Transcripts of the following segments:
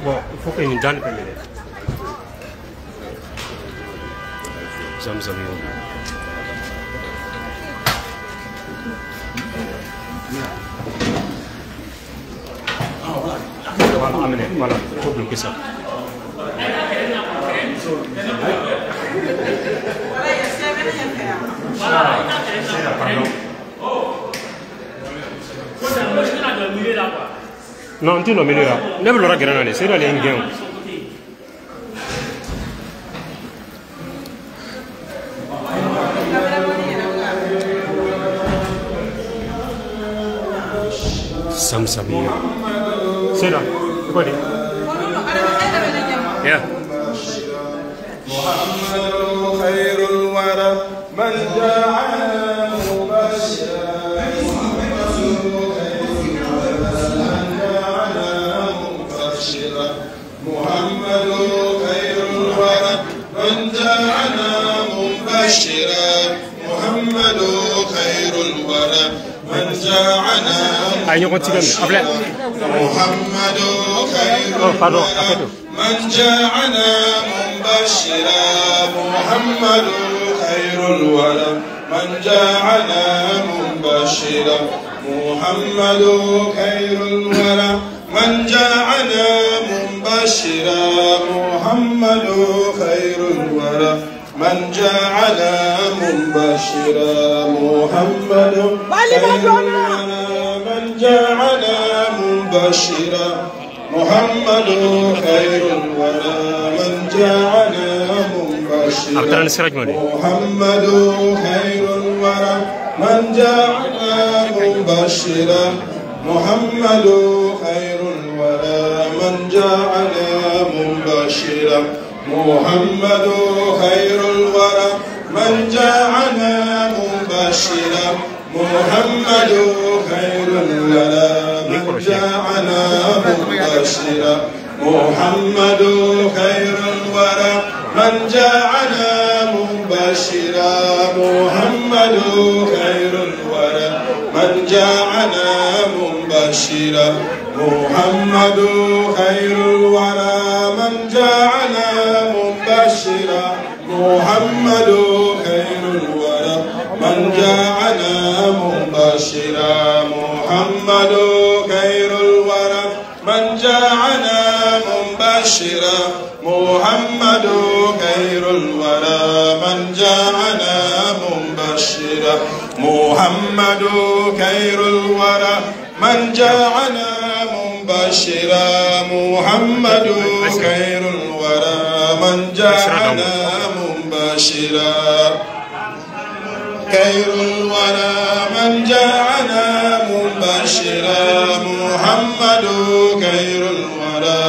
Bon, il faut qu'il y ait une dame qui me Zamzam. Voilà, amenez, voilà, il faut bloquer ça. Non, tu non menera. Ne veut pas gagner, c'est là les gains. Samsam. C'est là. Quoi dit? Yeah. Ayo continue. Après. محمد خير من جاءنا مبشرا محمد خير الورى من جاءنا مبشرا محمد خير الورى من جاءنا مبشرا محمد خير الورى من جاءنا مبشرا محمد خير الورى من جاءنا مبشرا محمد خير الورى من جاءنا مبشرا محمد خير الورى من جاءنا مبشرا محمد خير الورى من جاءنا مبشرا محمد خير الورى من جاءنا مبشرا محمد خير الورى من جاءنا مبشرا محمد خير الورى من جاءنا مبشرا محمد خير الورى من جاءنا مبشرا محمد خير الورى من جاءنا مبشرا محمد خير الورى من جاءنا مبشرا محمد خير الورى من جاءنا مبشرا محمد خير الورى من جاءنا مبشرا محمد خير الورى من جاءنا مبشرا محمد خير الورى من جاءنا مبشرا خير الورى من جاءنا مبشرا محمد خير الورى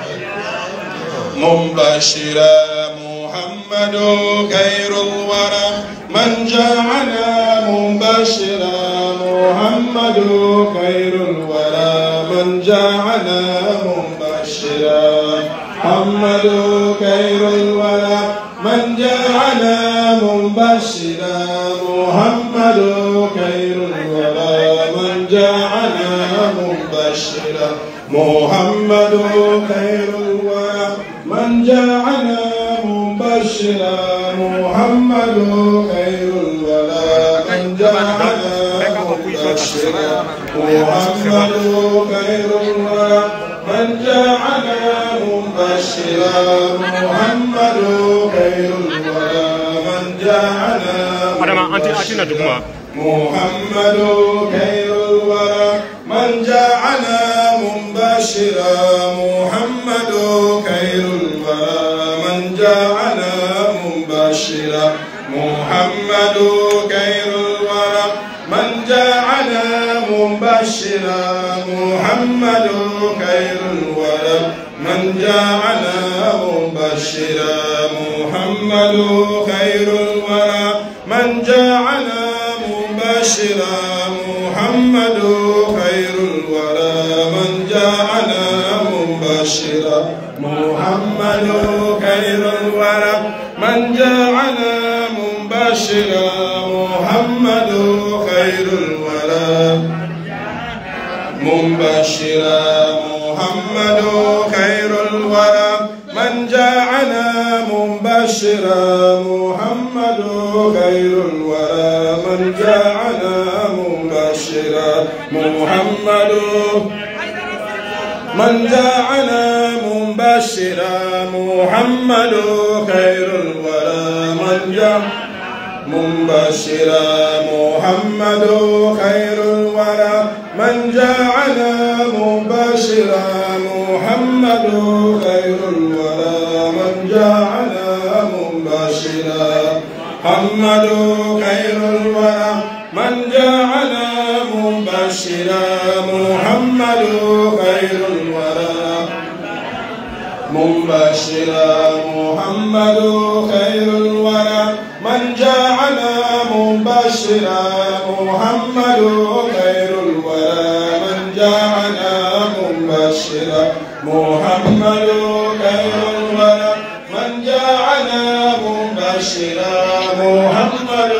مبشرا محمد خير الورى من جاءنا مبشرا محمد خير الورى من جاءنا مبشرا محمد خير الورى من جاءنا مبشرا محمد خير الورى من جاءنا مبشرا محمد خير الورى من جاءنا مبشرا محمد خير الورى من جاءنا مبشرا محمد خير الورى من جاءنا مبشرا محمد خير الورى من جاءنا مبشرا محمد خير الورى من جاءنا مبشرا محمد خير الورى من جاءنا مبشرا محمد خير الورى من جاءنا مبشرا محمد خير الورى من جاءنا مبشرا محمد خير الورى من جاءنا مبشرا محمد خير الورى من جاءنا مبشرا محمد خير الورى من جاءنا مبشرا محمد خير الورى مبشرا محمد خير مبشرا محمد خير الورى من جاءنا مبشرا محمد من جاءنا مبشرا محمد خير الورى من جاء مبشرا محمد خير الورى من جاءنا مبشرا محمد خير الورى من جاءنا مبشرا محمد خير الورى من جاءنا مبشرا محمد خير الورى مبشرا محمد خير الورى من جاءنا مبشرا محمد خير الورى من جاءنا مبشرا محمد خير الورى من جاءنا مبشرا محمد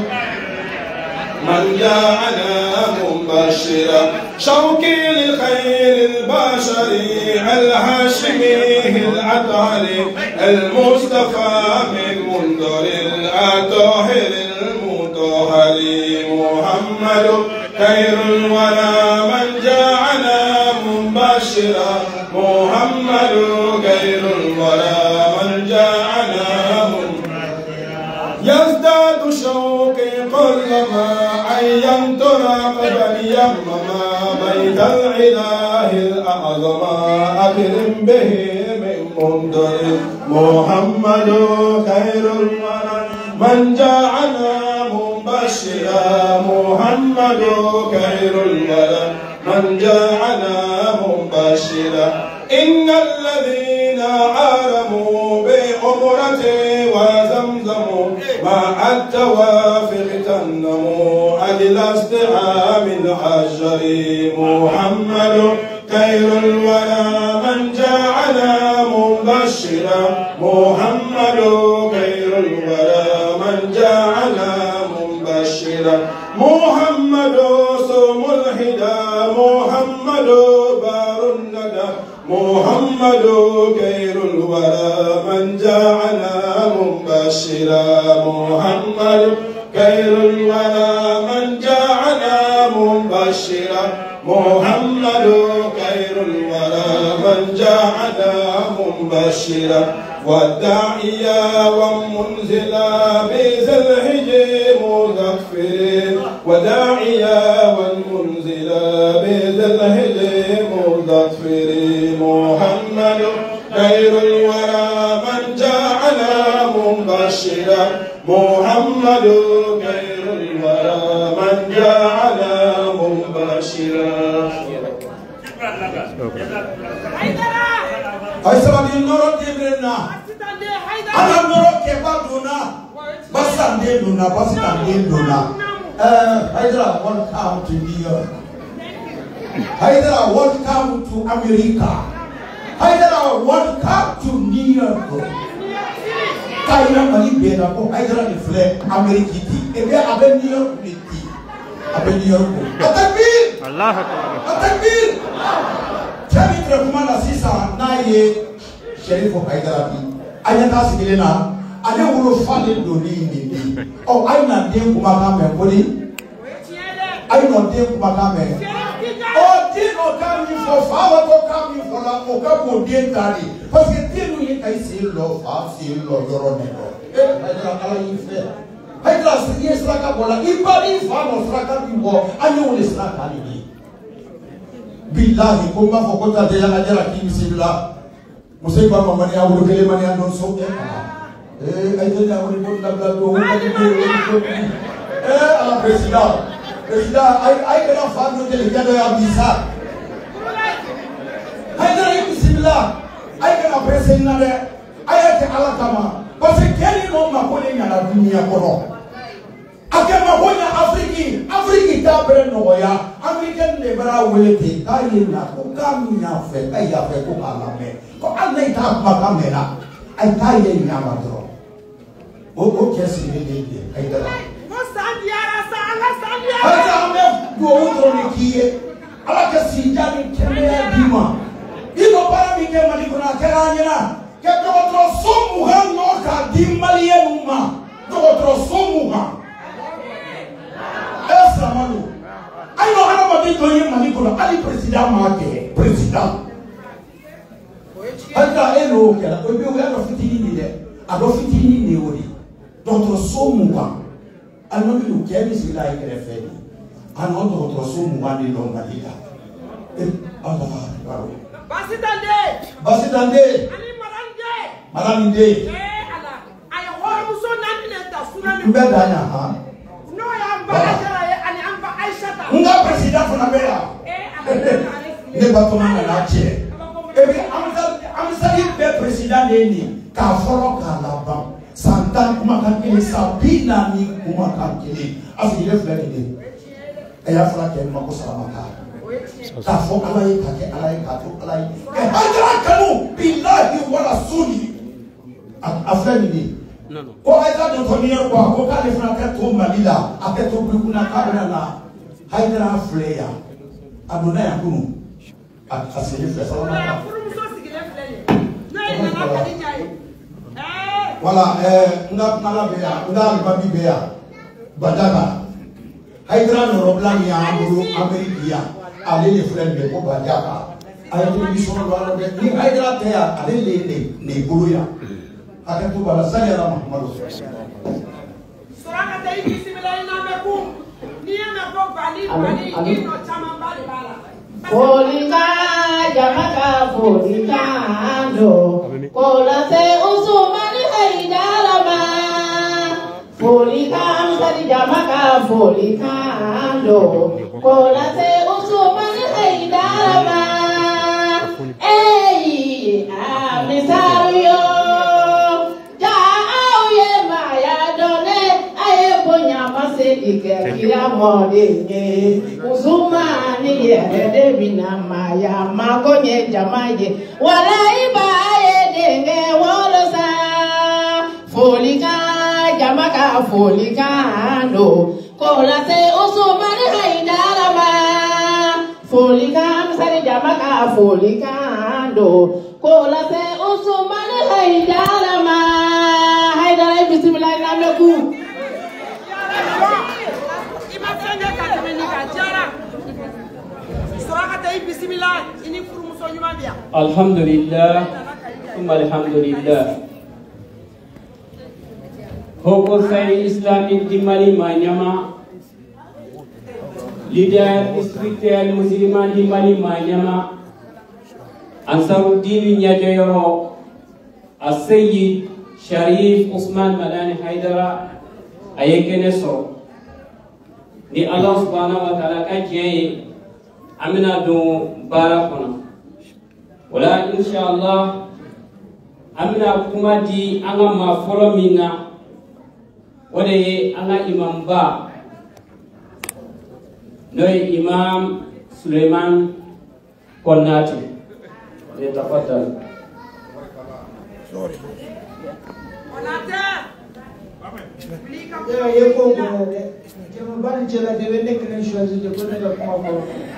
من جاءنا مبشرا شوقي لخير البشر الهاشمي الأطهر المصطفى من منذر الأطهر المطهر محمد خير الورى من جاءنا مبشرا محمد خير الورى من جاءنا يزداد شوقي كلما عينت راقبا يمما بيت الإله الأعظم أكرم به من منذر محمد خير الورى من جاءنا مبشرا محمد خير الورى من جاءنا مبشرا إن الذين عالموا بعمرتي وزمزم مع التوافق تنموا أجل استعام الحجر محمد خير الورى من جاءنا مبشرا محمد خير الورى من جاءنا مبشرا محمد صوم الهدى محمد بار الندى محمد خير الورى من جاءنا مبشرا محمد خير الورى من جاءنا مبشرا محمد خير الورى من جاءنا مبشرا والداعيا والمنزلا بذي الحج مذكر وداعيا والمنزلا بذي الحج مذكر محمد خير الورى من جاءنا مبشرا محمد خير الورى من جاءنا مبشرا Aisabadi noro dibrena. Ana noro kebaduna. Basande duna, basande duna. Haidara, welcome to New York. Haidara, welcome to America. Haidara, welcome to New York. Kaira mali bena ko Haidara ni fle America ti. Ebe abe New York ni ti. Abe New York. Atakbir. Allah Akbar. Atakbir. Kami terkumala sisa naye Sherifu Haidara bi. Ayata sigilena. Ale wolo fale doni ni. Oh, aina dem kumaka me bodi. Aina dem kumaka me. Oh, dino kami for fawa to kami for la okapo dem tari. Parce que dino yi kai se lo fa se lo yoro ne do. Haidara ala yife. Haidara siye saka bola. Ibali fa no saka bibo. Anye wole saka ni. Billahi kumba fokota de yana jara kimisibla. Musiba mamani ya wulu kele mani andon so. Aïe, ala président, aïe que la femme de l'État de Abissa. Aïe, bismillah, aïe que la présidente, aïe que Allah Kama. Parce que quel nom m'a connu à la dunia kono. Akema bonya Afrique tabre noya, Africain de bra welete, aïe na ko kamina fe, aïe a fait ko ala me. Ko Allah ita ma kamera, aïe taille nyama dro. O qu'est-ce qu'il dit Haidara. Haidara do outro nikie. Ala que si jani kemea dima. Iko para mi kema ni kuna keranyana. Que outro somo han no ka di malien ma dɔgɔtɔrɔ so mu ha esamalo ayo ana ma di doye mali ko ali president ma ke president ata elo kala o bi o ya no fitini ni de ado fitini ni wori dɔgɔtɔrɔ so mu ha ano bi o kɛmi si la ikere fɛ ni ano dɔgɔtɔrɔ so mu ha ni lɔ mali la Allah Basitande ani marande ala ay horo so namine ta sunani mbedanya ha no ya barajara ani amba Aisha ta nga president fona beya ne batoma na che ebi amsali be president ni ka foro ka laba santan kuma kan kile sabina ni kuma kan kile afile flani ni eya fara ke mako salamaka Tafo alai kake alai kato alai ke hajra kanu billahi wa rasuli afani ni ko aida do tonier ko ka le fana ka to malila apeto bulukuna kabana na hajra fleya aduna ya kunu asili fle salama wala nga mala be ya nga babi be ya badaka hajra no roblani ya amuru amerikia ale le frère de ko badiaka ay télévision wala de ni haydra te ya ale le bulu ya aka to bala sallallahu muhammadu suraka tay bismillah na mekum ni na ko bali ino chama bali bala Folika jamaka folika ndo kola se usumani haidalama folika msali jamaka folika ndo kola se usumani haidalama ei amisaruyo jauye maya done aye bonya masedike kira modenge usumani yede bina maya makonye jamaye walai baye denge wolosa folika jamaka folika ndo kola se usumani haidalama folika msari jamaka folika ndo kola se usumani haidalama haidala bismillah nameku imafanya katemeni kajara suraka tay bismillah ini furumuso nyuma bia alhamdulillah thumma alhamdulillah Hoko Sai Islamic Dimali Manyama Leader Spiritual Musliman Dimali Manyama Ansaruddin Nyajayoro As-Sayyid Sharif Usman Madani Haidara Ayekeneso Ni Allah subhanahu wa ta'ala kajiye Amina do barakona Wala inshallah Amina kuma di anga ma follow minna Wale anga imam ba Noi Imam Suleiman Konati Yatafadhal sorry Konati yeko ngone kama bani chela devende kene shwazi de kone kuma ko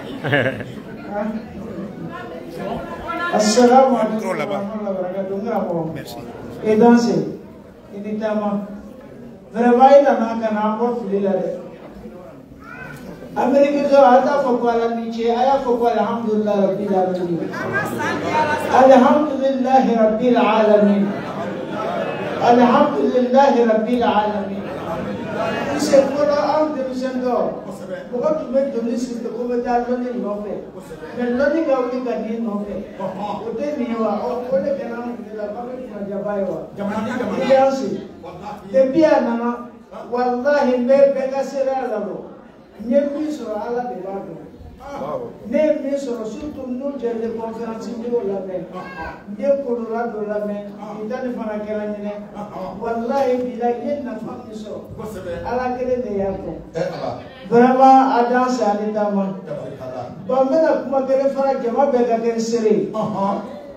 Assalamu alaikum wa rahmatullahi wa barakatuh ngamo merci et danser initama Vraiment, il a un filet là. Amérique, il a fait quoi la niche, il a fait quoi alhamdulillah rabbil alamin. Alhamdulillah rabbil alamin. Alhamdulillah rabbil alamin. C'est pour la âme de Lucendo. Pourquoi tu mets de l'issue de Comédia Loni non fait? Mais Loni Gaudi Gadi non fait. Au Téniwa, au Kole Kanam de la famille de Jabaïwa. Il y a aussi. Depuis un an, Wallahi, mais Begasera Lalo. Ne plus sur Allah de Bado. Ne plus sur surtout nous, j'ai des conférences de la main. Ne Colorado la main. Il y a des Fanakelanine. Wallahi, il a une femme qui sort. À la clé de Yako. Vraiment, à danser à l'état. Bon, maintenant, comment que les frères qui m'ont bégaté serré.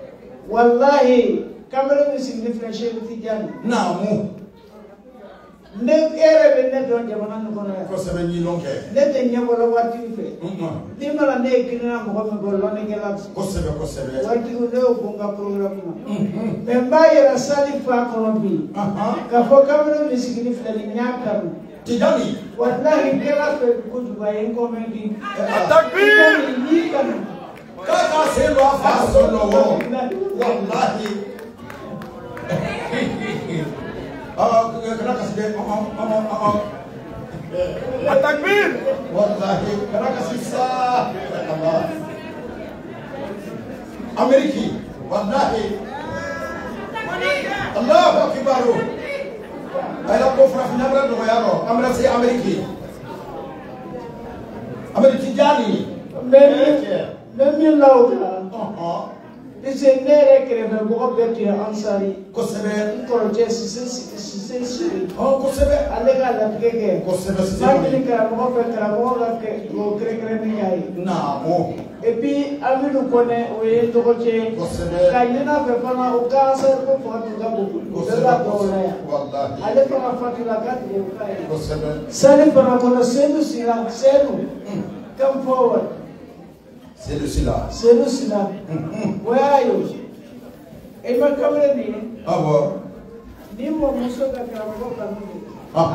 Wallahi, Cameroun is in different shape. Non, ne ere be ne don jamana no kono ko sebe ni lonke ne te nyabolo wati fe di mala ne kinna mo ko go lo ne gela ko sebe wati ko ne o bonga program na me mbaye ra sali fa kono bi ka fo kamro misikini fe ni nyaka tijani wallahi gela fe ko dubai ko me di takbir ni kan kaka se lo afa so lo wallahi كنا كسبين التكبير والله كنا كسبسا الله أمريكي والله الله أكبر أنا كفر في نبرة دغيارو أمريكي أمريكي جاني ممن لوكا Ise nere kreve go beti ansari ko sebe ko jesi sisi ko sebe alega la keke ko sebe sisi ka mo fe ka mo la ke go kre ni ai na mo et puis aminu kone o ye to che ko sebe ka yina fe fana o ka sa ko fo tu ga bu de la ko la ya wallahi ale fana fatu la ka de ko sebe sale fana ko senu sila senu come forward. C'est le sila. C'est le sila. Where are you? Et ma caméra ni. Ah bon. Ni mo muso ka karamoko kanu.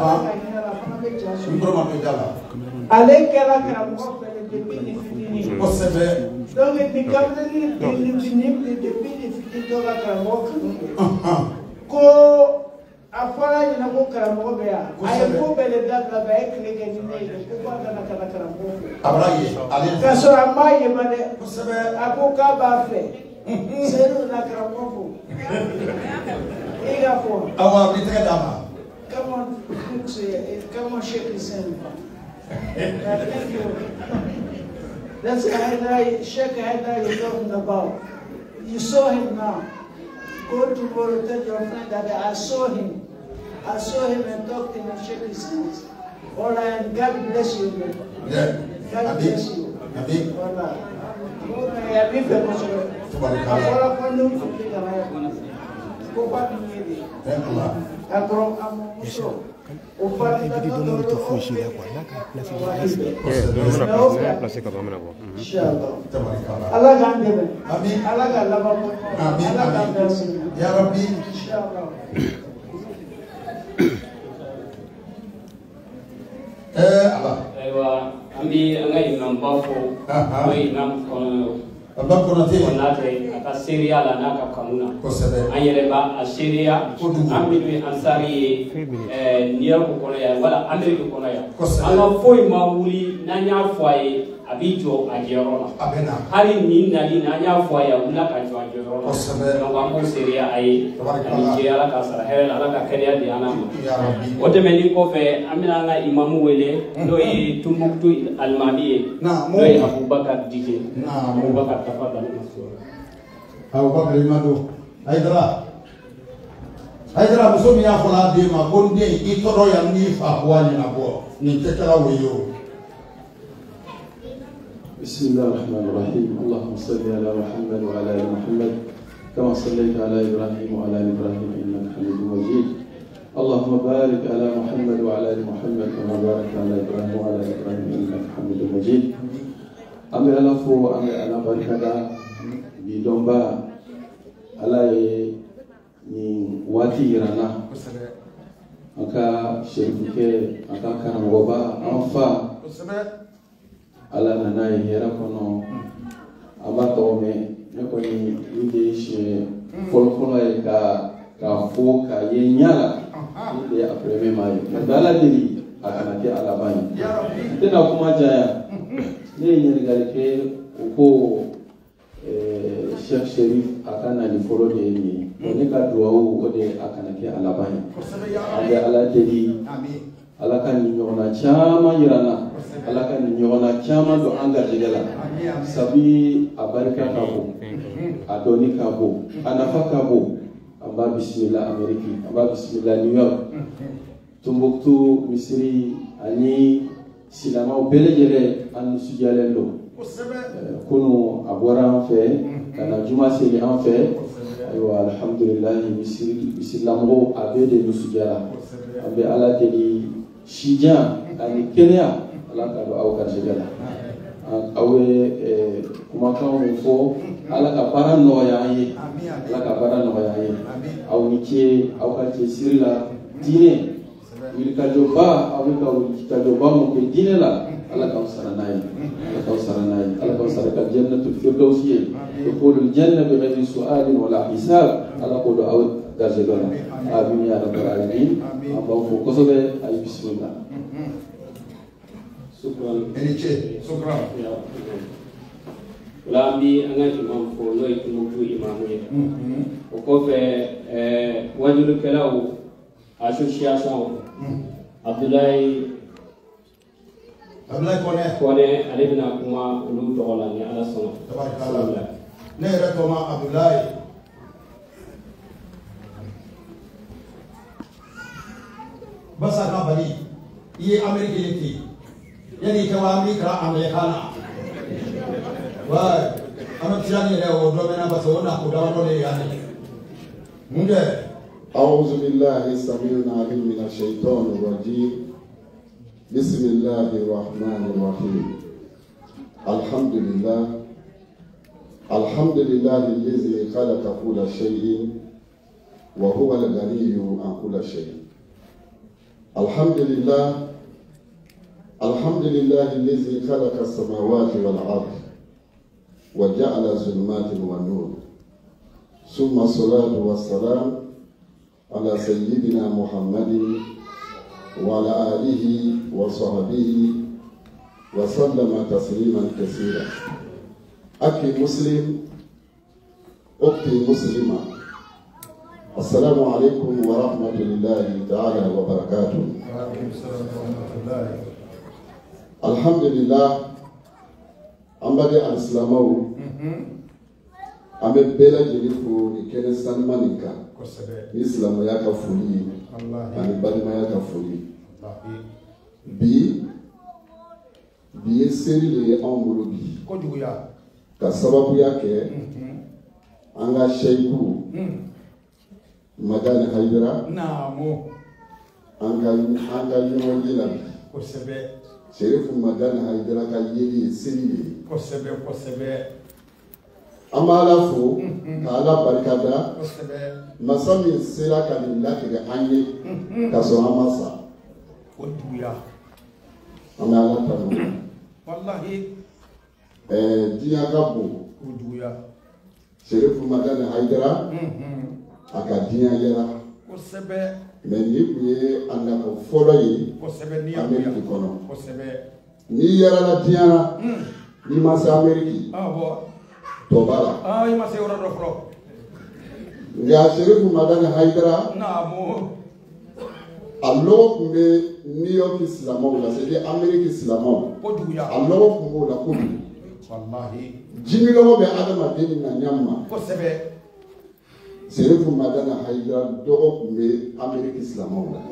Ale kala karamoko pele depuis ni fini. Posebe. Donc ni caméra ni fini depuis ni fini do la karamoko. Ko afara ina ko karamoko be ya. Ay ko bele da la ba ekle ke ni ne ko ba na kala karamoko. Abraye. Ale. Kaso amaye mane. Posebe. Ako ka ba fe. Seru na karamoko. Iga for. Awa bitega dama. Come on, come on, shake his hand. Thank you. That's the head shake the head that you're talking about. You saw him now. Go tomorrow, tell your friend that I saw him. I saw him and talked to him and shake his hands. All right, and God bless you. Yeah. God bless you. Abi. All right. Abi fe Tubarikala. Thank Allah. Allah kan debe. Amin. Allah kan laba. Amin. Allah kan bersi. Ya Rabbi. Insyaallah. Allah. Aywa, ambi angai imam bafo. Oi imam Allah konate. Konate aka Syria la naka kanuna. Kosebe. Anyereba a Syria. Ambi bi ansari niya ko kono ya wala America kono ya. Ama foi mawuli nanya foye abijo ajero la. Abena. Hali ni nali nanya foye wala ka jo ajero la. Kosebe. Donc ambo Syria ay ani ala ka sara hela ala ka kenya di anama. Ya Rabbi. Wote meni ko fe amina nga imamu wele do e Tumbuktu almami na mo do Abubakar dije na Abubakar tafadhali masura Abubakar imado Aidra musomi ya fola de ma bonde itoro ya ni fa kwani na bo ni tekala weyo بسم الله الرحمن الرحيم اللهم صل على محمد وعلى ال محمد كما صليت على ابراهيم وعلى ال ابراهيم انك حميد مجيد اللهم بارك على محمد وعلى ال محمد كما باركت على ابراهيم وعلى ال ابراهيم انك حميد مجيد امي الافو امي انا بركدا bidomba ala ni wati irana aka shefuke aka karamoba anfa ala nana hera kono abato me ko ni ide she folfolo e ka fo ka yenyala ide apreme mai dala dili akana ke ala bani tena kuma jaya ne nyeri galike ko Cheikh Sherif akana ni folo de ni ne ka duwa o de akana ke ala bani ade ala dili amin ala kan ni nyona chama yirana ala kan ni nyona chama do anga digala sabi abarika kabo adoni kabo anafa kabo amba bismillah ameriki amba bismillah new york Tumbuktu misri ani silama belejere an sujalendo kunu abora fe kana juma seli an fe ayiwa alhamdulilahi misilamɔgɔw a bɛɛ de nisɔndiyara an bɛ ala deli sijan ani kɛnɛya ala ka don aw garijɛgɛ la aw ye kumakan min fɔ ala ka baara nɔgɔya an ye ala ka baara nɔgɔya an ye aw ni ce aw ka cɛsiri la diinɛ wulikajɔba aw bɛ ka wulikajɔba mun kɛ diinɛ la ala k'aw sara n'a ye ala k'aw sara n'a ye ala k'aw sara ka jannatul firdawsi ye dukhulul janna bighayri su'alin wala hisab ala k'o don aw garijɛgɛ la amin ya rabbal alamin an b'aw fo kosɛbɛ ayi bisimila. Sukran. Ola an bi an ka imam fo n'o ye Tumutu imamu ye. O kɔfɛ wajulukɛlaw association Abdoulaye Kone ale bɛna kuma olu tɔgɔ la ni ala sɔnna. Ne yɛrɛ tɔgɔ ma Abdoulaye. Basa ka bali i ye Amérique ye ten yanni i ka wa Amérique kɛra Américain na. Wa an bɛ tila ni yɛrɛ o dɔ bɛ na parce que o na ko damadɔ de ye yan ne. Mun kɛ? أعوذ بالله السميع العليم من الشيطان الرجيم بسم الله الرحمن الرحيم الحمد لله الذي خلق كل شيء وهو الغني عن كل شيء الحمد لله الذي خلق السماوات والأرض وجعل الظلمات والنور ثم الصلاة والسلام على سيدنا محمد وعلى آله وصحبه وسلم تسليما كثيرا. أخي مسلم أختي مسلمة السلام عليكم ورحمة الله تعالى وبركاته. الحمد لله أمبارح الإسلام أمي بلا جريفو إكنا سنمانيكا Islam ya ka foli ani balima ya ka foli bi ye seri de ye anw bolo bi ka sababuya kɛ an ka seyiku Magani Haidara an ka ɲɔgɔn ye la bi Sherifu Magani Haidara ka yeli ye seri ye an b'a Ala fo ka Ala barikada masa min sera ka nin latigɛ an ye ka sɔrɔ an ma sa an bɛ Ala tanu diɲɛ ka bon Sherifu Magani Haidara a ka diɲɛ yɛra mais ni tun ye a nafa fɔlɔ ye Amérique kɔnɔ n'i yɛrɛla diɲɛ na n'i ma se Amérique tɔ b'a la nka Sherifu Magani Haidara a lɔgɔ tun bɛ New York silamɛw la c'est-à-dire Amérique silamɛw a lɔgɔ tun b'o la kojugu jimi lɔgɔ bɛ adamaden min na ɲa ma Sherifu Magani Haidara dɔgɔ tun bɛ Amérique silamɛw la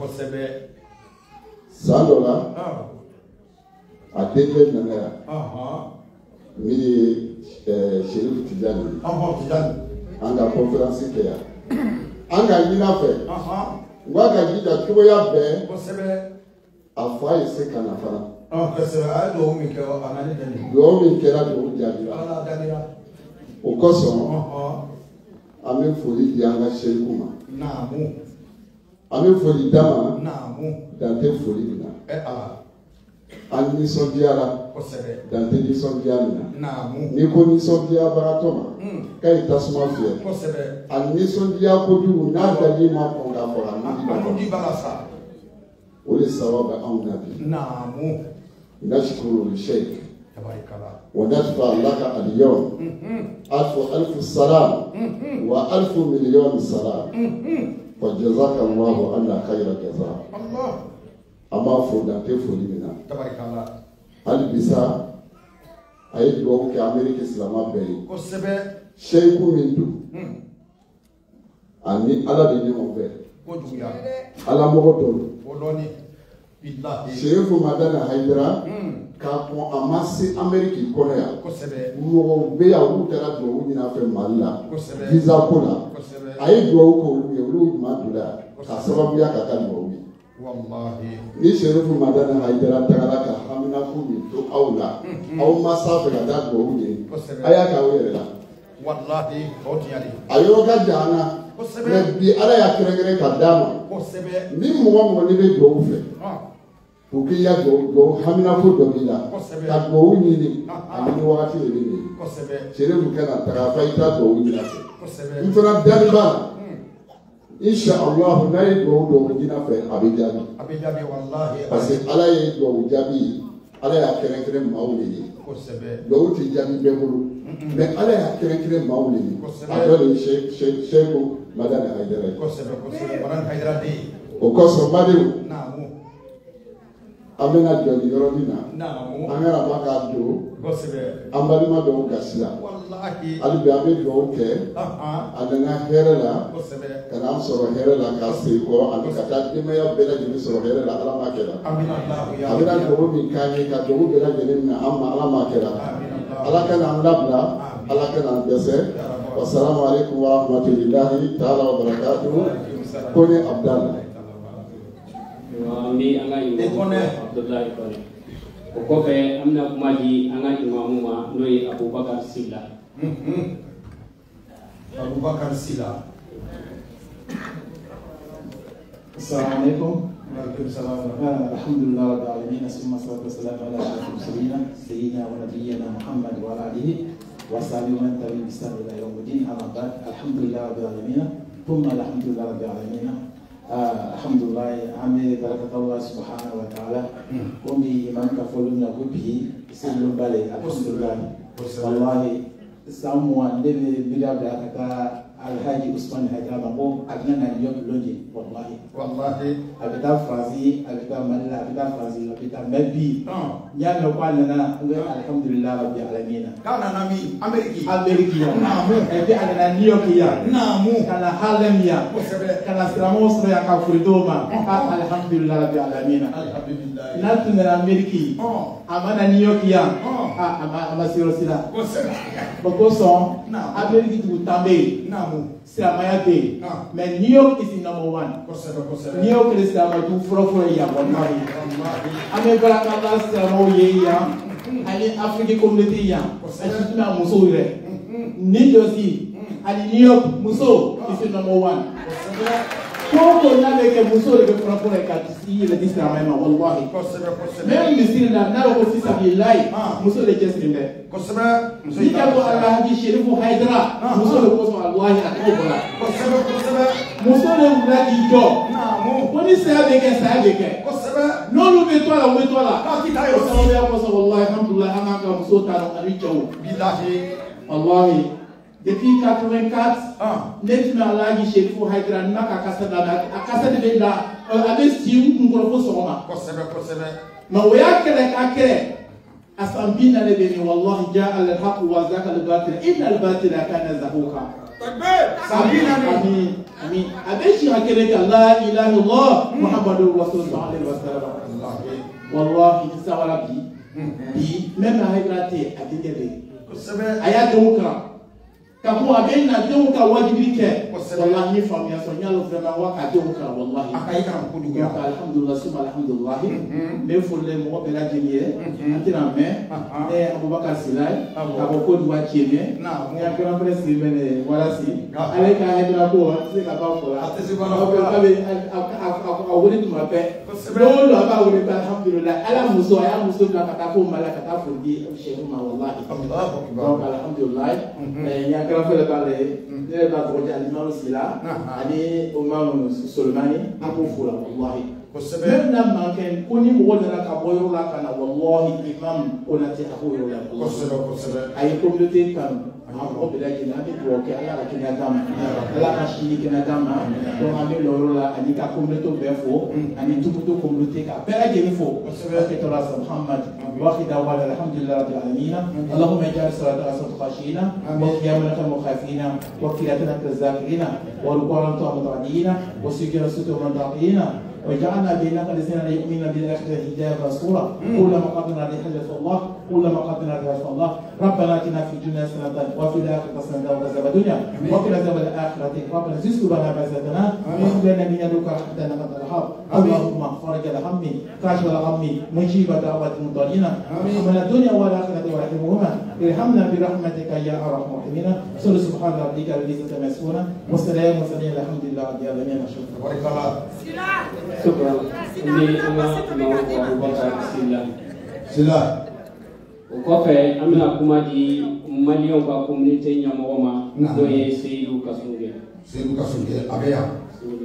san dɔ la a denkɛ nana yan min ye Sherifu Tijani an ka conférence kɛ yan an ka ɲin'a fɛ n k'a ka jija cogoya bɛɛ a fa ye se ka na fana dugawu min kɛra dugawu jaabira o kosɔn an bɛ foli di an ka seyiku ma an bɛ foli d'a ma dan tɛ foli min na an nisɔndiyara dan tɛ nisɔndiya min na n'i ko nisɔndiyabagatɔ ma k'a ye tasuma fiyɛ a nisɔndiya kojugu n'a daji ma kɔn k'a fɔ a nudi b'a la sa o de sababu bɛ anw na bi nashkuru sheikh wa nadfa laka al-yawm alfu salam wa alfu milyon salam wa jazakallahu anna khayra jaza an b'a fo dan tɛ foli min na hali bisa a ye dugawu kɛ Amérique silamɛ bɛɛ ye seyiku min don ani Ala de ɲɔgɔn fɛ Ala mɔgɔ dɔw Sherifu Madana Haidara k'a fɔ a ma se Amérique kɔnɔ yan mɔgɔw bɛ yan olu kɛra duwawu ɲini a fɛ Mali la visa ko la a ye duwawu kɛ olu ye olu ɲuman don la k'a sababuya ka kɛ duwawu ye ni Sherifu Madana Haidara tagara ka haminaku min to aw la aw ma s'a fɛ ka taa duwawu ye a y'a kɛ aw yɛrɛ la a yɔrɔ ka jan an na mɛ bi Ala y'a kɛrɛnkɛrɛn ka d'a ma ni mɔgɔ n'i bɛ duwawu fɛ pour qu'il y a hamina ko dɔ b'i la ka duwawu ɲini ani ni wagati de bɛ yen Sherifu kana taga fa i taa duwawu ɲini a fɛ n fana dali b'a la inshallah n'a ye duwawu ɲini a fɛ a bɛ jaabi parce que Ala ye duwawu jaabi ye Ala y'a kɛrɛnkɛrɛn maaw de ye duwawu tɛ jaabi bɛɛ bolo mais Ala y'a kɛrɛnkɛrɛn maaw de ye a dɔ de ye Sherifu Madana Haidara ye o kɔsɔn badenw an bɛna jɔ nin yɔrɔnin na an kana ba k'a don an balima dɔw gasi la hali bi an bɛ dugawu kɛ a nana hɛrɛ la ka n'an sɔrɔ hɛrɛ la k'a segin kɔ ani ka taa denbaya bɛɛ lajɛlen sɔrɔ hɛrɛ la Ala m'a kɛ la a bɛna dugawu min k'an ye ka dugawu bɛɛ lajɛlen minɛ an ma Ala m'a kɛ la Ala ka n'an labila Ala ka n'an dɛsɛ wasalamu aleykum wa rahmatulahi taala wa barakatuhu ko ne Abdala. Ni an ka imamu Abdullahi Kone o kɔfɛ an bɛna kuma di an ka imamu ma n'o ye Abubakar Sila. Abubakar Sila. Assalamu alaikum. Alhamdulillah rabbil alamin. Summa salatu wassalamu ala asyrafil mursalin sayyidina wa nabiyyina Muhammad wa ala alihi wa sahbihi wa man tabi'ahum bi ihsan ila yaumiddin. Amma ba'd. Alhamdulillah rabbil alamin. Thumma alhamdulillah rabbil alamin. Alhamdulillah ame barakat Allah subhanahu wa ta'ala kumi imam kafolu na gubi sinu bale alhamdulillah wallahi samwa ndebe bila kata Alhaji Usman Haidara Bambo akina na York Lonje wallahi abita frazi abita malla abita frazi abita mebi nyanga kwa nana alhamdulillah rabbil alamin kana nami Ameriki namu ebi ana New York ya namu kana Harlem ya kana Ramos ya ka Fridoma alhamdulillah rabbil alamin alhamdulillah natu na Ameriki amana New York ya ama sirosila bokoso Ameriki tutambe Siramaya Day. Mais New York is in number one. New York is number two. Furo ya wallahi. Ame barakala siramo ye ya. Ani African community ya. Asitu na muso ire. New Jersey. Ani New York muso is in number one. Koko na beke muso le furo ya katisi le disramaya ma wallahi. Même misiri na ko sisa billahi muso le jesinde. Jika Allah Haji Sherifu Haidara muso le ko wallahi akobala. Muso le ulaki jo. Koni sabe ke. Nolu betwala Ka ya ko wallahi alhamdulillah amaka muso taro aricho. Billahi wallahi depuis 84 netma Allah Haji Sherifu Haidara naka kasada de la avec si ngoro ko soma. Ma waya kere asambina le beni wallahi jaa al-haq wa zaka al-batil inna al-batila kana zahuqa sabina amin abeshi hakere la ilaha illallah muhammadur rasul sallallahu alaihi wasallam wallahi sawala bi même hayrate adingebe aya demokra kapo abena demokra wajibi ke wallahi famia so nyalo vraiment wa ka demokra wallahi akaika kudu ya alhamdulillah summa alhamdulillah me folle mo bela jeniye atina me Abubakar Silai abo ko duwa cheme ya grand presse mene wala si aleka hedra ko se ka ba ko atesi bana ko abe awuri tuma pe no lo aba wuri alhamdulillah ala muso ya muso ka ta ko mala ka ta fundi shehu ma wallahi alhamdulillah ya grand frère balé ne ba ko jali ma sila ani umma Sulmani abu fula wallahi même na manken koni mo wona ka boyo la kana wallahi imam onati abu yo la ay communauté kan ko be la kina be ko ke ala kina dama ala ka shini kina dama to ame loro la ani ka communauté be fo ani tukuto communauté ka be la jeni fo ke to rasul Muhammad wa khida wa alhamdulillah rabbil alamin allahumma ij'al salata asat khashina wa qiyamana mukhafina wa qilatana zakirina wa ruku'an ta'mudina wa sujudana sutu mandaqina وجعلنا بينك الذين لا يؤمنون بالآخرة حجابا مستورا كلما قضينا رحلة الله كلما قضينا رحلة الله ربنا آتنا في الدنيا حسنة وفي الآخرة حسنة وقنا عذاب الدنيا وقنا عذاب الآخرة ربنا زد لنا بعزتنا وهب لنا من لدنك رحمة إنك أنت الوهاب اللهم فرج الهم كاشف الغم مجيب دعوة المضطرين من الدنيا والآخرة ورحمهما ارحمنا برحمتك يا أرحم الراحمين صل سبحان ربك رب العزة عما يصفون وسلام وسلام الحمد لله رب العالمين شكرا ni ama Abubakar Sila o kɔfɛ an bɛna kuma di maliyɛnw ka communauté ɲɛmɔgɔ ma n'o ye Seyidu Kasunge a bɛ yan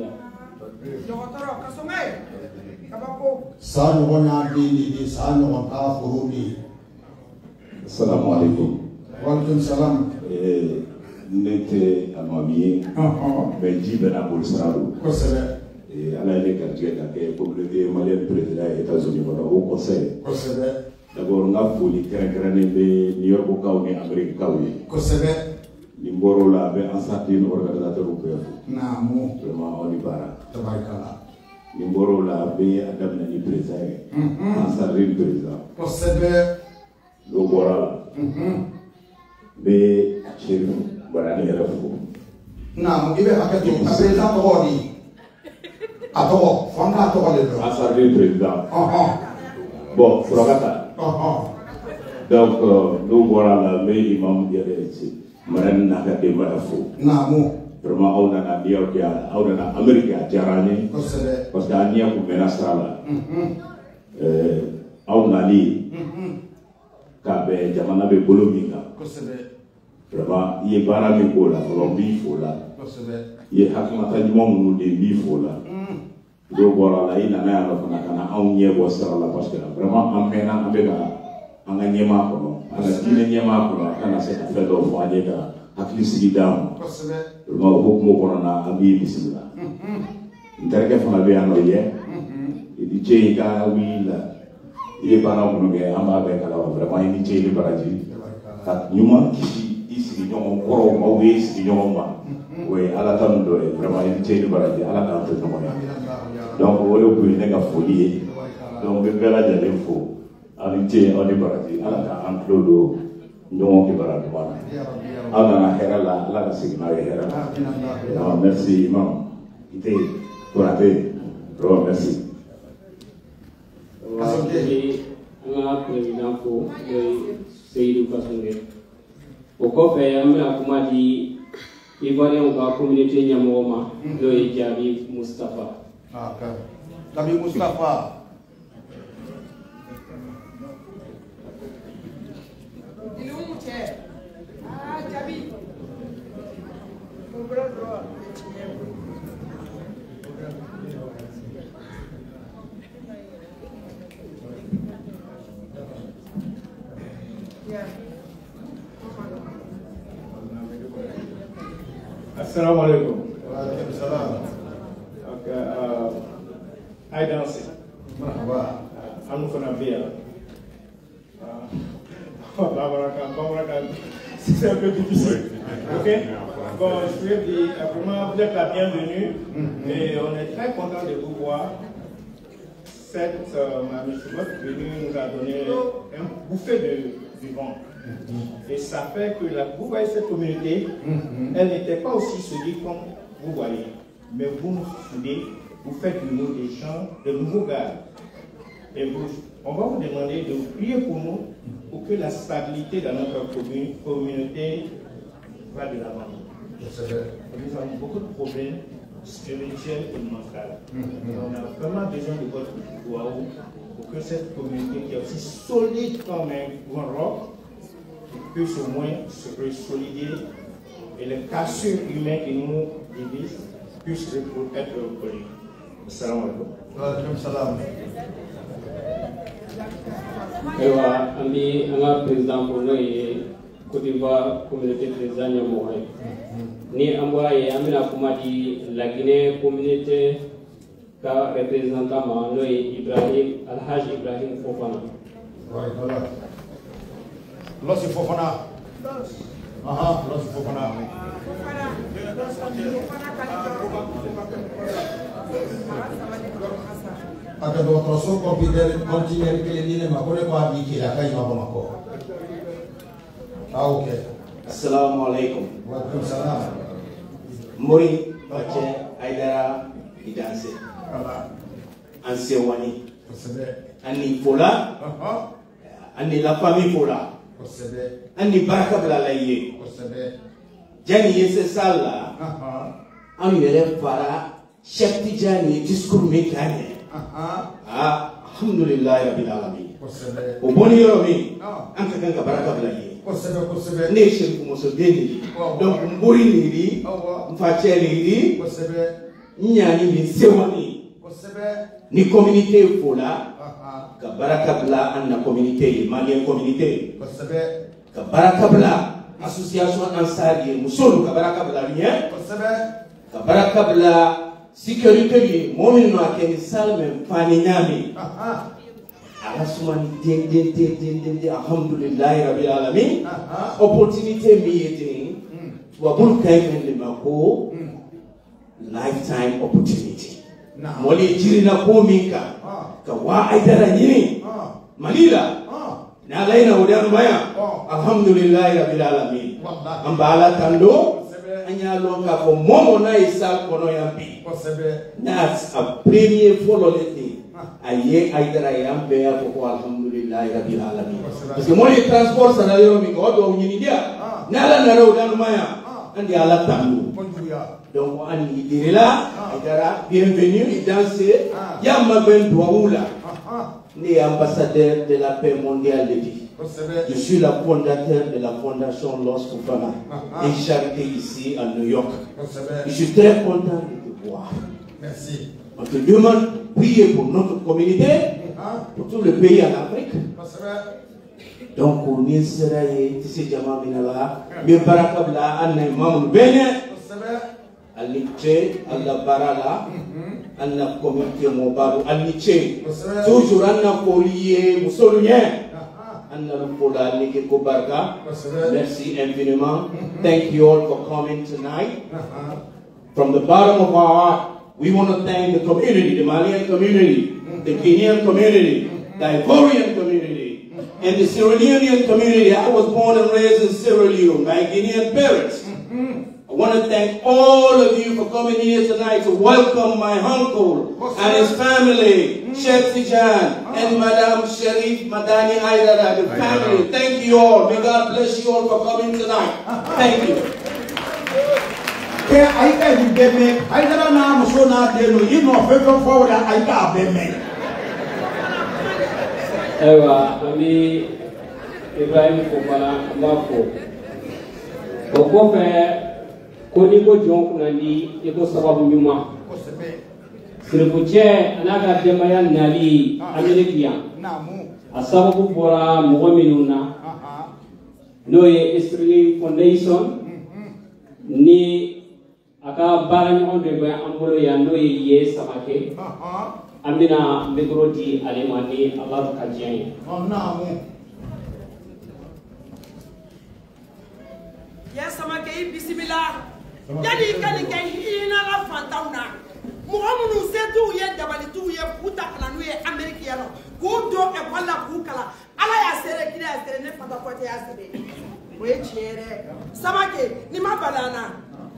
saa ɲɔgɔn y'a den de ye saa ɲɔgɔn k'a foro de ye assalamu alaikum waalaikum salam ne tɛ alimami ye mais ji bɛ na boli sira don kosɛbɛ ala ye ne garijɛgɛ ka kɛ communauté malienne président ye États-Unis kɔnɔ au conseil kosɛbɛ d'abord n ka foli kɛrɛnkɛrɛnnen bɛ New York-kaw ni Amérique-kaw ye kosɛbɛ ni n bɔr'o la a bɛ Ansarudine organisateurs bɛɛ fo naamu vraiment aw ni baara tabarikala ni n bɔr'o la a bɛ a daminɛ ni président ye Ansarudine président kosɛbɛ n'o bɔra la n bɛ Cherif Barani yɛrɛ fo naamu i bɛ hakɛ to a président tɔgɔ di a tɔgɔ fɔ an k'a tɔgɔ de dɔn Ansarudine président bon Furakata donc n'o bɔra la n bɛ imam yɛrɛ Marani n'a ka denbaya fo naamu vraiment aw nana New York yan aw nana Amérique a diyara n ye kosɛbɛ parce que a ɲɛ kun mɛnna sira la aw nali k'a bɛn jamana bɛ bolo min kan kosɛbɛ vraiment i ye baara min k'o la fɔlɔ n b'i fo la kosɛbɛ i ye hakilinata ɲuman minnu de n b'i fo la dɔw bɔra la i nana yan nɔ fana ka na anw ɲɛ bɔ sira la parce que vraiment an mɛnna an bɛ ka an ka ɲɛmaa kɔnɔ an ka diinɛ ɲɛmaa kɔnɔ a kana se ka fɛn dɔw fɔ an ye ka hakili sigi d'an ma vraiment o hukumu kɔnɔna an b'i bisimila n terikɛ fana bɛ yan nɔ yɛ i ni ce i ka wuli la i ye baara minnu kɛ an b'a bɛɛ kalama vraiment i ni ce i ni baraji ka ɲuman kisi i sigiɲɔgɔn kɔrɔw ma ou bien i sigiɲɔgɔn ma o ye ala ta min dɔ ye vraiment i ni ce i ni baraji ala k'an to ɲɔgɔn ye donc o de tun ye ne ka foli ye donc n bɛ bɛɛ lajɛlen fo aw ni ce aw ni baraji ala k'an tulo don ɲɔgɔn kibaruya ɲuman na aw nana hɛrɛ la ala ka segin n'aw ye hɛrɛ la merci imam ite Konate vraiment merci. an ka président fo n'o ye Seyidu Kasunge o kɔfɛ an bɛna kuma di Ivoirien ka communauté ɲɛmɔgɔ ma n'o ye Jabi Mustapha. Jabi Mustapha. Assalamu alaikum. Waalaikumsalam. Okay, I dance. I'm gonna be c'est un peu difficile. Ok? Bon, je vais dire, vraiment, vous êtes la bienvenue et on est très content de vous voir. Cette mamie venue nous a donné un bouffée de vivant. Et ça fait que vous voyez cette communauté, elle n'était pas aussi soudée comme vous voyez. Mais vous nous soudez, vous faites de nous des gens, de nouveaux gars. Et on va vous demander de prier pour nous, pour que la stabilité dans notre communauté va de l'avant. Nous avons beaucoup de problèmes spirituels et mentaux. On a vraiment besoin de votre pouvoir pour que cette communauté qui est aussi solide comme un grand roc puisse au moins se consolider et les cassures humaines qui nous divisent puissent être reconnus. Salam alaikum. Waalaikum salam. Ayiwa an bɛ an ka président fo n'o ye Côte d'Ivoire communauté président ɲɛmɔgɔ ye ni an bɔra yen an bɛna kuma di La Guinée communauté ka représentant ma n'o ye Alhaji Ibrahim Fofana. Lɔsi Fofana. Lɔsi Fofana. aka do so ko bidel continuer ke ni ma ko le ko abi ki la kay ma ko okay assalamu alaikum wa alaikum salam mori bache aidara idanse anse wani ani fola ani la famille fola ani baraka bla la ye jani yese sala am yere fara shakti jani discours me kanye alhamdulillah rabbil alamin o boni yoro mi an ka kan baraka bla ye ne shirku muso deni donc mbori ni mfacheli ni nyani ni sewani ni communauté fola ka baraka bla an na communauté malien communauté ka baraka bla association ansari musolu ka baraka bla rien ka baraka bla sécurité ni momin no akeni salme fani nyami Asumani den alhamdulillah rabbil alamin opportunité mi yetini wabul kayfen le mako lifetime opportunity moli jirina ko minka ka wa aidara nyini malila na laina udanu baya alhamdulillah rabbil alamin ambala tando anya longa ko momo na isal kono yambi that's a premier follow leti aye aidara yambe ya ko alhamdulillah rabbil alamin parce que moli transport sana yo mi ko do nyini dia nala na ro dan maya andi ala tamu donc ani dirila aidara bienvenue danser yamma ben douaoula né ambassadeur de la paix mondiale de Dieu. Je suis le fondateur de la fondation Lost Fufana et charité ici à New York. Je suis très content de te voir. Merci. On te demande de prier pour notre communauté, pour tout le pays en Afrique. Donc, on y sera ici, Jama Minala, mais Barakabla, Anna Mamoun Bene, Alice, Allah Barala, Anna Communauté Mobaru, Alice, toujours Anna Polier, Moussolien. Merci infiniment. Thank you all for coming tonight. From the bottom of our heart, we want to thank the community, the Malian community, the Kenyan community, the Ivorian community, and the Sierra Leonean community. I was born and raised in Sierra Leone by Guinean parents. I want to thank all of you for coming here tonight to welcome my uncle and his family, Sheikh Tijan and Madam Sharif Madani Aidara, the family. Thank you all. May God bless you all for coming tonight. Thank you. Ewa, ami Ibrahim Fofana Mbako. Okofe koni ko jon kunandi eko sababu nyuma. Sirbuche anaka demaya nali Amerikia. Asababu bora mu'minuna. Noye Israeli Foundation ni aka barani onde ba amolo ya noye ye samake. Amina Megrodi Alemani Allah Kajian. Yes, I'm going to be Yadi can get in a fantauna. Muhammad said 2 years, the 2 years, put up an American. Go to a Walla Bukala. I said, I said, for the 40 yesterday. Which here, Samake, Nima Banana.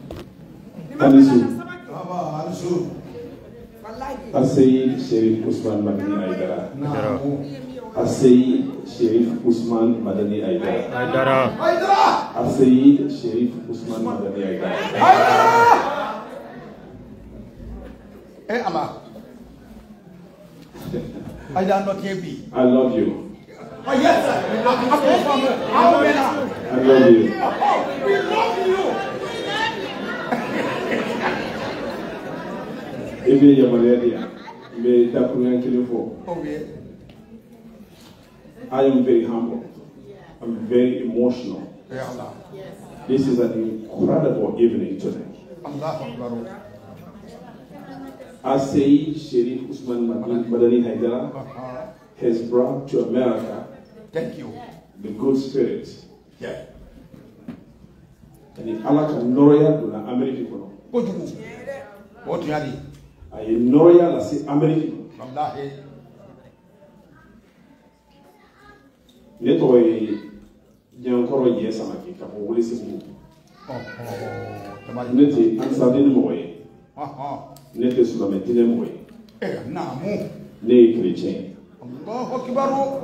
Assayi Sherif Usman Madani Aidara. Assayi Sherif Usman Madani Aidara. Assayi Sherif Usman Madani Aidara. Hey, Ama. I don't know KB. I love you. Oh, yes, sir. I love you. We love you. Even your malaria may that kill for. I am very humble. I'm very emotional. This is an incredible evening today. Assayi Sherif Usman Madani Haidara has brought to America the good spirit. Yeah. And Allah can Noria to America. What do you I Noria la si America. wallahi ne tɔgɔ ye Jankɔrɔ Jɛ Samake ka bɔ Welesebugu. Ne tɛ Ansaden mɔgɔ ye. Ne tɛ Silamɛ diinɛ mɔgɔ ye. Naamu. Ne ye chrétien ye. Allahu akibaru.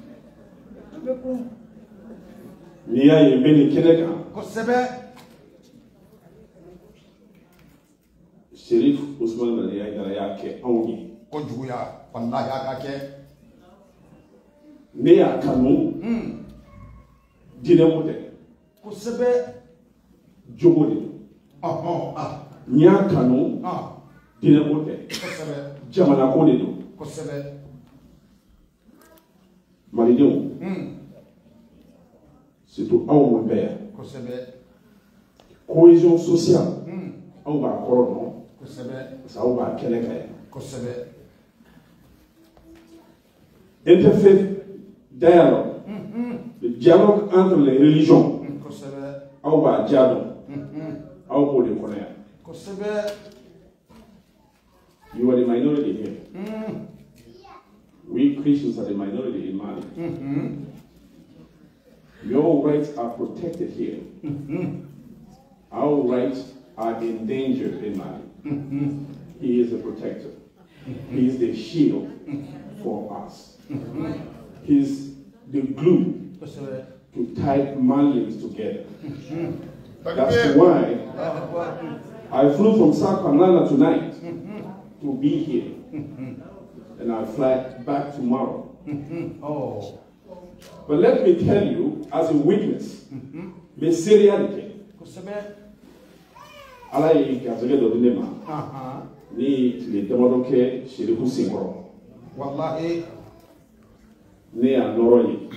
N'i y'a ye n bɛ nin kɛnɛ kan. Kosɛbɛ. Sherif Usman Nali Haidara y'a kɛ anw ye. Kojuguya wallahi a ka kɛ. Ne y'a kanu. Diinɛ ko tɛ. Kosɛbɛ. Jogo de don. N y'a kanu. Diinɛ ko tɛ. Kosɛbɛ. Jamana ko de don. Kosɛbɛ. Malidenw. Surtout aw mun bɛ yan. Kosɛbɛ. Cohésion sociale. Aw b'a kɔrɔ dɔn. Kosɛbɛ. Parce que aw b'a kɛnɛ kan yan. Kosɛbɛ. Interfaith dialogue. Le dialogue entre les religions. Kosɛbɛ. Aw b'a diya dɔn. Aw b'o de kɔnɔ yan. Kosɛbɛ. You are the minority here. We Christians are the minority in Mali. Your rights are protected here. Our rights are endangered in Mali. He is the protector. He is the shield for us. He is the glue to tie Malians together. That's why I flew from South Carolina tonight to be here. And I'll fly back tomorrow. But let me tell you, as a witness, the seriality. Ala ye garisɛgɛ dɔ di ne ma. Ne ye tile damadɔ kɛ Sherifu senkɔrɔ. Wallahi. Ne y'a nɔrɔ ye.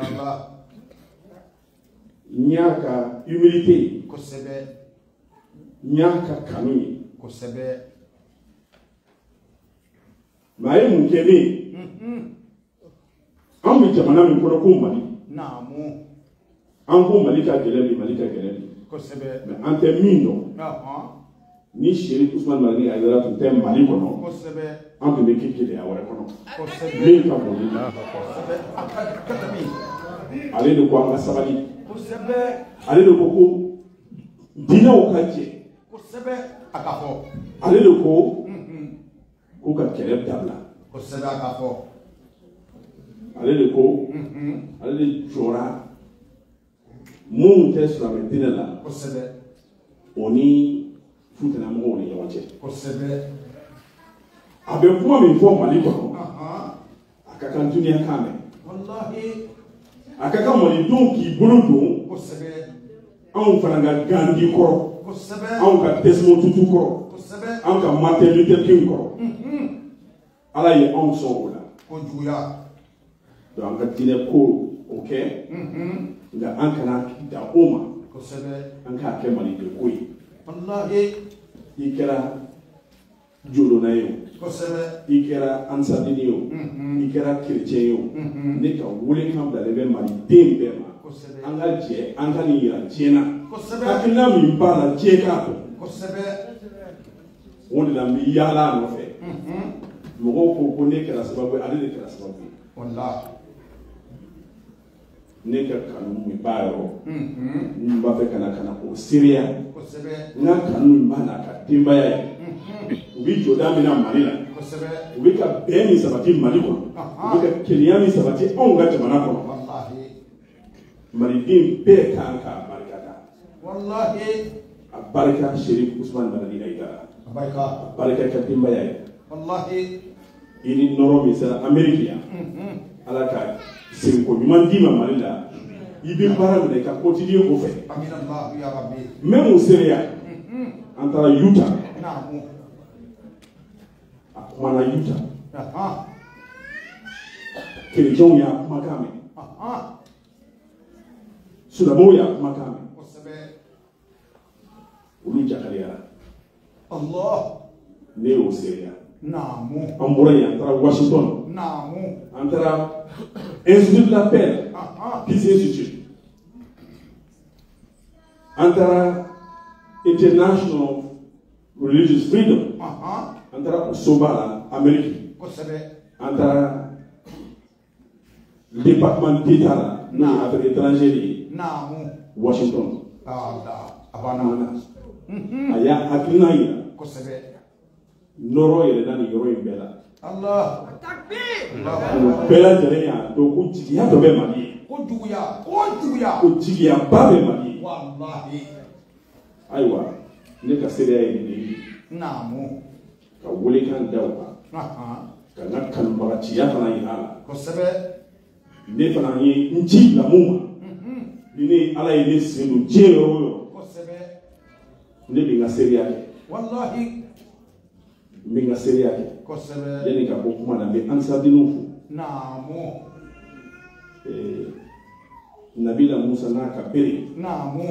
N y'a ka humilité ye. Kosɛbɛ. N y'a ka kanu ye. Kosɛbɛ. Mais a ye mun kɛ ne ye. An bɛ jamana min kɔnɔ ko Mali. Naamu. An ko Mali ka gɛlɛn bi, Mali ka gɛlɛn bi. Kosɛbɛ. Mais an tɛ min dɔn. Ni Sherif Usman Nali Haidara tun tɛ Mali kɔnɔ. Kosɛbɛ. An tun bɛ kɛ gɛlɛya wɛrɛ kɔnɔ. Kosɛbɛ. Min ka bon ni ale de ko an ka sabali. Kosɛbɛ. Ale de ko diinɛw ka jɛ. Kosɛbɛ. A ka fɔ. Ale de ko k'u ka kɛlɛ dabila. Kosɛbɛ a ka fɔ. Ale de ko ale de jɔra minnu tɛ silamɛ diinɛ la. Kosɛbɛ. O ni futinamɔgɔw ni ɲɔgɔn cɛ. Kosɛbɛ. A bɛ kuma min fɔ Mali kɔnɔ a ka kan duniya kan mɛn. Wallahi. A ka kan malidenw k'i bolo don Kosɛbɛ. anw fana ka Gandhi kɔrɔ. Kosɛbɛ. Anw ka Desmond Tutu kɔrɔ. Kosɛbɛ. Anw ka Martin Luther King kɔrɔ. Ala ye anw sɔn o la. Kojuguya. Donc an ka diinɛ ko o kɛ. Nka an kana dan o ma. Kosɛbɛ. An k'a kɛ maliden ko ye. Wallahi. I kɛra jolona ye o. Kosɛbɛ. I kɛra ansadini ye o. I kɛra chrétien ye o. Ne ka welekan bilalen bɛ maliden bɛɛ ma. An ka jɛ an ka nin yira diɲɛ na. Hakilina min b'a la diɲɛ k'a dɔn. Kosɛbɛ. O de la n bɛ yaala a nɔfɛ. Mɔgɔw ko ne kɛra sababu ye ale de kɛra sababu ye. Wallahi. Ne ka kanu min b'a yɔrɔ. N b'a fɛ ka na o seereya. Kosɛbɛ. N ka kanu min b'a n'a ka denbaya ye. U bɛ jɔda min na Mali la. Kosɛbɛ. U bɛ ka bɛn min sabati Mali kɔnɔ. U bɛ ka kelenya min sabati anw ka jamana kɔnɔ. Wallahi. Maliden bɛɛ kan k'a barikada. Wallahi. A barika Sherif Usman Nali Haidara. A barika. A barika ka denbaya ye. Wallahi. I ni nɔrɔ min sera Amérique yan. Ala ka segin ko ɲuman d'i ma Mali la. I bɛ baara minɛ ka continuer o fɛ. Amina ya Rabbi. Même o seereya. An taara Utah. Naamu. A kumana Utah. Chrétienw y'a kumakan mɛn. Silamɛw y'a kumakan mɛn. Kosɛbɛ. Olu jakaliyara. Allah. Ne y'o seereya. Naamu. An bɔra yen an taara Washington. Naamu. An taara Institut de la Paix. Peace Institute. An taara International Religious Freedom. An taara o soba la Amérique. Anta le département d'État là, affaires étrangères, Washington. Aya hakina ira. Noro yele nani yoro imbela. Allah. Takbir. Bela jerenya do kujiya do be mali. Kujiya ba be mali. Wallahi. Aywa, ne ka sere ni. Namu. Ka wole kan dawa. Ka na kan bagati ya fana ina. Ne fana yi nji la muma. Ni ala yi ne sedu jero. Ne bi nga sere yake. Wallahi. Minga seri yake yani ka kuma na be ansa dinufu namu Nabila Musa na kaperi namu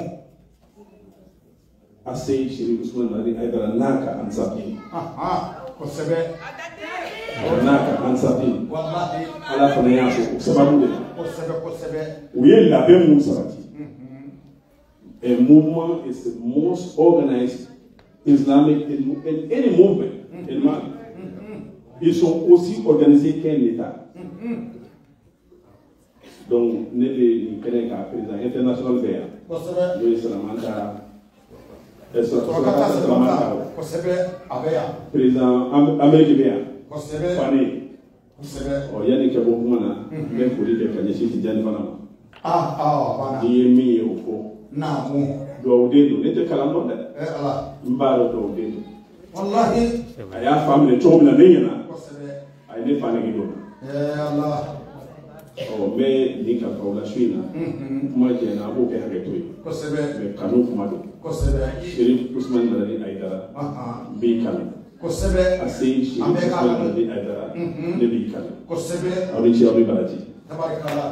asay Shiri Usman Nari Aidara naka ansati naka ansati wallahi ala fana yaso sababu de uye la be Musa a movement is the most organized Islamic in any movement in Mali. Ils sont aussi organisés qu'un État. Donc, nous sommes président international vert. Nous sommes président américain. Fanny. Oh, Yannick Aboumana, même pour dire que je suis Diane Vanama. Il est mis au fond. Dowdendo nete kala nonde mbaro dowdendo wallahi aya family chomna nenyana ay ne fane gido Allah o me dika fawla shwina mo je na bo be hageto ko sebe me kanu kuma do ko sebe Shiri Usman Nari Aidara be kala ko sebe asay Shiri Usman Nari Aidara ne be kala ko sebe awri ci awri baraji tabarakallah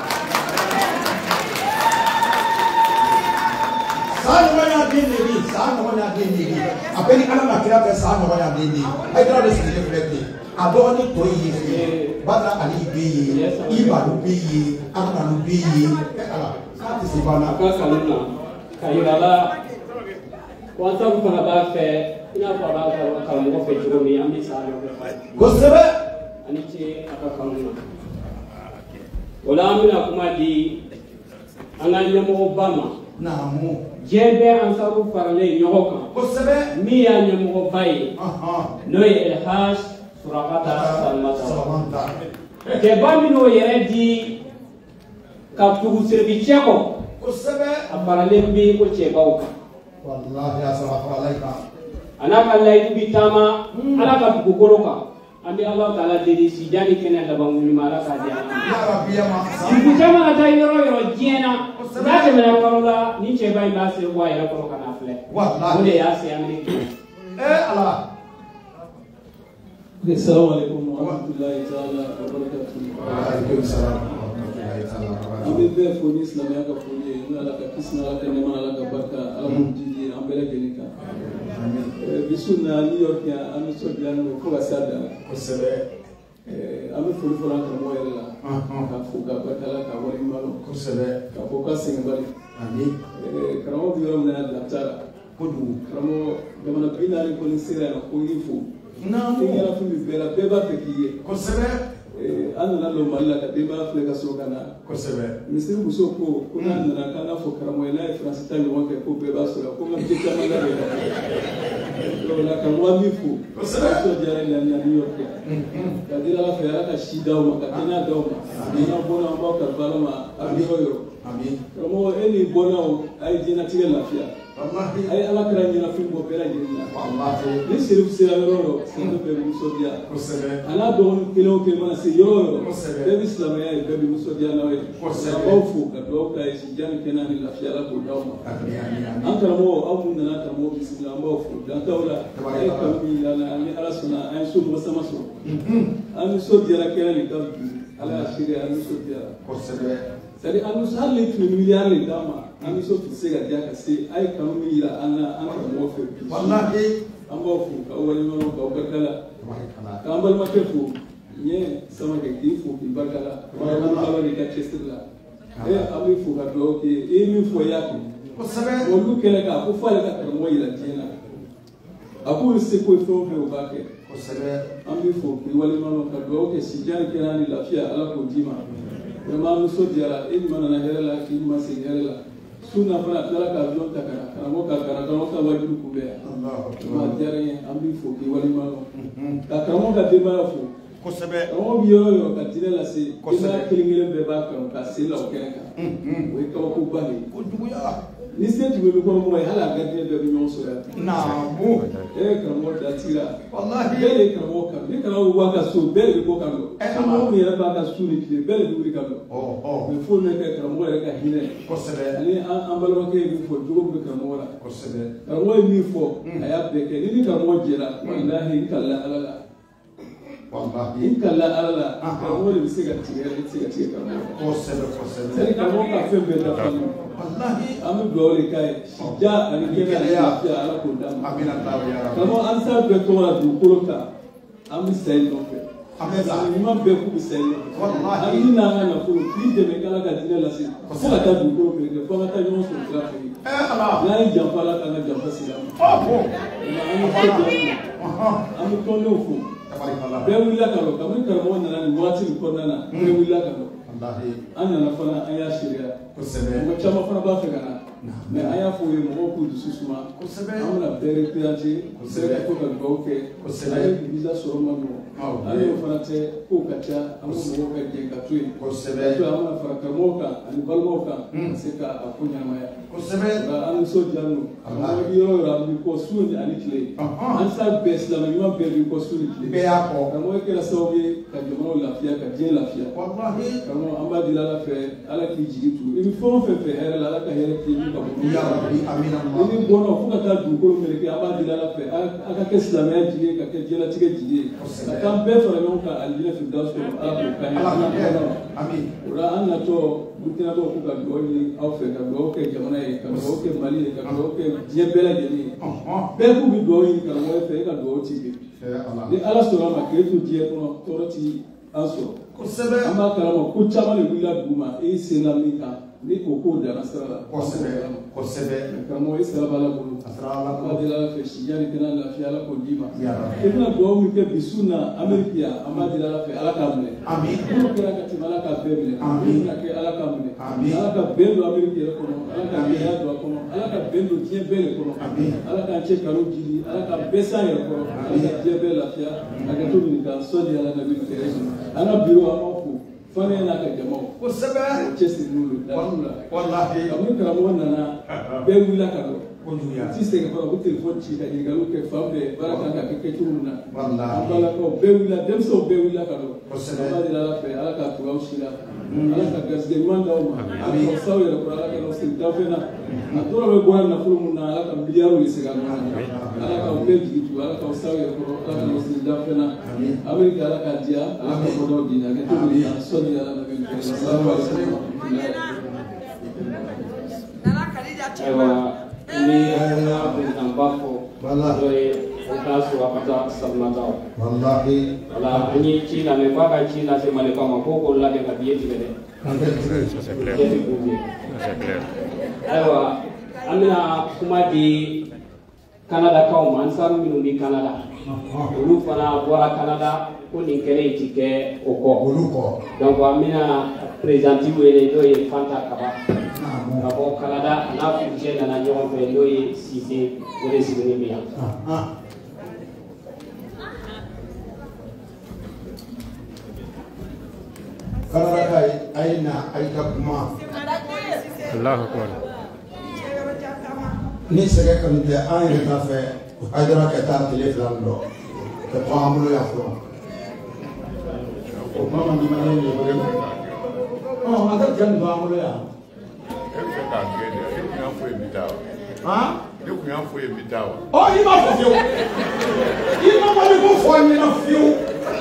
apeni ala makira pe sa no ya dini ai tra de sile fleki adoni to yi badra ali bi iba lu bi ana lu bi ala kati sibana ka kaluna kayirala kwanta ku kana ba fe ina fara ka mo fe juro ni amni sa lo ko sebe ani ce aka kaluna wala amina kuma di ananya mo obama namu jebe ansaru farale nyoka kosebe mi ya nyamo bayi noy el hash suraqata salamata ke bami no yere di kaptugu serbi cheko kosebe aparale mbi ko chebauka wallahi asalafu alayka anaka laitu bitama anaka kukoroka andi Allah taala dedi si jani kene da bangu mara ka dia ya rabbi ya ma si jama ata yoro jena date mena parola ni che bai base wa ya ko kana fle wallahi ode ya se amerika Allah assalamu alaikum wa rahmatullahi ta'ala wa barakatuh wa alaikum assalam wa rahmatullahi ta'ala wa barakatuh abe be foni islam ya ka foni ala ka kisna ala ka neman ala ka barka ala mujidi ambele genika bisunna New York ya ami so biano ko wasada ko sebe ami fulu fulu ka mo yela ka fuka bakala ka wali malo ko sebe ka foka singbali ami karamo biyo na laptara ko du karamo gamana binali ko ni sira ko yifu na mo ya fu mi bela beba pekiye ko sebe ana na lo malla ka beba fle ka so kana ko sebe misiri buso ko kuna na kana fo karamo ila France ta yo ke ko beba so ko ma ke kama na la kamwa mifu so jare na New York kadira la fera ka shida o makatena doma ina bona amba ka balama abi hoyo amin kamo eni bona ai dina tige lafia wallahi ai ala kra ni na filmo bela jinna wallahi ni sirif sira roro sendo be musodia kosebe ala don kilo ke mana se yoro kosebe be islam ya be musodia na we kosebe ofu ka do ka isi jan kenani lafia la ko doma anta mo amu na ta mo bismillah mo ofu dan tawla ai kambi la ni ala suna ai so mo sama so ami so diara kenani ka ala shiri ami so diara kosebe sadi anu salle tu miliyar dama ami so fi sega dia ka se ay kanu mi la ana mo fe wallahi ambo fu ka wali no ka bakala ka ambal ma ke fu ye sama ke ti fu bi bakala wala ma ala ni ka chestla ami fu ka do ke mi fu ya ko sabe wo lu ke ka fu fa ka mo ila tina aku se ko fo fe o ba ke an bɛ fɔ k'i waleɲuman ka dugawu kɛ sijan kɛra ni lafiya ala k'o d'i ma vraiment an nisɔndiyara e ɲuman nana hɛrɛ la k'i ɲuman segin hɛrɛ la su na fana a tilala ka avion ta ka na karamɔgɔ ka karamɔgɔ ka wajibi kunbɛn yan a diyara n ye an b'i fɔ k'i waleɲuman dɔn ka karamɔgɔ ka denbaya fo karamɔgɔ bɛ yɔrɔ o yɔrɔ ka diinɛ lase denbaya kelen kelen bɛɛ b'a kanu ka sen la o kɛnɛ kan o ye kabakoba de ye ni se tun bɛ kɔnɔmɔgɔ ye hali a gardien bɛɛ bɛ ɲɔgɔn sɔrɔ yan karamɔgɔ datira bɛɛ de ye karamɔgɔ kanu ni karamɔgɔ b'a ka so bɛɛ de bɛ bɔ ka dɔn karamɔgɔ min yɛrɛ b'a ka su ni tile bɛɛ de bɛ wuli ka dɔn mɛ fo ne kɛ karamɔgɔ yɛrɛ ka hinɛ ani an balimakɛ ye min fɔ jogo min bɛ karamɔgɔ la karamɔgɔ ye min fɔ a y'a bɛɛ kɛ ni karamɔgɔ jɛra walahi n kala ala la in kala ala la karamɔgɔ de bɛ se ka tigɛ i tɛ se ka tigɛ karamɔgɔ c'est karamɔgɔ ka fɛn bɛɛ dafa an bɛ dugawu de k'a ye ja ani kɛnɛ ani lafiya ala k'o d'a ma karamɔgɔ an t'a bɛɛ tɔgɔ la dugukolo kan an bɛ sa yen nɔfɛ ɲuman bɛɛ k'u bɛ sa yen nɔfɛ an bɛ n'an ka nafolo k'i dɛmɛ k'ala ka diinɛ lase fo ka taa dugukolo bɛɛ kɛ fo an ka taa ɲɔgɔn sɔrɔ sira fɛ n'an ye janfa ala k'an ka janfa sira ma an bɛ tɔndenw fo bɛɛ wulila ka dɔn kabini karamɔgɔ nana nin waati nin kɔnɔna na bɛɛ wulila ka dɔn an nana fana an y'a seereya mɔgɔ caman fana b'a fɛ ka na mɛ an y'a fɔ u ye mɔgɔw k'u dusu suma an bɛna bɛɛ représenté bɛɛ ka to ka dugawu kɛ an ye visa sɔrɔ ma nɔgɔ ale y'o fana tɛ kow ka ca an ko mɔgɔw ka jɛ ka to yen ka to yen an bɛna fara karamɔgɔw kan ani balimaw kan ka se ka a ko ɲɛnamaya nka an nisɔndiyalen don karamɔgɔ bɛ yɔrɔ o yɔrɔ an bɛ kɔ su ani tile an t'a bɛɛ silamɛ ɲuman bɛɛ bɛ kɔ su ni tile karamɔgɔ kɛra sababu ye ka jamanaw lafiya ka diɲɛ lafiya karamɔgɔ an b'a deli ala fɛ ala k'i jigi tu i bɛ fɛn o fɛn fɛ hɛrɛ la ala ka hɛrɛ k'i ka bɔ ni bɔnna fo ka taa dugukolo meleke an b'a deli ala fɛ a ka kɛ silamɛya jigi ye ka kɛ diɲɛlatigɛ jigi ye ka taa bɛɛ fara ɲɔgɔn kan alijinɛ firidawusi kɔnɔ ala k'o kan ye o la an natɔ burukinabaw k'u ka dugawu ɲini aw fɛ ka dugawu kɛ jamana ye ka dugawu kɛ mali ye ka dugawu kɛ diɲɛ bɛɛ lajɛlen ye bɛɛ k'u bɛ dugawu ɲini karamɔgɔ fɛ e ka dugawu t'i bɛ ni ala sɔnna a ma k'e to diɲɛ kɔnɔ tɔɔrɔ t'i an sɔrɔ an b'a kalama ko caman de wulila dugu ma e sen la min kan ni o k'o danna sira la karamɔgɔ e sira b'a la bolo an b'a deli ala fɛ si jani kɛnɛ lafiya ala k'o d'i ma e bɛna dugawu min kɛ bi su na ameriki yan an b'a deli ala fɛ ala k'a minɛ n'o kɛra ka tɛmɛ ala k'a bɛɛ minɛ e bɛna kɛ ala k'a minɛ ala ka bɛn don ameriki yɛrɛ kɔnɔ ala ka gɛlɛya don a kɔnɔ ala ka bɛn don diɲɛ bɛɛ de kɔnɔ ala k'an cɛ kalo jiri ala ka bɛɛ san yɛrɛ kɔrɔ ala ka diɲɛ bɛɛ lafiya a ka to nin kan sɔnni ala ka bin kɛrɛ an ka biro an b'a fo fana n'a ka jamaw cɛ siri n'olu la kabini karamɔgɔ nana bɛɛ wulila ka dɔn ti sɛgɛn fɔlɔ ko telefɔni ci ka ɲininkaliw kɛ fan bɛɛ baara kan ka kɛ kɛcogo min na an balakaw bɛɛ wulila denmisɛnw bɛɛ wulila ka dɔn an b'a deli ala fɛ ala k'a tugu aw si la ala ka garisɛgɛ ɲuman d'aw ma ala ka saw yɛrɛ kɔrɔ ala ka n'aw siri dafɛ na a tora bɛ bɔ nafolo min na ala ka miliyariw de segin a nɔ na ala k'aw bɛɛ jigi tugu ala k'aw saw yɛrɛ kɔrɔ ala ka n'aw siri dafɛ na ameriki ala k'a diya ala ka bɔ d'aw di a kɛ cogo min na sɔnni ala na bɛ ni na president bafo n'o ye Otasu Wapata Salimata wala an ye ci la mɛ f'a ka ci lase malikaw ma ko k'o labɛn ka biye tigɛ dɛ ayiwa an bɛna kuma di Kanadakaw ma an saru minnu bɛ Kanada olu fana bɔra Kanada ko nin kɛnɛ in ti kɛ o kɔ donc an bɛna présidenti wele n'o ye Fanta Kaba ka bɔ Kanada a n'a kuncɛ nana ɲɔgɔn fɛ n'o ye Sise o de sigilen bɛ yan. Kanada ay na ay ka kuma. Allahu akbar. Ni sɛgɛ kɔni tɛ an yɛrɛ ta fɛ Haidara ka taa tile fila nin dɔ ka to an bolo yan fɔlɔ. O kuma man di ma ne ye wele. An ka jɛn don an bolo yan. E bɛ fɛ k'a kɛ de e kun y'a fɔ ye bi taa wa. E kun y'a fɔ ye bi taa wa. I m'a fɔ fiyewu. I ma wale ko fɔ an ɲɛna fiyewu.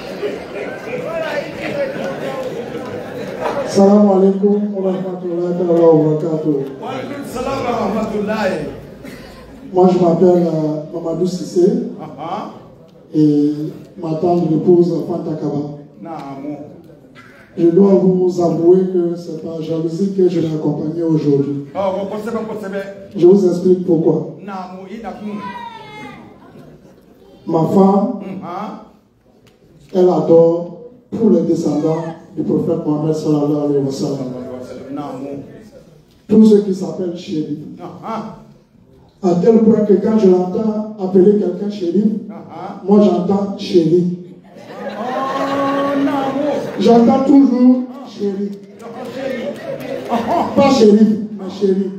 Salam alaikum wa rahmatullahi wa barakatuh. Salam wa rahmatullahi. Moi je m'appelle Mamadou Sissé et ma tante épouse Fanta Kaba. Je dois vous avouer que c'est par jalousie que je l'ai accompagnée aujourd'hui. Je vous explique pourquoi. Ma femme, elle adore tous les descendants du prophète Mohammed sallallahu alayhi wa sallam. Tous ceux qui s'appellent Chérif. À tel point que quand je l'entends appeler quelqu'un Chérif, moi j'entends Chérif. J'entends toujours Chérif. Pas Chérif, mais Chérif.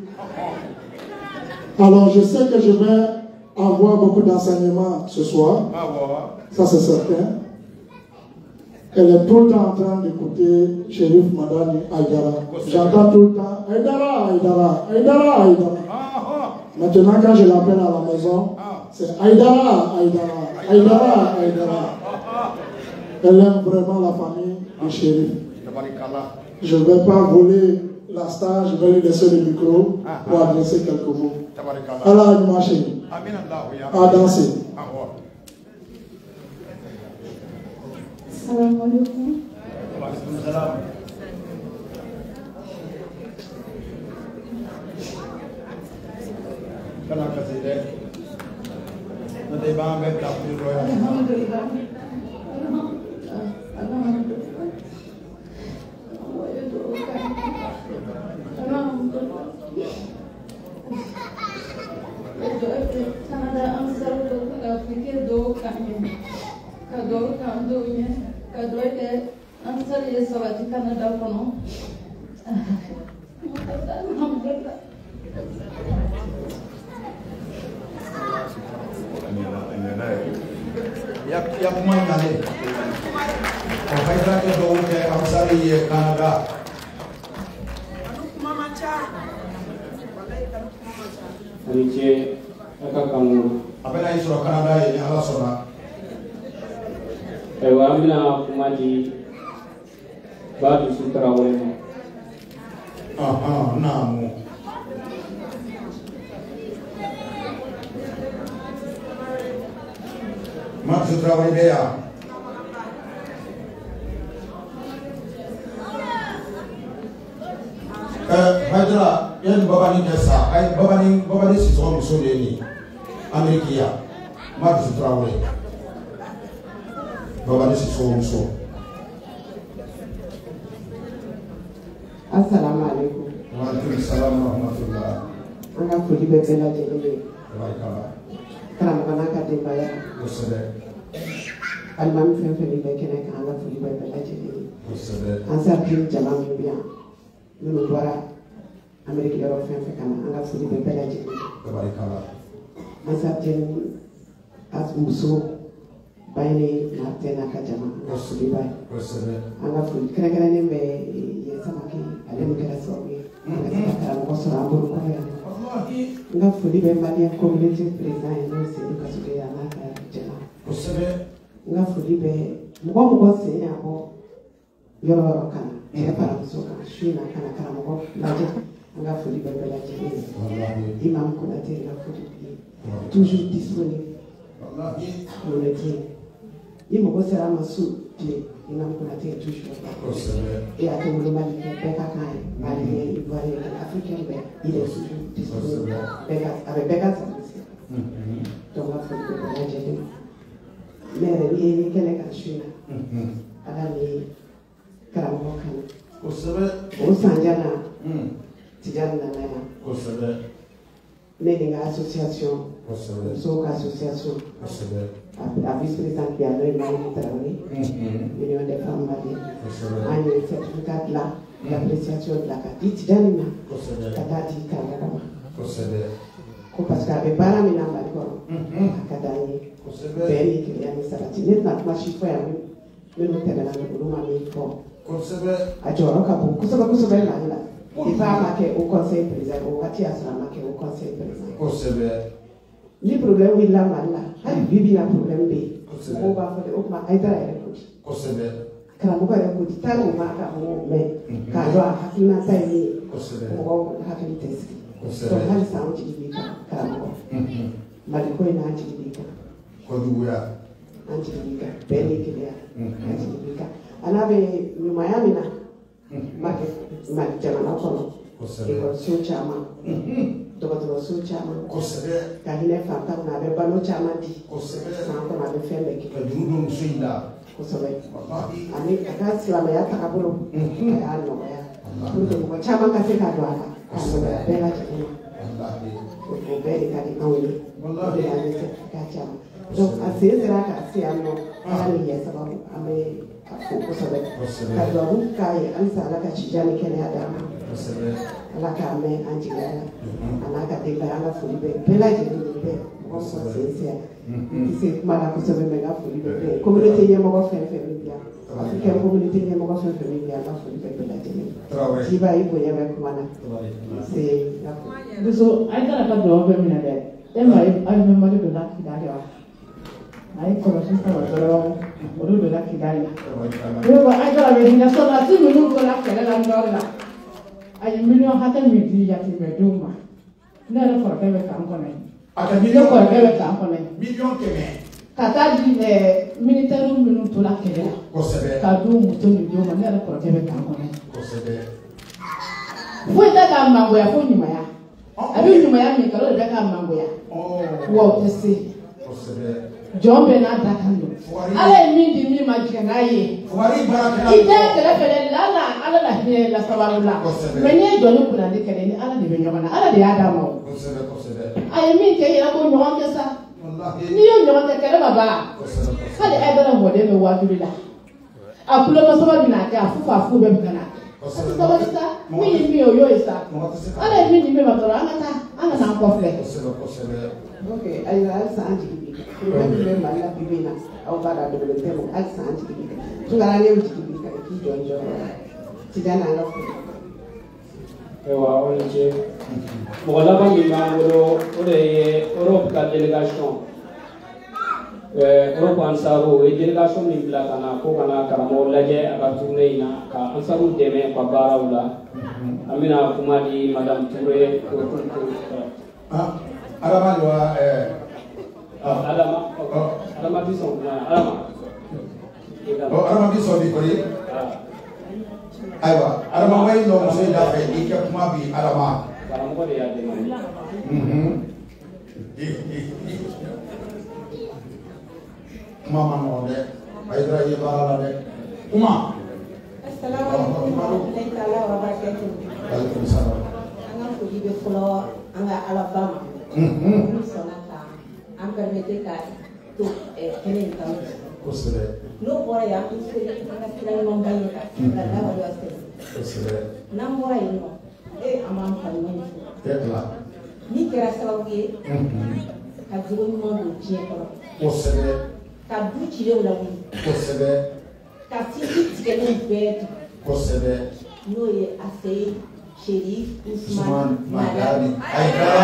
Alors je sais que je vais avoir beaucoup d'enseignements ce soir. Ça c'est certain. Elle est tout le temps en train d'écouter Chérif Madani Aïdara. J'entends tout le temps Aïdara, Aïdara, Aïdara, Aïdara. Maintenant, quand je l'appelle à la maison, c'est Aïdara, Aïdara, Aïdara, Aïdara. Elle aime vraiment la famille de Chérif. Je ne vais pas voler la star, je vais lui laisser le micro pour adresser quelques mots. Allah a marché. À danser. Assalamu alaikum. Assalamu alaikum. Wa alaikum salam wa rahmatullah. Anga foli bɛ bɛɛ lajɛlen ye. Karamɔgɔ n'a ka denbaya. Kosɛbɛ. Alimami fɛn fɛn min bɛ kɛnɛ kan an ka foli bɛ bɛɛ lajɛlen ye. Kosɛbɛ. An sariti jama min bɛ yan minnu bɔra Ameriki yɔrɔ fɛn fɛn ka na an ka foli bɛ bɛɛ lajɛlen ye. An sariti a muso ba ni Martin n'a ka jama an ka foli b'a ye. Kosɛbɛ. An ka foli kɛrɛnkɛrɛnnen bɛ Samake ale min kɛra sababu ye an ka se ka karamɔgɔ sɔrɔ an bolo kɔfɛ yan. N ka foli bɛ Malien communauté président ye n'o Seydou Kassoge a n'a ka jama. Kosɛbɛ. N ka foli bɛ mɔgɔ mɔgɔ sen y'a bɔ yɔrɔ yɔrɔ ka na cɛ fara muso kan su in na ka na karamɔgɔ lajɛ an ka foli bɛ bɛɛ lajɛlen ye. Imam Konate n ka foli bɛ toujours disponible. Communauté i mago sera a ma su tile Imam Konate est toujours là. Et à tout le monde, il Malien, Ivoirien, Africain, il est toujours disponible avec Béga Samussi. Donc, on va faire de la gêne. Mais il y a quelqu'un qui est là. Alors, il y a Karamokana. Au Sanjana, Tidjana Nana. Mais il y a une association. Une association. La vice-présidente qui a donné Marie Traoré, l'Union des femmes maliennes, a un certificat là, l'appréciation de la Kaditi Danina, Kadati Kalarama. Parce qu'avec Baramina Malkoro, Kadani, Béni, qui est un sarati, n'est pas ma chiffre, mais nous tenons la Boulomami fort. A Joroka, Kosoba Mala, il va marquer au conseil président, au Katia sera marqué au conseil président. Ni problème il la mal là, hali bibi na problème be. Ko ba fa de o ma aidara ya kuti. Kosebe. Kala mo ya kuti taro ma ka mo me. Ka do hakina sai ni. Kosebe. Mo hakini testi. Kosebe. To hali sa mo ji ka kala mo. Mali ko ina ji ka. Ko duya. Anji ka beni ke ya. Anji ka. Anabe nyuma ya mina. Make mali jama na kono. Kosebe. Ko so chama. dɔgɔtɔrɔso caman ka hinɛ fantanw na a bɛ balo caman di san kɔnɔ a bɛ fɛn bɛɛ kɛ kosɛbɛ ani a ka silamɛya tagabolo a y'a nɔgɔya pour que mɔgɔ caman ka se ka don a la ka nɔgɔya bɛɛ lajɛlen ma o bɛɛ de ka di anw ye o de la bɛ se ka caman donc a sen sera ka se yan nɔ ala ni yɛ sababu an bɛ a fo kosɛbɛ ka duwawu k'a ye halisa ala ka cija ni kɛnɛya d'a ma ala k'a mɛn an jigiya la a n'a ka denbaya an ka foli bɛɛ lajɛlen de bɛɛ mɔgɔ mɔgɔ sen sera n tɛ se kuma la kosɛbɛ mɛ n ka foli bɛɛ bɛɛ communauté ɲɛmɔgɔ fɛn fɛn min bi yan africaine communauté ɲɛmɔgɔ fɛn fɛn min bi yan n ka foli bɛɛ lajɛlen jiba i bonya bɛ kuma na c'est muso an kana ka duwawu bɛɛ minɛ dɛ e ma ye alimɛ mali donna kidali wa a ye kɔlɔsi saba dɔrɔn olu donna kidali la ne ko an kana bɛ hinɛ sɔrɔdasi minnu donna kɛlɛ la nɔri la a ye miliyɔn hakɛ min di yatimɛdenw ma ne yɛrɛ kɔrɔkɛ bɛ k'an kɔnɔ ye ne kɔrɔkɛ bɛ k'an kɔnɔ ye miliyɔn 100 ka taa di militaires minnu tora kɛlɛ la ka di muso ni denw ma ne yɛrɛ kɔrɔkɛ bɛ k'an kɔnɔ ye foyi tɛ k'a mangoya fo ɲumanya a bɛ ɲumanya min kɛ o de bɛ k'a mangoya wa o tɛ se jɔn bɛɛ n'a dakan don ala ye min di min ma jigin n'a ye i tɛ kɛrɛfɛ la ala la hinɛ la sababu la mɛ n'i ye jɔn ni kunnandi kɛlɛ ni ala de bɛ ɲɔgɔn na ala de y'a d'a ma o a ye min kɛ yɛrɛ ko ɲɔgɔn kɛ sa n'i ye ɲɔgɔn kɛ kɛlɛ ma ban hali e dara mɔden bɛ wajibi la a kuloma saba bɛ n'a kɛ a fu fa fu bɛɛ bɛ ka na sabali sa min ye min ye o y'o ye sa ala ye min di min ma dɔrɔn an ka taa an ka n'an kɔfɛ ok ayiwa halisa an jigi bi problème min bɛ mali la bi bi in na aw b'a la développé mo halisa an jigi bi tungala ne y'o jigi bi ka k'i jɔ tija n'an ka foli ayiwa aw ni ce mɔgɔ laban min b'an bolo o de ye Europe ka délégation Europe Ansaru o ye délégation min bila ka na ko ka na karamɔgɔ lajɛ a ka tournée in na ka Ansaru dɛmɛ ka baaraw la an bɛna kuma di madame Touré Adama de wa Adama bi sɔn kuma Adama Adama bi sɔn bi kɔni ayiwa Adama wa yi nɔ muso in da fɛ i kɛ kuma bi Adama karamɔgɔ de y'a dɛmɛ kuma ma nɔgɔn dɛ Ayidara ye baara la dɛ kuma Waalaikum salam. An ka foli bɛ fɔlɔ an ka Alaba ma. N'u sɔnna ka an permettre ka to kɛnɛ in kan. Kosɛbɛ. N'o bɔra yen an bɛ se an ka kira ɲumanba in kan. Lala wale wa sɛbɛn. Kosɛbɛ. N'an bɔra yen nɔ an b'an fa ɲuman fo. Kɛla. Min kɛra sababu ye ka jogo ɲuman don diɲɛ kɔnɔ. Kosɛbɛ. Ka du cilenw lawuli. Kosɛbɛ. Ka sinji tigɛlenw bɛɛ dun. Kosɛbɛ. N'o ye Aseyi Sherif Usman Madani Ayidara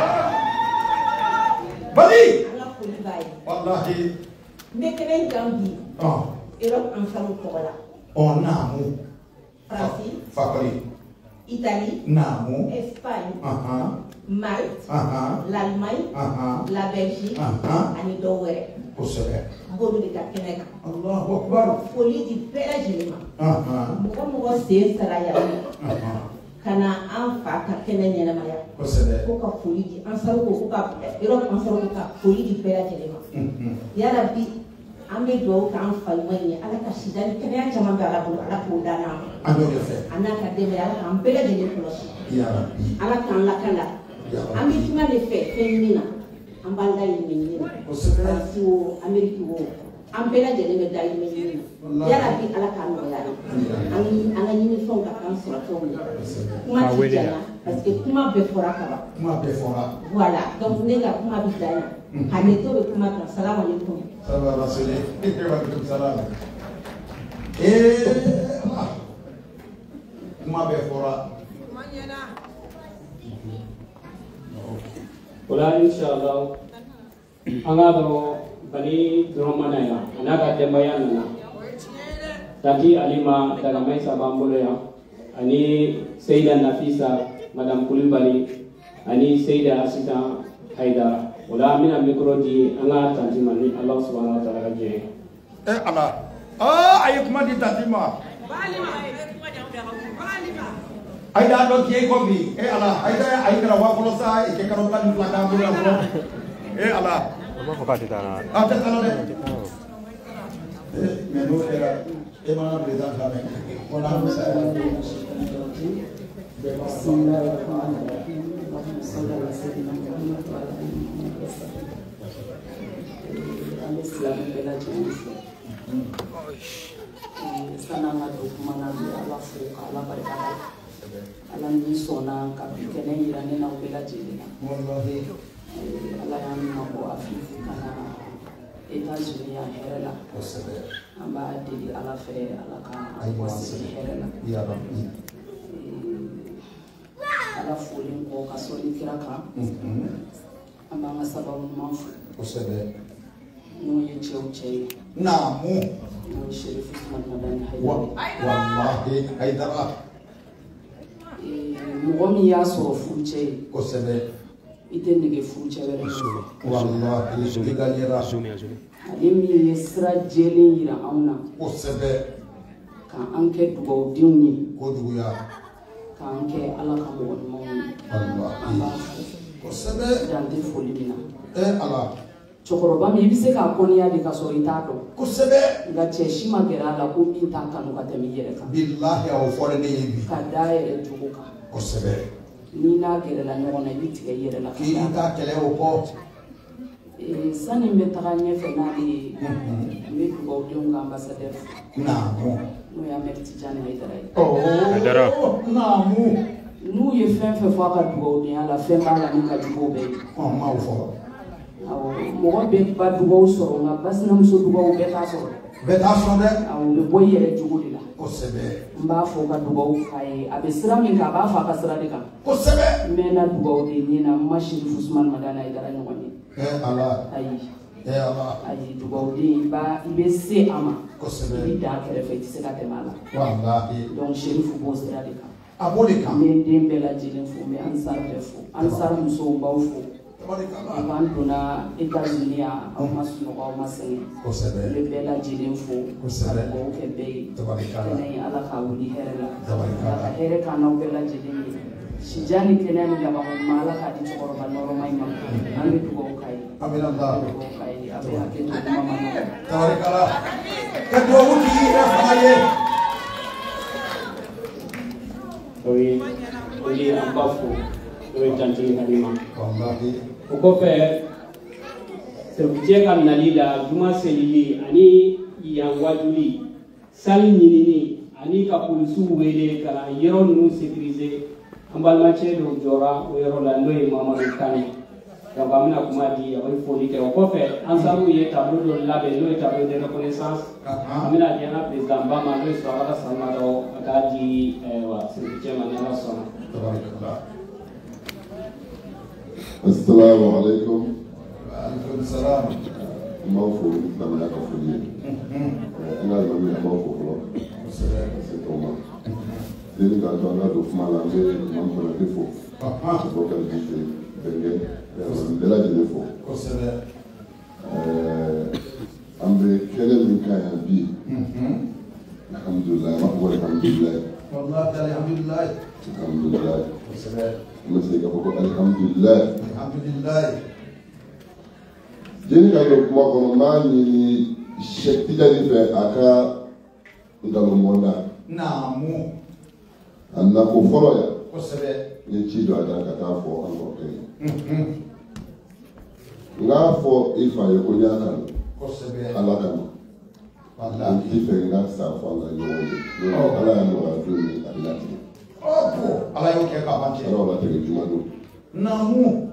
Bali an ka foli b'a ye wallahi n bɛ kɛnɛ in kan bi Europe Ansaru tɔgɔ la naamu Faransi Fakoli Italie naamu Espagne Malte l'Allemagne la Belgique ani dɔw wɛrɛ kosɛbɛ b'olu de ka kɛnɛ kan Allahu Akbar foli di bɛɛ lajɛlen ma mɔgɔ mɔgɔ sen sara yan ka na an fa ka kɛnɛ ɲɛnamaya ko ka foli di Ansaru ko ka Europe Ansaru ko ka foli di bɛɛ lajɛlen ma yala bi an bɛ dugawu k'an fa ɲuman ye ala ka sida ni kɛnɛya caman bɛ ala bolo ala k'o da n'an ma a n'a ka denbaya ala k'an bɛɛ lajɛlen kɔlɔsi ala k'an lakanda an bɛ kuma de fɛ fɛn ɲini na an b'a laɲini ɲini na Faransi o Ameriki o an bɛɛ lajɛlen bɛ dayirimɛ ɲini na yala bi ala k'an nɔgɔya an ka ɲinifɛnw ka k'an sɔrɔ fɛnw ye kuma ti janya parce que kuma bɛɛ fɔra kaban voilà donc ne ka kuma bɛ dan yan hakɛto bɛ kuma kan salamu alaikum kuma bɛɛ fɔra ola inshallah an ka dɔn bani dɔrɔn mana yan a n'a ka denbaya nana taki alima daga maisa b'an bolo yan ani Seyida Nafisa madame Kulibali ani Seyida Asitan Haidara ola an bɛna micro di an ka tanti ma ni Allah subhanahu wa ta'ala ka jɛ ala a ye kuma di tanti ma Aida do kiai kobi. Ala, aida kira wa kolosa ke karotan plaka bula bro. Ala. Apa kok ditana? Ada tanah deh. Menu era emang beda kami. Kolam saya sananga dokumana ala fuka ala barika ala ni sona kapikene irane na ubela jina wallahi ala ya mi mako afifu kana États-Unis ya herela amba adili ala fe ala ka wasi herela ya rabbi ala fulin ko ka soli kiraka amba masababu mafu osebe no ye cheuche namu no sherifu madani wallahi haidara mɔgɔ min y'a sɔrɔ furucɛ ye kosɛbɛ i tɛ nege furucɛ wɛrɛ wallahi ale min ye sira jɛlen yira anw na kosɛbɛ k'an kɛ dugawudenw ye kojuguya k'an kɛ ala ka mɔgɔ ɲumanw ye an b'a fɔ kosɛbɛ dan tɛ foli min na ala cɛkɔrɔba min i bɛ se k'a kɔniya de ka sɔrɔ i t'a dɔn kosɛbɛ nka cɛ si ma gɛrɛ a la ko min t'a kanu ka tɛmɛ i yɛrɛ kan bilahi aw fɔlen ne ye bi ka da yɛrɛ jogo kan kosɛbɛ n'i n'a gɛrɛla ɲɔgɔn na i bɛ tigɛ i yɛrɛ la k'i ta kɛlɛ o kɔ sani n bɛ taga ɲɛfɛ n'ale ye n bɛ dugawudenw ka ambassadeur naamu n'o ye Ahmed Tijani Haidara ye naamu n'u ye fɛn fɛn fɔ a ka dugawudenya la fɛn b'a la min ka jugu o bɛɛ ye m'aw fɔ awɔ mɔgɔ bɛ ba dugawu sɔrɔ nka ba sinamuso dugawu bɛɛ t'a sɔrɔ bɛɛ t'a sɔrɔ dɛ awɔ u bɛ bɔ i yɛrɛ jogo de la kosɛbɛ n b'a fɔ ka dugawu k'a ye a bɛ sira min kan a b'a fɔ a ka sira de kan kosɛbɛ n mɛnna dugawu de ɲini na n ma Sherifu Usumani Madani Haidara ɲɔgɔn ye ala ayi ala ayi dugawuden i bɛ se a ma kosɛbɛ i bɛ dan a kɛrɛfɛ i tɛ se ka tɛmɛ a la wallahi donc Sherifu b'o sira de kan a b'o de kan n bɛ n den bɛɛ lajɛlen fo n bɛ Ansar bɛɛ fo Ansar musow b'aw fo an donna États-Unis yan aw ma sunɔgɔ aw ma sɛgɛn n bɛ bɛɛ lajɛlen fo ka dugawu kɛ bɛɛ ye kɛnɛ in ala k'a wuli hɛrɛ la ala ka hɛrɛ k'an n'aw bɛɛ lajɛlen ye sija ni kɛnɛya ni laban ɲuman ala k'a di cɛkɔrɔba nɔrɔma in ma an bɛ dugawu k'a ye a bɛ hakɛ to kuma ma nɔgɔ tabarikala ka dugawu k'i yɛrɛ fana ye o ye an b'a fo o ye tantigi Halima o kɔfɛ cɛ ka nali la juma selili ani yan wajuli sali ɲinini ani ka polisiw wele ka na yɔrɔ ninnu sécuriser an balimacɛ dɔw jɔra o yɔrɔ la n'o ye Mamadu Kane donc an bɛna kuma di a bɛ foli kɛ o kɔfɛ Ansaru ye tableau dɔ labɛn n'o ye tableau de reconnaissance an bɛna di an ka président ba ma n'o ye Surakata Salimata a k'a di cɛ ma ni Ala sɔnna. Assalamu alaikum. Alaikum salam. M'aw fo lamɛnna ka foli ye. An ka lamɛn an b'aw fo fɔlɔ. Se tɔw ma. Deni k'a to an ka don kuma la an bɛ Imam Konate fo. Abubakar Dute Bɛnkɛ bɛɛ lajɛlen fo. Kosɛbɛ. An bɛ kɛnɛ min kan yan bi. Alhamdulilayi an b'a fɔ ko alhamdulilayi. Wallahi alhamdulilayi. Alhamdulilayi. Kosɛbɛ. An bɛ se k'a fɔ ko alhamdulilayi. Alhamdulilayi. Jeni ka don kuma kɔnɔ n'a ɲini Sheikh Tijani fɛ a ka nkalonmɔda. Naamu. A nako fɔlɔ yan. Kosɛbɛ. N ye ci don a da ka taa fɔ an kɔrɔkɛ ye. N k'a fɔ i fa ye ko n y'a kanu. Kosɛbɛ. Ala kama. N ti fɛ n ka sa fɔ an ka ɲɔgɔn ye. Ala y'a nɔgɔya don min a bɛ latigɛ. Ala y'o kɛ k'a ban cɛ. Ala y'o latigɛ juma don. Naamu.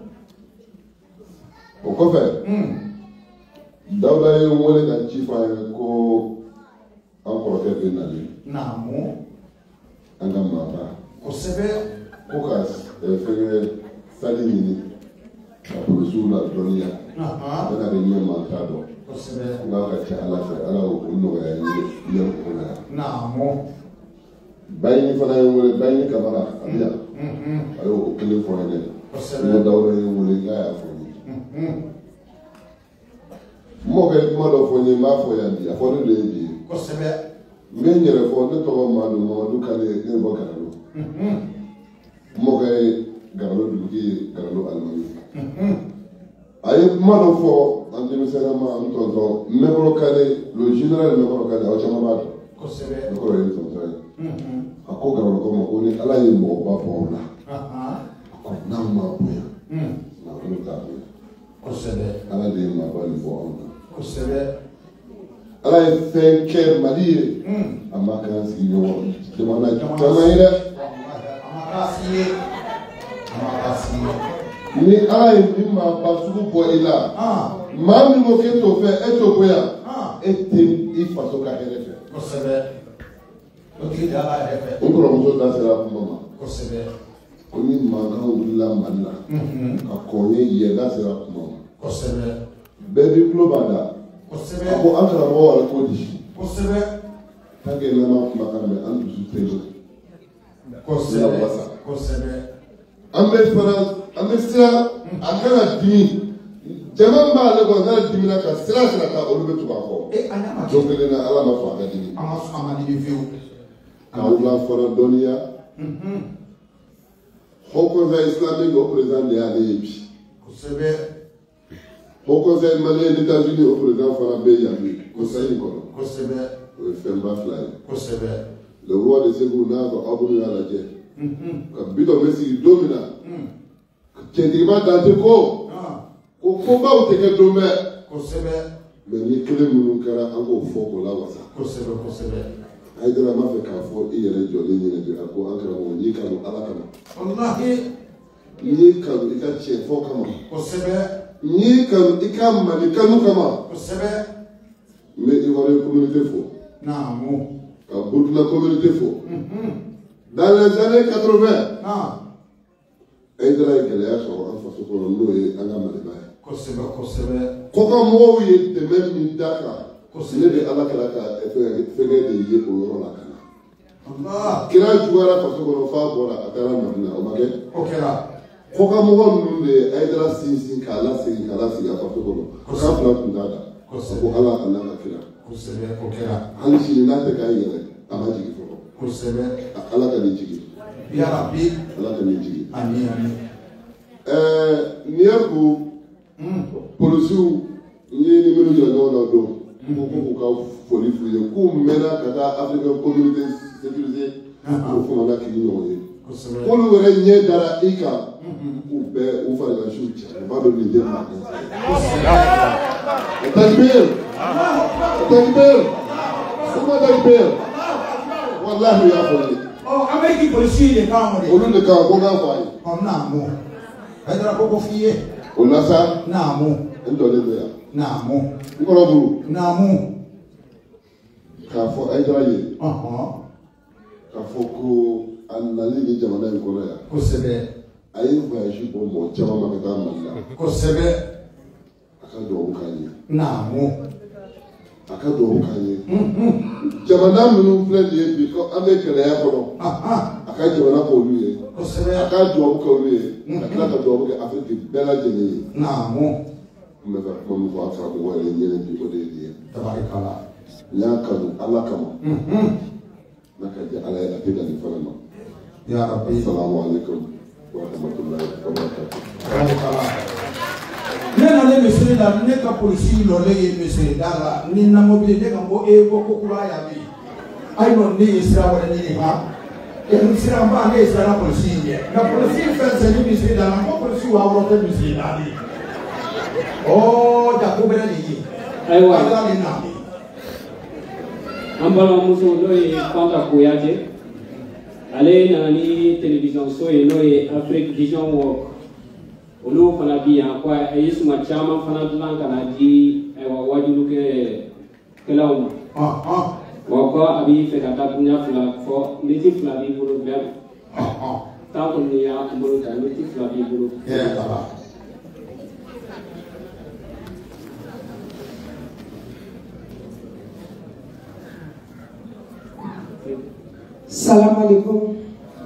O kɔfɛ. Dawuda ye n wele ka ci fɔ an ye ko an kɔrɔkɛ bɛ nalen. Naamu. An ka maaba. Kosɛbɛ. Ko ka fɛngɛ sali ɲini ka polisiw la dɔnniya. Bɛna de ɲɛ maa t'a dɔn. Kosɛbɛ. N k'a ka ca Ala fɛ Ala y'o nɔgɔya n ye ɲɛ kɔnɔ yan. Naamu. Bayini fana ye n wele Bayini Kamara a bɛ yan. A y'o kelen fɔ n ye. Kosɛbɛ. N ko Dawuda ye n wele n k'a y'a fɔ n ye. Mɔkɛ kuma dɔ fɔ n ye n b'a fɔ yan bi a fɔ ne de ye bi. Kosɛbɛ. N bɛ n yɛrɛ fɔ ne tɔgɔ Mamadu Kane ne bɔ Garalo. Mokai Garlo Duki, Garlo Almami. Aïe, Malofo, en 2005, le général Mekolokane, Ochamabad. Le colonel de son train. A quoi Garlo comme on est à la Yémo, pas pour là. Non, ma poya. Non, le tabu. À la Yémo, pas le bon. À la Yémo, Mali, à ma case, il y a demandé à Tamaïda. Ni ala ye ni ma ba sugu bɔ i la maa min ko k'e t'o fɛ e t'o bonya e tɛ i faso ka hɛrɛ fɛ. Kosɛbɛ o tigi de ala yɛrɛ fɛ. N kɔrɔmuso da sera kuma ma. Kosɛbɛ ko ni mankan wulila Mali la ka kɔn ye yɛ da sera kuma ma. Kosɛbɛ bɛɛ b'i tulo b'a da. Kosɛbɛ a ko an karamɔgɔ wale ko di. Kosɛbɛ tant que n'an kumakan mɛn an dusu tɛ jɔ. Kosɛbɛ kosɛbɛ. An bɛ sira a kana dimi jama b'ale kɔnɔ n'a dimina ka sira ta olu bɛ tugu a kɔ. Don kelen na ala ma fɔ a ka dimi. An ma dimi fiyewu. K'a wula fɔra dɔnniya. Haut conseil islamique au président de y'ale ye bi. Kosɛbɛ. Haut conseil malien des États-Unis au président fana bɛ yan bi conseil in kɔnɔ. Kosɛbɛ. O ye fɛnba fila ye. Kosɛbɛ. Le roi de Ségou n'a ka aw bolo y'a lajɛ. Ka bitɔn bɛ sigi don min na. Cɛntigiba Dante ko kobaw tɛ kɛ don bɛɛ. Kosɛbɛ. Mais ni kelen minnu kɛra an k'o fɔ k'o lawasa. Kosɛbɛ kosɛbɛ. Hayidara m'a fɛ k'a fɔ i yɛrɛ jɔlen ɲɛnɛ bi a ko an karamɔgɔ n'i kanu ala kama. Walahi. N'i kanu i ka tiɲɛ fɔ kama. Kosɛbɛ. N'i kanu i ka Mali kanu kama. Kosɛbɛ. N bɛ Ivoirien communauté fo. Naamu. Ka Burkina communauté fo. Dans les années 80. Hayidara ye gɛlɛya sɔrɔ an faso kɔnɔ n'o ye an ka Maliba ye. Kosɛbɛ kosɛbɛ. Kɔkan mɔgɔw ye dɛmɛ min d'a kan. Ne bɛ ala kɛra ka fɛngɛ de ye o yɔrɔ la ka na. Kira juguyara faso kɔnɔ f'a bɔra a taara Madina o ma kɛ. O kɛra. Kɔkan mɔgɔ ninnu de ye Hayidara sinsin k'a lasegin a faso kɔnɔ. K'an fila tun t'a da. Kosɛbɛ. Ko ala a n'a ka kira. Kosɛbɛ o kɛra. Hali sini n'a tɛ k'a yɛlɛ a ma jigin fɔlɔ. Kosɛbɛ. Ala ka nin jigin. Yarabi. Ala ka nin jigin. Ami ami. N'i y'a ko polisiw n ye ni minnu jira ɲɔgɔn na don ko k'u ka foli f'u ye k'u mɛnna ka taa Africaine communauté sécurisée k'o fana k'i ɲɔgɔn ye k'olu yɛrɛ ɲɛ dara i kan k'u bɛɛ u farigasiw cɛ u b'a dɔn nin tɛ maa takbir takbir suma takbir walahi y'a fɔ ye. An bɛ k'i polisi de kan o de. Olu de kan ko k'a fɔ a ye. Naamu. Hayidara ko f'i ye. O la sa. Naamu. N dɔlen bɛ yan. Naamu. N kɔrɔ bolo. Naamu. K'a fɔ Hayidara ye. K'a fɔ ko a nali ni jamana in kɔnɔ yan. Kosɛbɛ. A ye voyage bɔ mɔgɔ caman ma ka taa Mali la. Kosɛbɛ. A ka dugawu k'an ye. Naamu. A ka dugawu k'an ye. Jamana minnu filɛ nin ye bi ko an bɛ gɛlɛya kɔnɔ. A ka jamana k'olu ye. Kosɛbɛ. A ka dugawu k'olu ye. Ka tila ka dugawu kɛ Afiriki bɛɛ lajɛlen ye. Naamu. N bɛ ka kuma min fɔ a karamɔgɔ yɛrɛ ɲɛnɛ bi o de ye nin ye. Tabarikala. N y'a kanu ala kama. N'a ka di ala ye a tɛ dan nin fana ma. Ya Rabbi. Assalamu alaikum wa rahmatullahi wa barakatuh. Tabarikala. Ne nalen misiri la ne ka polisi lɔlen ye misiri da la ni na mobili ne ka ko e ko kura y'a bi. Ayi nɔ ne ye sira wɛrɛ ɲini ha. Sira ba ne ye sira polisi in ye. Nka polisi fɛn fɛn ni misiri da la n ko polisi wa wɔɔrɔ tɛ misiri da de. Jako bɛ nin ye. Ayiwa ala ni na. An balimamuso n'o ye Fanta Kuyate ale nana ni télévision so ye n'o ye Afrique Vision World olu fana bi yan ko a ye suma caman fana dilan ka na di wajulukɛlaw ma wa ko a b'i fɛ ka taa dunuya fila fɔ miniti fila b'i bolo bɛɛ taa kɔni y'a bolo ta miniti fila b'i bolo. Salam alaikum.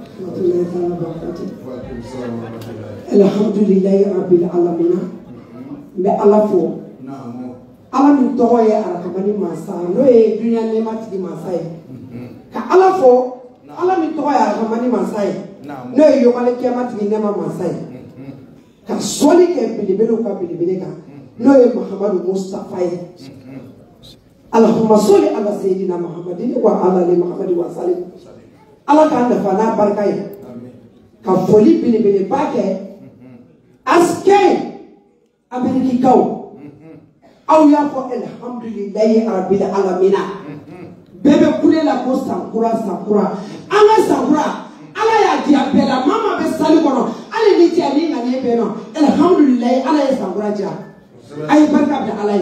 Alhamdulillahi rabbil alamin. Mbe ala fo. Ala min tɔgɔ ye arakamani masa n'o ye dunuya nɛɛma tigi masa ye. Ka ala fo. Ala min tɔgɔ ye arakamani masa ye. no ye yomale kiyama tigi nema masai ka soli ke bilibele ka bilibele ka no ye Muhammadu Mustafa ye Allahumma salli ala sayyidina Muhammadin wa ala ali Muhammad wa sallim ala ka dafa na barka ye ka foli bilibele ba ke aske Ameriki kaw aw ya fo alhamdulillahi rabbil alamin bebe kulela ko sankura ala sankura ala ya dia bela mama be sali kono ale ni ti ani ngani be no alhamdulillahi ala ya sankura ja ay barka be ala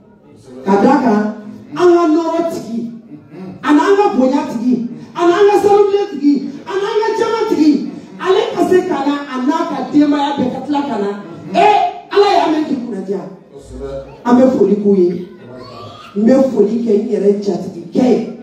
kadaka anga norotiki ananga bonyatiki ananga salutiki ananga jamatiki ale kase kana anaka tema ya be katla kana ala ya meki kunaja ame foli kuyi mbe foli ke yere jatiki ke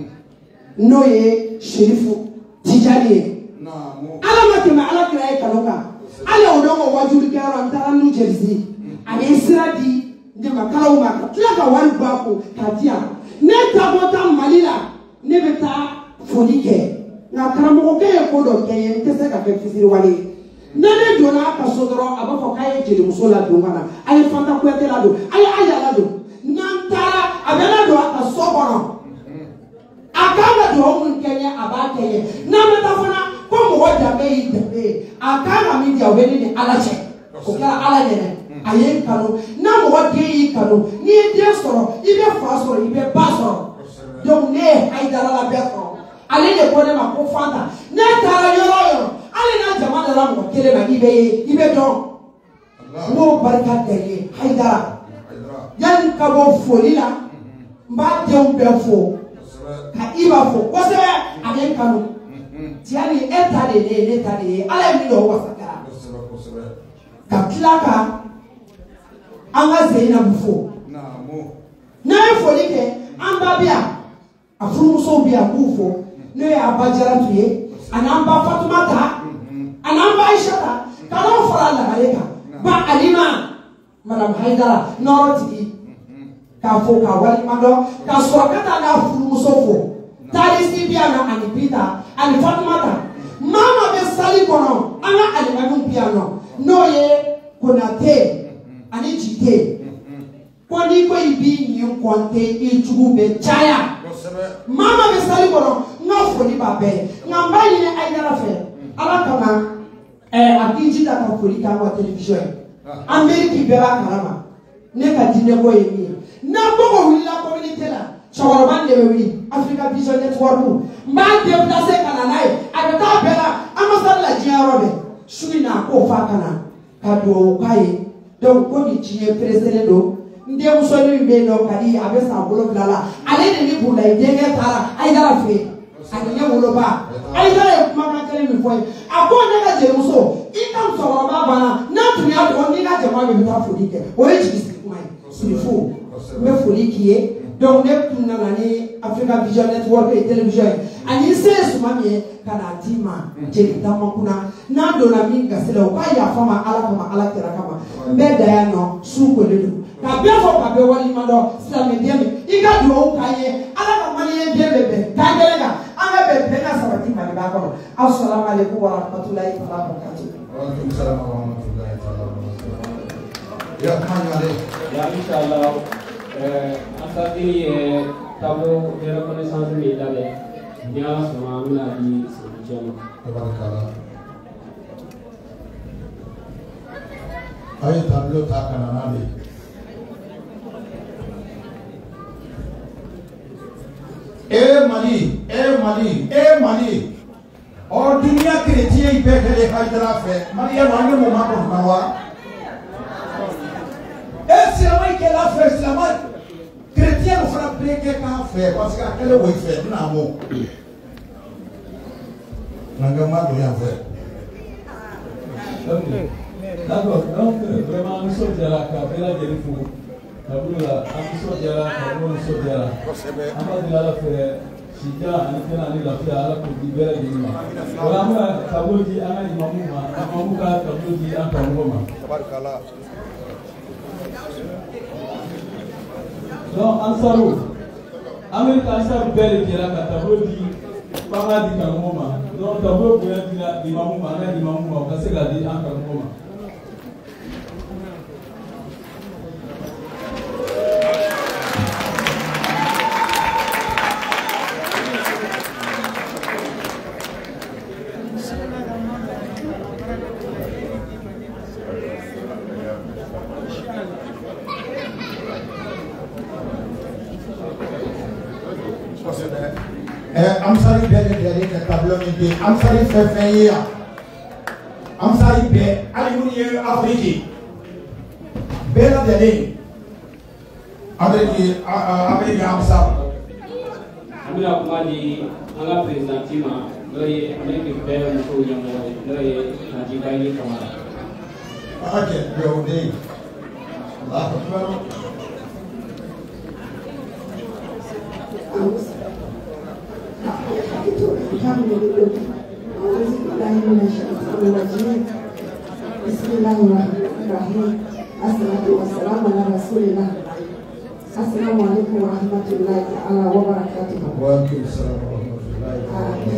noye sherifu tijani ala matema ala kiraye kanoka ala odongo wajuri karo antara nu jerisi ale siradi de makala uma katla ka wali bako kadia ne tabota malila ne beta foli ke na karamo ke ko do ke yente se ka fe fisiri wali nene dona ka sodoro abafo kaye jeli musola dongana ay fanta ko etela do ay aya do nantara abela do ka sobono akanga do mun kenya abakeye na metafona ko mo wada be ite akanga mi dia weni ni alache ko kala ala nyene ayen kanu na mo wade yi kanu ni de soro ibe fa soro ibe ba soro donc ne ay dara la beso ale de ko ne ma ko fanta ne tara yoro ale na jama da la mo kele ma ibe don mo barka tele haidara yan ka bo folila mba de be fo ka iba fo ko se ale kanu tiani eta de ale mi do wasaka ka klaka anga zeina bufo na folike amba bia afuru so bia bufo ne abajara tuye anamba Fatumata anamba Aisha kana fara la maleka ba alima madam Haidara noroti ka fo ka wali mando ka sorakata na furu musofo tarisi bia na anipita ani Fatumata mama be sali kono anga alimanu piano no ye konate ani jite koni ko ibi nyi konte ijugu be chaya mama be sali kono no foli babe ngamba yine Aidara fe ala kama akiji da ka foli ka wa television Ameriki beba karama ne ka dine ko yemi na bogo willa community la chawara de wi Africa Vision Network mba déplacer kana nai abeta bela amasala la jiarobe suina ko fa kana ka do kai donc ko ni tie president do ndé musoni be no kadi abesa bolo blala ale ne ni bula idenge tara Aidara fe anya wolo ba Aidara mama kele mi foy akona ga je muso ikam so ba bana na tuni ado ni ga je ma be ta fodi ke o e ji mai sifo me fodi kiye donc ne tunna nani Africa Vision Network et télévision ani se sumami kana tima je tama kuna na do na mi gasela o ba ya fama ala tera kama mbeda ya no su ko ledu ka be fo ka be wali mado same dem iga do o kaye ala ka mali ye bebe ka gelega anga be be na sabati mali ba ko assalamu alaikum wa rahmatullahi wa barakatuh wa alaikum assalam wa rahmatullahi wa barakatuh ya kanyale ya inshallah asa ini tabo de reconnaissance mi dale nya sama mina di sejam tabarakallah ay tablo ta kana nade Mali और दुनिया chrétien ही पे खड़े Haidara fait Mali ya wange mo ma ko nawa islama ke la fait islama chrétien no fera breke ka fait parce que aquele wo fait na mo nanga ma do ya fait d'accord donc vraiment nous sommes là ka bela de fou kabula amiso jara kabula so jara amadi ala fe sija anatena ni la fe ala ko dibera de ma wala ma kabuli ana imamu ka kabuli anta ngoma tabarakallah donc ansaru amerika ansaru bele jara ka kabuli pama di ngoma Donc, d'abord, vous avez dit l'imam, on va passer la vie en tant que Amsari bɛɛ de bilalen tɛ tableau min bɛ yen Amsari fɛn fɛn ye yan Amsari bɛɛ hali minnu ye Afiriki bɛɛ lajɛlen Afiriki Amsari. An bɛna kuma di an ka présidente ma n'o ye Amérique bɛɛ musow ɲɛmɔgɔ ye n'o ye Naji Bayini Kamara. Ok, dugawu den Allahu Akbar. Bismillahirrahmanirrahim. Assalatu wassalamu ala rasulillah. Assalamu alaikum wa rahmatullahi ta'ala wa barakatuh. Wa alaikum assalam wa rahmatullahi.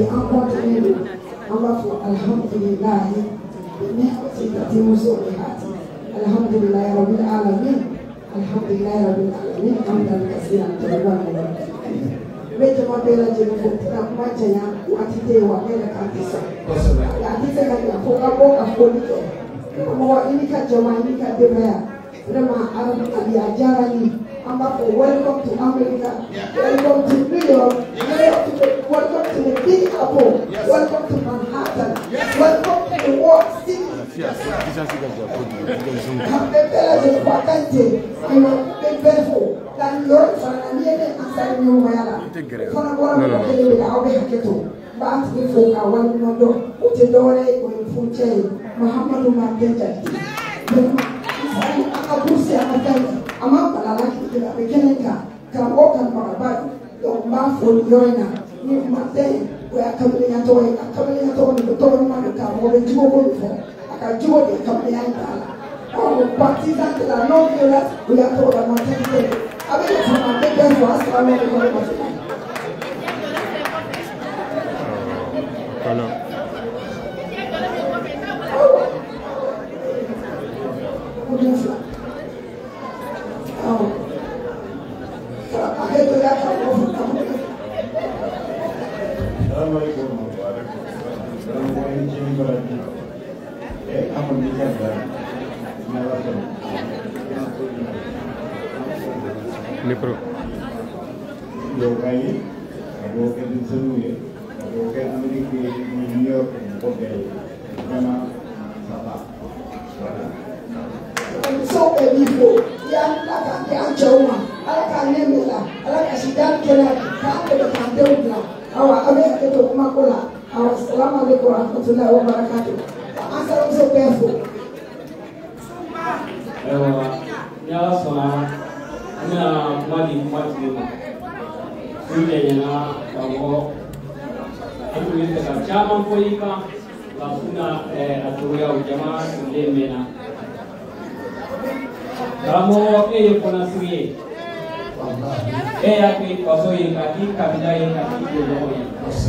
Alhamdulillah. Ni'mati tatimu solihati. Alhamdulillah rabbil alamin. Alhamdulillah rabbil alamin. Hamdan katsiran tayyiban mubarakan. Bete mabela jenu fotira kumachanya atite wa mela kabisa. Atite kaya foka boka folike. Kama inika jama inika debaya. Rema arabu kabia jarani. Ambapo welcome to America. Welcome to New York. Welcome to the Big Apple. Welcome to Manhattan. Welcome to the world city. Kabela jenu wakante. Ayo befo. Dan Lord fananiene asali nyumayala. Fana bora mkele bila awe haketo. Baat bifoka wani nodo. Utedore uimfunche. Muhammadu Mabenja. Isari akabusi akatangi. Ama balalaki kila bekenenka. Karamboka mbarabadu. Yung mafo yoina. Ni matei. Wea kabili yatoe. Kabili yatoe ni kutoa manuka. Mwabe jibo bonifo. Akajibo ni kabili yaitala. Oh, partisan de la non-violence. We are told about it. I mean, from my big guys, was I want to go about it. Micro. Yo kay ako kay din sa New ako kay Amerika New York ko kay kana sapa. So before, yang laka yang jauh, alaka nemela, alaka sidang kena, kan ada kandung lah. Awak ambil itu makola. Awak assalamualaikum warahmatullahi wabarakatuh. Asal so before. Ya soalnya ina mali mati ma sunya yana kawo an yi daga chaman koyika la suna atuya jama'a sunde mena ramo kona suye ya ke paso yi ka ki kabila yi ka ki ko yi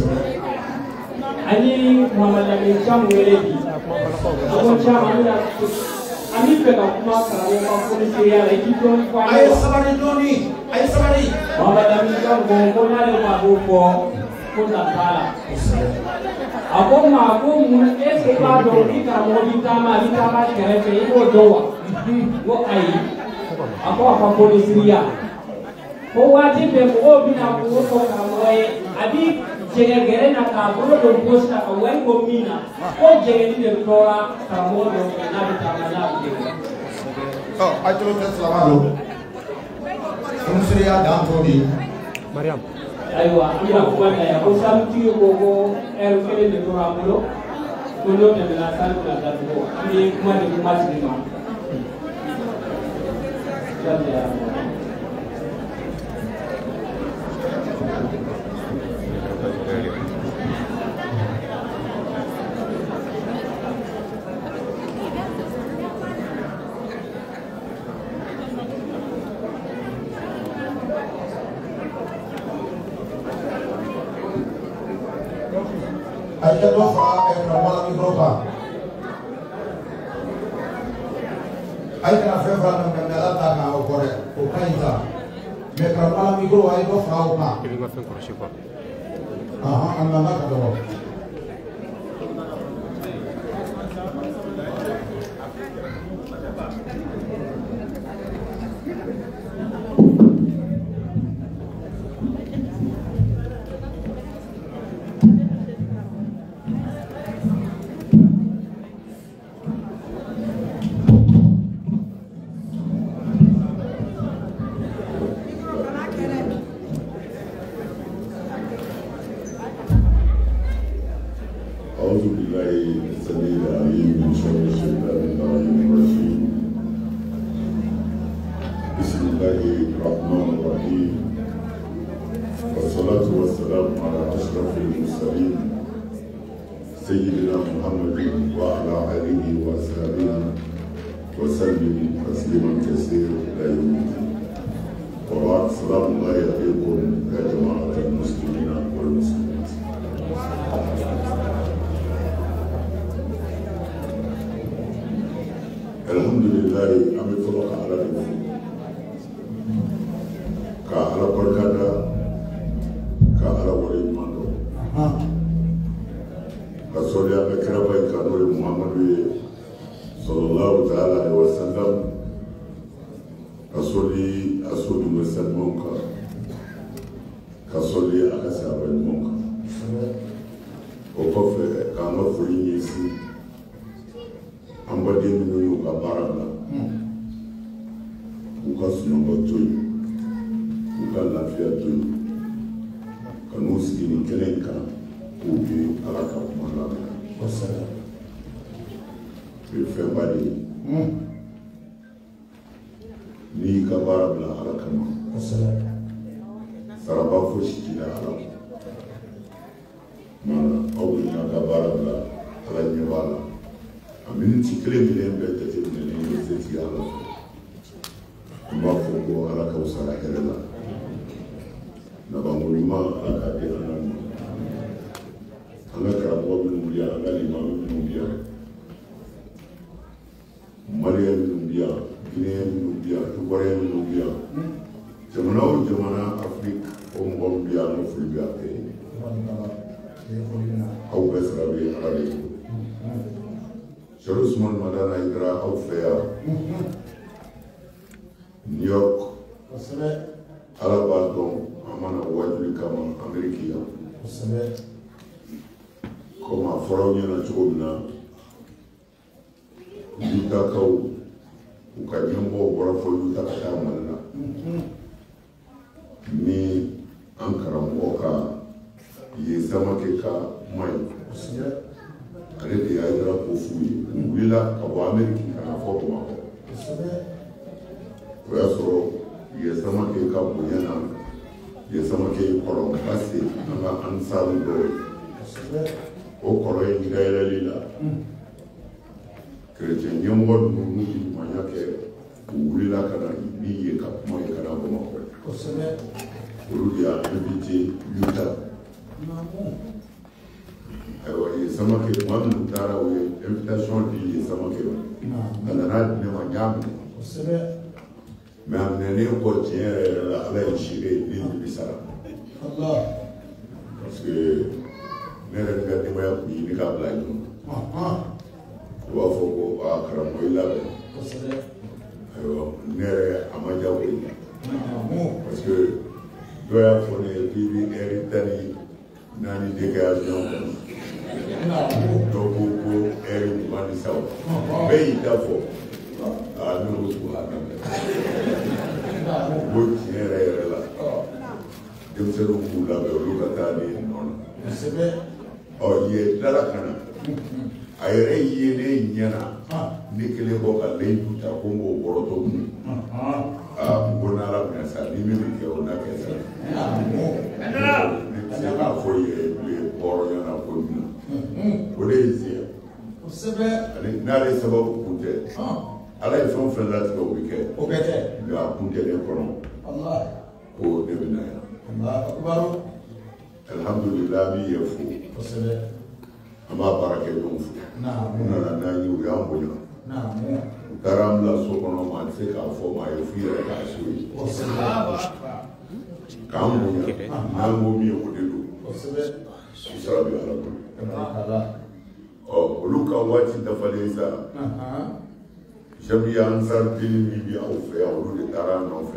ani Muhammad Ali chamu weledi ko chamu ya Ami pega kuma karamo ka polisi ya ekito kwa Ayo sabari doni, ayo sabari. Muhammad Ali chamu ko na le ma ko ko na kala ako ma ko mun ese ba do ki karamo di tama kere pe ko dowa wo ai ako ka polisi ya ko wati be ko bina ko karamo e abi jegere na ka bolo do posta ka wen ko mina ko jegere de tora ka mo do na bitama na bi oh ayo selamat Kumsriya dan Todi Mariam aywa ila ko ya ko samti ko kele de tora bolo ko no de la sal na da ko ni kuma de kuma ci ma ya I can offer a Mibroka. I can have ever known that now for it. Okaita. Make a Malamigro, I go for our. I'm not going to. سيدنا محمد وعلى آله وصحبه وسلم تسليما كثيرا لا يمكن. وبعد سلام الله عليكم يا جماعة المسلمين والمسلمات. الحمد لله أمي فلوك على ربي كأهل بركاتا كأهل وليمان كسوليا بكرة كانوا محمد صلى الله تعالى عليه وسلم كسولي مسلمون كسولي أكسر بنمون وقف كانوا فريني سي أمبدي منو يوكا بارلا وكاسنو بتوي وكالافيا توي كانوا سكيني كلينكا وبي alaka kumala wasala bifembali ni kabara bla alaka ma wasala saraba fushi kila alaka mana awli na kabara bla ala nyebala amini tikle bile mbete tibne ni zeti ala mbafuko alaka usala herela na bamulima alaka dena Allah karamwa minubia, Allah imam minubia, Maria minubia, Guinea minubia, Tuvaria minubia. Jamana Afrique, Ombia, no Fulbia pay. How best Rabi Arabi. Jerusalem, Madana Idra, how fair. New York, Alabama, Amana, Wadri Kama, America. Comme a fɔra ɲɛna cogo min na Utakaw u ka ɲɛmɔgɔw bɔra fɔ Uta ka taa Mali la ni an karamɔgɔ ka ye Samakɛ ka kuma ye ale de y'a yira ko f'u ye u wulila ka bɔ Amérique ka na fɔ Bamakɔ o y'a sɔrɔ ye Samakɛ ka bonya na ye Samakɛ kɔrɔ parce que an ka ansaaru dɔw ye o kɔrɔ ye ɲigayɛlɛli la kerecɛn ɲɛmɔgɔ ninnu n'u ye ɲumanya kɛ u wulila ka na ni ye ka kuma ye ka na Bamakɔ olu de y'a invité Uta ayiwa ye Samakɛ tuma minnu taara u ye invitation di ye Samakɛ ma a nana di ne ma n y'a minɛ mais a minɛnen kɔ tiɲɛ yɛrɛ la Ala ye seere ye ne nimisara parce que ne yɛrɛ ka denbaya kun ɲini k'a bila ɲɔgɔn u b'a fɔ ko karamɔgɔ i labɛn ayiwa ne yɛrɛ a ma diya o ye parce que dɔ y'a fɔ ne ye k'i bɛ ɛri 14 de kɛ avion kɔnɔ dɔ ko ɛri 27 bɛɛ y'i da fɔ ne ko ko a daminɛ ko tiɲɛ yɛrɛ la denmisɛnninw k'u labɛn olu ka taa ni nɔ na ye dala ka na a yɛrɛ yelen ɲɛna ne kelen bɔ ka layidu ta ko n b'o bɔrɔtɔ kun n ko n'Ala minɛ sa ni min bɛ kɛ o na kɛ sa ne tɛ se k'a fɔ ye hɔrɔnya na ko min na o de ye ziya n'ale sababu kun tɛ Ala ye fɛn o fɛn latigɛ o bɛ kɛ nka a kun tɛ ne kɔnɔ ko ne bɛ na yan alhamdulillah bi ye fo b'a baara kɛ ɲɔgɔn fɛ u nana n'an ye u y'an bonya u taara an bila so kɔnɔ ma a tɛ se k'a fɔ ma a ye f'i yɛrɛ k'a so ye k'an bonya n'an ko min ye o de don u sara bɛ ala bolo olu ka waati dafalen sa Jamu Ansar Dine min bɛ aw fɛ yan olu de taara an nɔfɛ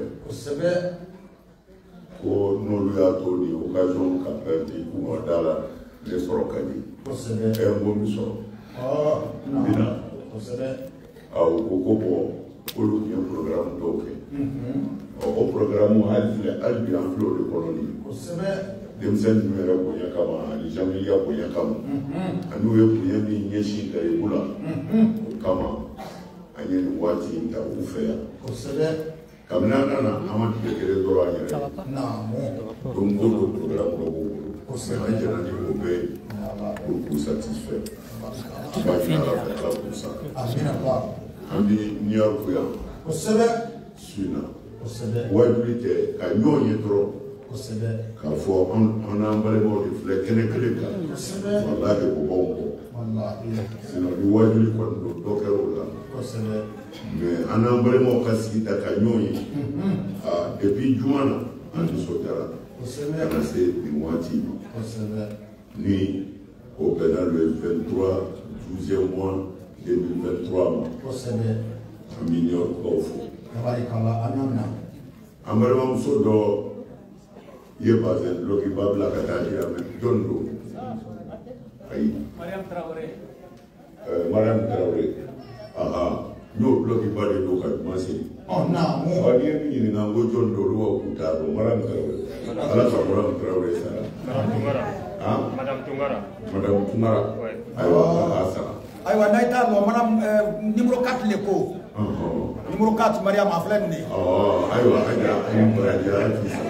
ko n'olu y'a to ni occasion ka di kuma da la ne sɔrɔ ka di n ko min sɔrɔ n bɛna u ko ko bɔn olu tun ye programme dɔw kɛ o programme hali bi an filɛ o de kɔnɔ nin denmisɛnnin ninnu yɛrɛ bonya kama ani jamiliya bonya kama ani u ye bonya min ɲɛsin garibu la o kama an ye nin waati in ta u fɛ yan kabini an nana an ma tigɛ kelen dɔrɔn an yɛrɛ don o don programme dɔ b'o bolo an jɛna ni o bɛɛ ye pour k'u satisfaire b'a ɲini ala fɛ ala k'u sa an bɛ New York yan su in na wajibi tɛ ka ɲɔgɔn ye dɔrɔn k'a fɔ an n'an balimaw de filɛ kɛnɛ kelen kan walahi o b'anw bɔ sinon ni wajibi kɔni don dɔ kɛra o la mais an n'an balimaw ka sigi ta ka ɲɔgɔn ye depuis juma na an nisɔndiyara ka na se nin waati ma ni o bɛnna le 23 12e mois 2023 ma an bɛ New York kaw fo an balimamuso dɔ ye bazɛn dulɔkiba bila ka taa jira mɛ jɔn don ayi Mariam Traoré n y'o dulɔkiba de don ka juma seli n'i ye min ɲininka n ko jɔn don olu b'a k'u t'a dɔn Mariam Traoré ala ka Mariam Traoré sara Madame Tunkara ayiwa k'a sara ayiwa n'a ye t'a dɔn Madame numéro 4 le ko numéro 4 Mariam a filɛ nin de ayiwa a jira a ye baraja k'i sara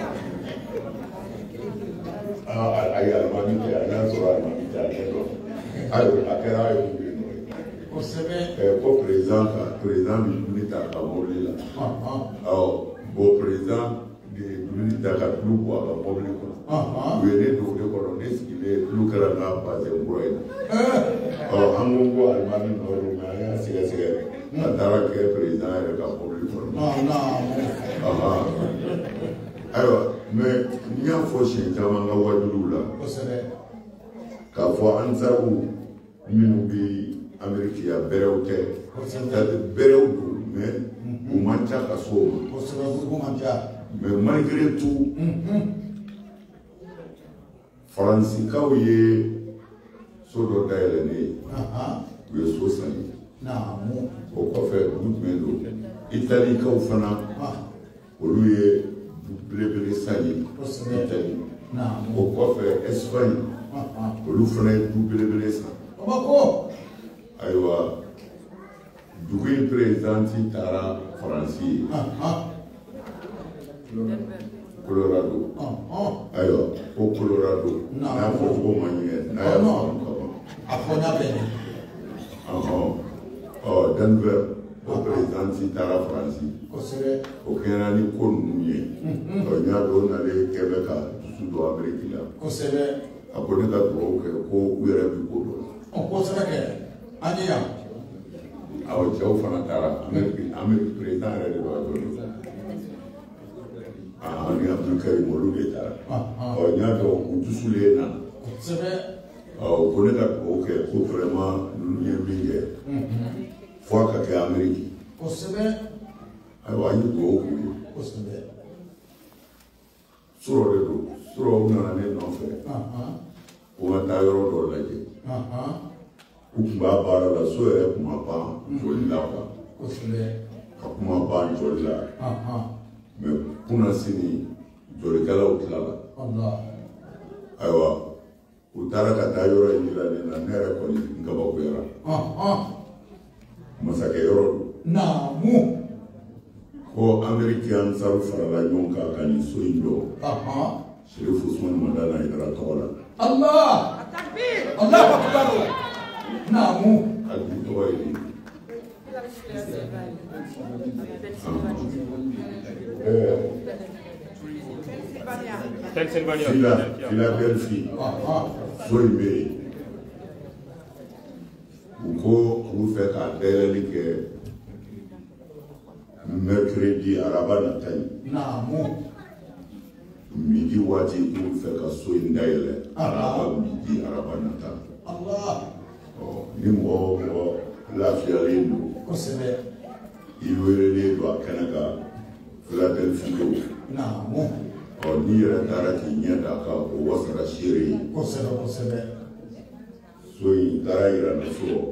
ayi alimami tɛ a y'a sɔrɔ alimami tɛ a ɲɛ dɔn ayiwa a kɛra a ye mun bɛ yen nɔ ko président bɛ dumuni ta ka mobili la bon président de dumuni ta ka tulu bɔ a ka mobili kɔnɔ u ye ne don o de kɔnɔ ne sigilen tulu kɛra n ka bazɛn kura ye an ko alimami nɔ don mɛ an y'a sɛgɛsɛgɛ a taara kɛ président yɛrɛ ka mobili kɔnɔ ayiwa mɛ n y'a fɔ siɲɛ caman ka wajuliw la k'a fɔ ansaru minnu bɛ Amérique ya bɛrɛw tɛ bɛrɛw don mɛ u man ca ka so o ma mɛ malgré tout faransikaw ye so dɔ dayɛlɛ ne ye u ye so sani o kɔfɛ olu jumɛn don italikaw fana olu ye belebele san ye Italie o kɔfɛ Espagne olu fana ye du belebele san ayiwa dugu in présidenti taara Faransi ye Colorado ayiwa ko Colorado n'a fɔ cogo man ɲɛ n'a y'a faamu ka ban a fɔ n'a bɛn Denver o présidenti taara Faransi o kɛra ni ko ninnu ye n y'a dɔn n'ale kɛ bɛ ka dusu don Amérique la a ko ne ka dugawu kɛ ko u yɛrɛ bɛ ko dɔn an ye yan awɔ cɛw fana taara Amérique président yɛrɛ de b'a dɔn ni Abdulkarim olu de taara n y'a dɔn u dusulen na ko ne ka dugawu kɛ ko vraiment ninnu ye min kɛ fo a ka kɛ Amérique ayiwa an ye dugawu k'u ye sɔrɔ de don sɔrɔ u nana ne nɔfɛ ko n ka taa yɔrɔ dɔ lajɛ u tun b'a baara la so yɛrɛ tun ma ban joli la ka kuma ban joli la mɛ kunna sini jolikɛlaw tilala ayiwa u taara ka taa yɔrɔ in jira ne na ne yɛrɛ kɔni n kabakoyara masakɛ yɔrɔ don ko Amérique ansaru farala ɲɔgɔn kan ka nin so in jɔ Sheriff Usman Madana Haidara tɔgɔ la Allahu akbar naamu a dun tɔgɔ ye Philadelphie so in bɛ yen Uko fait qu'à mercredi araba natani. Midi wati vous fait qu'à soindele araba midi araba natani. Allah. Ni mo la fialindu. Il veut les doigts Canada, Philadelphie. Ni yɛrɛ k'i ɲɛ d'a kan o wasara seere ye kosɛbɛ so in taara yira ne so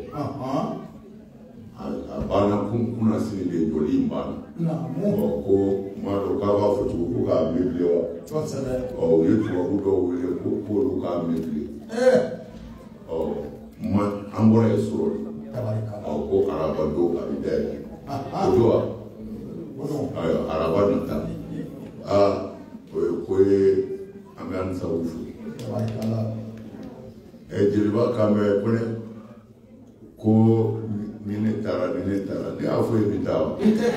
a banna kunna sini de joli in banna ko maa dɔ k'a b'a fɔ cogo ko k'a mebile wa u ye tubabu dɔw wele ko k'olu k'a mebile an bɔra yen sɔrɔ ko araba don a bɛ dayɛlɛ o don wa araba nata koye amen sawufu jeliba kame kone ko nine tara ni afo ebita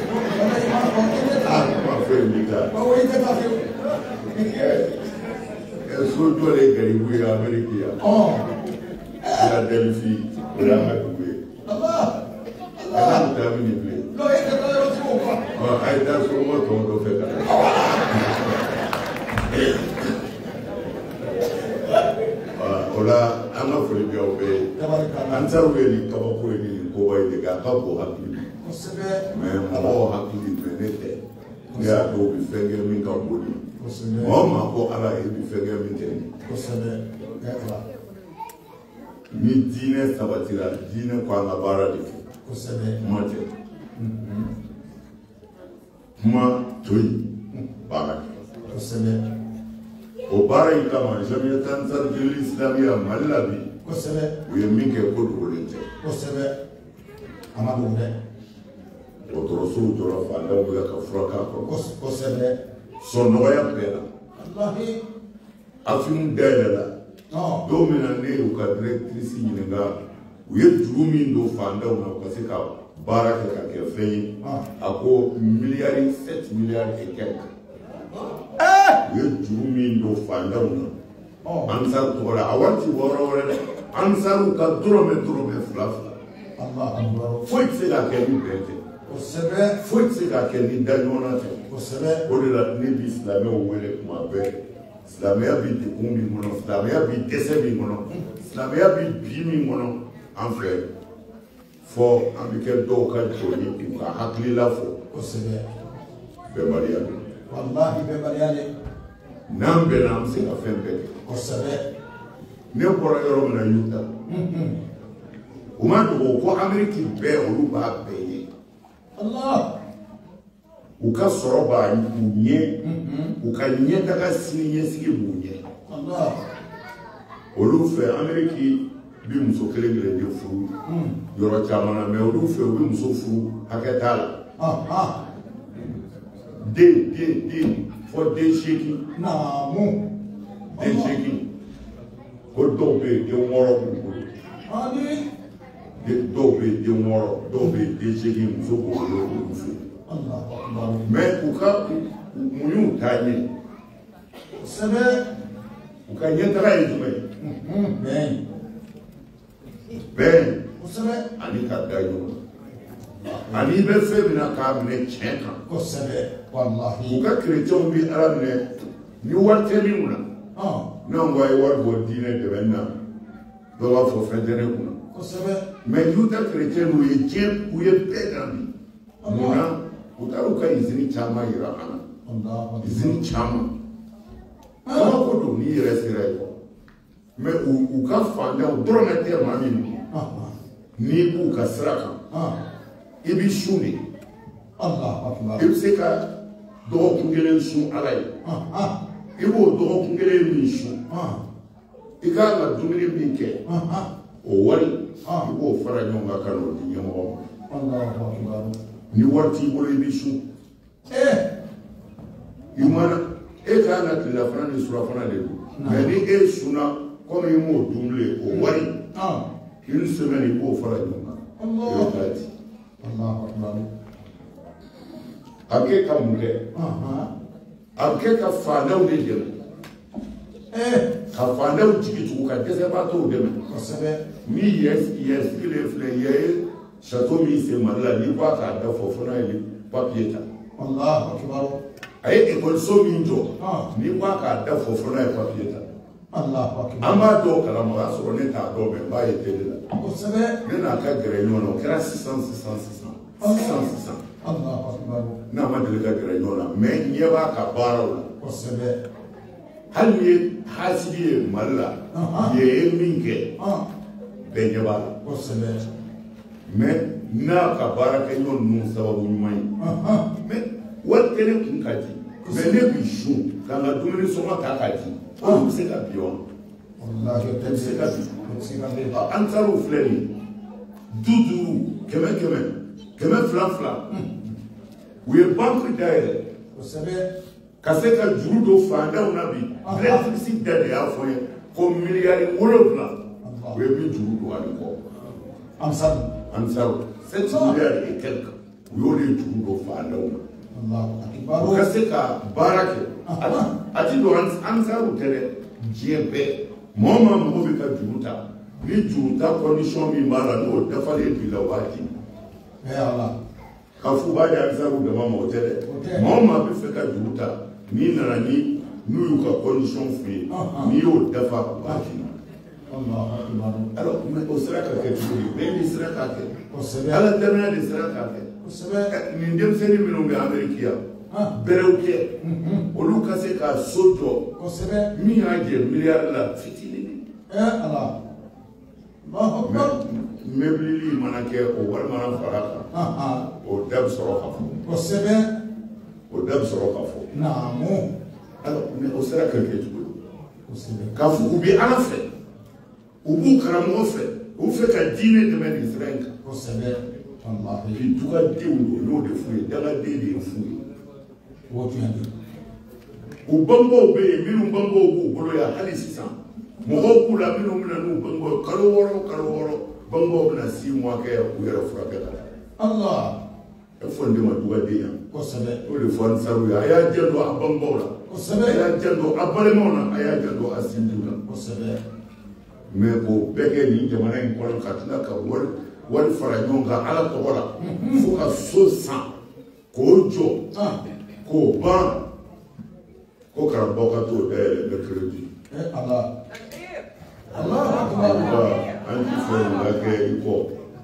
afo ebita so dole garibu ya Amerika ya Delphi ya Maduwe ana tamini ble ai da so mo to fe ola an ka foli bɛ aw bɛɛ an taara bɛ ni kabako ye ni koba ye de k'a ka bon hakili mais mɔgɔw hakili mais ne tɛ ne y'a dɔw bɛ fɛn kɛ min ka bon ni mɔgɔ ma ko ala ye bɛ fɛn kɛ min tɛ ni diinɛ sabatira diinɛ ko an ka baara de kɛ kuma tɛ kuma to yen baara kɛ o baara in kama jamiyat ansarul islamiyya Mali la bi kosɛbɛ u ye min kɛ ko dogolen tɛ kosɛbɛ a ma dogo dɛ dɔgɔtɔrɔsow jɔra fandaw bɛ ka fura k'a kɔrɔ kosɛbɛ sɔnnɔgɔya bɛɛ la afimu dayɛlɛla don min na ne y'u ka directrice ɲininka u ye juru min don fandaw na u ka se ka baara kɛ ka kɛ fɛn ye a ko miliyari 7 miliyari et quelques u ye juru min don fandaw na ansaru tɔgɔ la a wari ti bɔ yɔrɔ wɛrɛ dɛ ansaru ka dɔrɔmɛ fila foyi tɛ se ka kɛ ni bɛn tɛ foyi tɛ se ka kɛ ni da ɲɔgɔnna tɛ o de la ne bi silamɛw wele kuma bɛɛ silamɛya bi degun min kɔnɔ silamɛya bi dɛsɛ min kɔnɔ silamɛya bi bi min kɔnɔ an fɛ fɔ an bɛ kɛ dɔw ka jɔn ye k'u ka hakilila fɔ bɛnbaliya don wallahi bɛnbaliya de n'an bɛnna an bɛ se ka fɛn bɛɛ kɛ kosɛbɛ ne bɔra yɔrɔ min na Yuta u ma dogo ko Ameriki bɛɛ olu b'a bɛɛ ye u ka sɔrɔ b'a u ɲɛ u ka ɲɛtaga sini ɲɛsigi b'u ɲɛ olu fɛ Ameriki bi muso kelen de furu yɔrɔ caman na mais olu fɛ u bɛ muso furu hakɛ t'a la den fɔ den 8 den 8 ko dɔw bɛ yen den 6 b'u bolo dɔw bɛ yen den 6 dɔw bɛ yen den 8 muso b'u bolo olu fɛ mais u ka muɲu t'a ɲɛ kosɛbɛ u ka ɲɛtaga ye jumɛn ye bɛn kosɛbɛ ani ka da ɲɔgɔn ani bɛ fɛn min na k'a minɛ tiɲɛ kan kosɛbɛ wallahi u ka kerecɛnw bi ala minɛ ni wari tɛ min kunna n'anw ko a ye wari bɔ diinɛ dɛmɛ na dɔw b'a fɔ fɛn tɛ ne kunna kosɛbɛ mais Yuta kerecɛn u ye diɲɛ u ye bɛɛ dan bi munna u taara u ka izini caman yira an na izini caman ala ko don n'i yɛrɛ sera yen mais u ka fandaw dɔrɔmɛ tɛ maa min n'i b'u ka sira kan i bɛ sun de i bɛ se ka dɔgɔkun kelen sun ala ye i b'o dɔgɔkun kelen min sun i ka kan ka dumuni min kɛ o wari i b'o fara ɲɔgɔn kan ka n'o di ɲɛmɔgɔ ma ni wari t'i bolo i bɛ sun i mana e ka kan ka tilelafana ni surafana de don mais ni e sunna komi i m'o dun bilen o wari une semaine i b'o fara ɲɔgɔn kan i bɛ taa di. A bɛ kɛ ka mun kɛ a bɛ kɛ ka fandaw de dɛmɛ ka fandaw jigi tugu ka dɛsɛbaatɔw dɛmɛ mi yes il est flé château mi c'est mal là ni quoi ka da fofona ile papier ta Allah akbar ay école so mi njo ni quoi ka da fofona ile papier ta Allah akbar amba do kala mo aso ne ta do be ba yete la ko sabe ne na ka gere no kera 600 Allah akbar na ma de ka gere no la mais nyeba ka baro ko sabe hal ye hasibi malla ye minke be nyeba ko sabe mais na ka baraka yon nun sababu nyumai mais wat kene kun kaji mais ne bi shu kanga dumuni soma ta kaji o se ka bion wallahi te se ka bi antaru fleni dudu keme fla we bank daire ko sabe kase ka juru do fanda una bi electricity dade ya fo ko miliyari wolofla we bi juru do ali ko Ansar, 7 milliards et quelques. Nous avons tout le faire. Parce que Barak, a dit Ansar ou Télé, Djébé, Maman Mouvika Djouta, ni Djouta, condition Mimalano, Dafale Pilawati. Mais Allah. Kafouba Ansar ou de Maman Télé, Maman Bifeka Djouta, ni Nani, nous avons condition free, ni au Dafa Bati. Alors, au sera quelque chose, mais il sera quelque. À la dernière, il sera quelque. Nous devons faire une minute d'Amérique. Berouke, au Lucas et à Soto, milliards milliards fitili. Allah. Mebili manake au Walmana Faraka, au Deb Sorokafo. Au Deb Sorokafo. Non, alors, mais au sera quelque chose. Quand vous bien à la fête. Ubu karamo fe o fe ka dine de men Israël ko sebe Allah bi tuka diwu no de fu daga de fu wo tu ande u bango be minu bango bu bolo ya hali sisan mo ko la minu mina no bango kalo woro bango na 6 mois ke u yera fura ka Allah e fo ndema tuka de ya ko sebe o le fo saru ya jendo a bango la ko sebe ya jendo a balemona ya jendo a sinduna ko sebe mais ko bɛɛ ni jamana in kɔnɔ ka tila ka wari fara ɲɔgɔn kan ala tɔgɔ la fo ka so san k'o jɔ k'o ban ko karamɔgɔ ka t'o dayɛlɛ mercredi. Allah an ti fɛ o la kɛ i kɔ.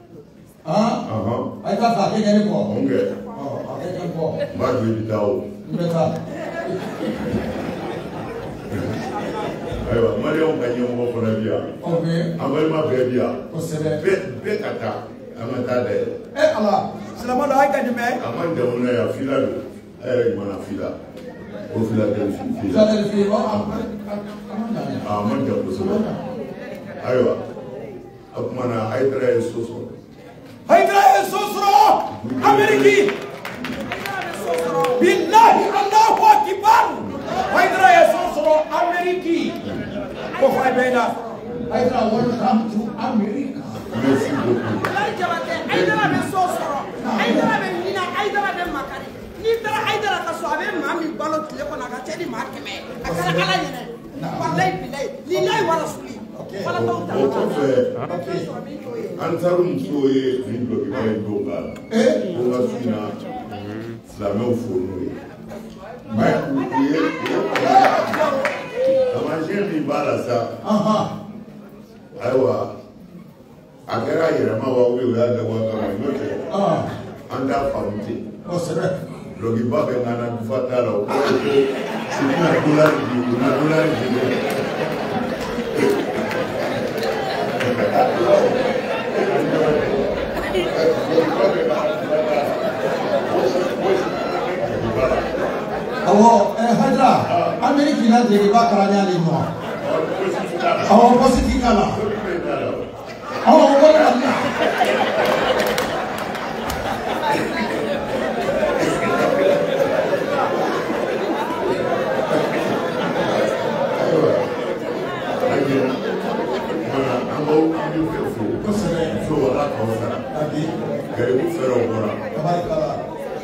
a ka fa kɛ ne kɔ. an kɛ. a kɛ ne kɔ. n b'a jɔ i bɛ taa o. n bɛ taa. ayiwa mariyamu ka ɲɛmɔgɔ fana bi yan an balima bɛɛ bi yan bɛɛ ka taa an ka taa dɛ Ala silamɛ dɔ a ye ka jumɛn a ma jamana yan fila don a yɛrɛ ɲuman fila o fila tɛ fila a ma jan kosɛbɛ ayiwa a kumana Hayidara ye so sɔrɔ Hayidara ye so sɔrɔ Ameriki bilahi Allahu akibar Hayidara ye so sɔrɔ Ameriki ko fa bɛ na Hayidara welcome to America. Merci beaucoup. Hayidara bɛ so sɔrɔ Hayidara bɛ ɲina Hayidara bɛ makari n'i taara Hayidara ka so a bɛ maa min balo tile kɔnɔ a ka cɛ ni maa 100 a kɛra Ala ɲɛna walayi bilayi lilayi wa rasuli wala t'aw ta o kɔfɛ an taara muso ye nin dɔkima ye don k'a la ko n ka sina silamɛw fo n'o ye mais u ye tamasiyɛn min b'a la sa ayiwa a kɛra yɛrɛma wa o y'a dabɔ a kama n'o tɛ an t'a faamu ten dɔkiba bɛ n ka na dufa t'a la o kɔrɔ ye ko u bɛna dolari di u na dolari di dɛ. Awɔ Hayidara Ameriki na dege ba kara ni ale nɔ awɔ pɔsiti k'a la awɔ o bɛ ka na. Garibu fɛrɛw bɔra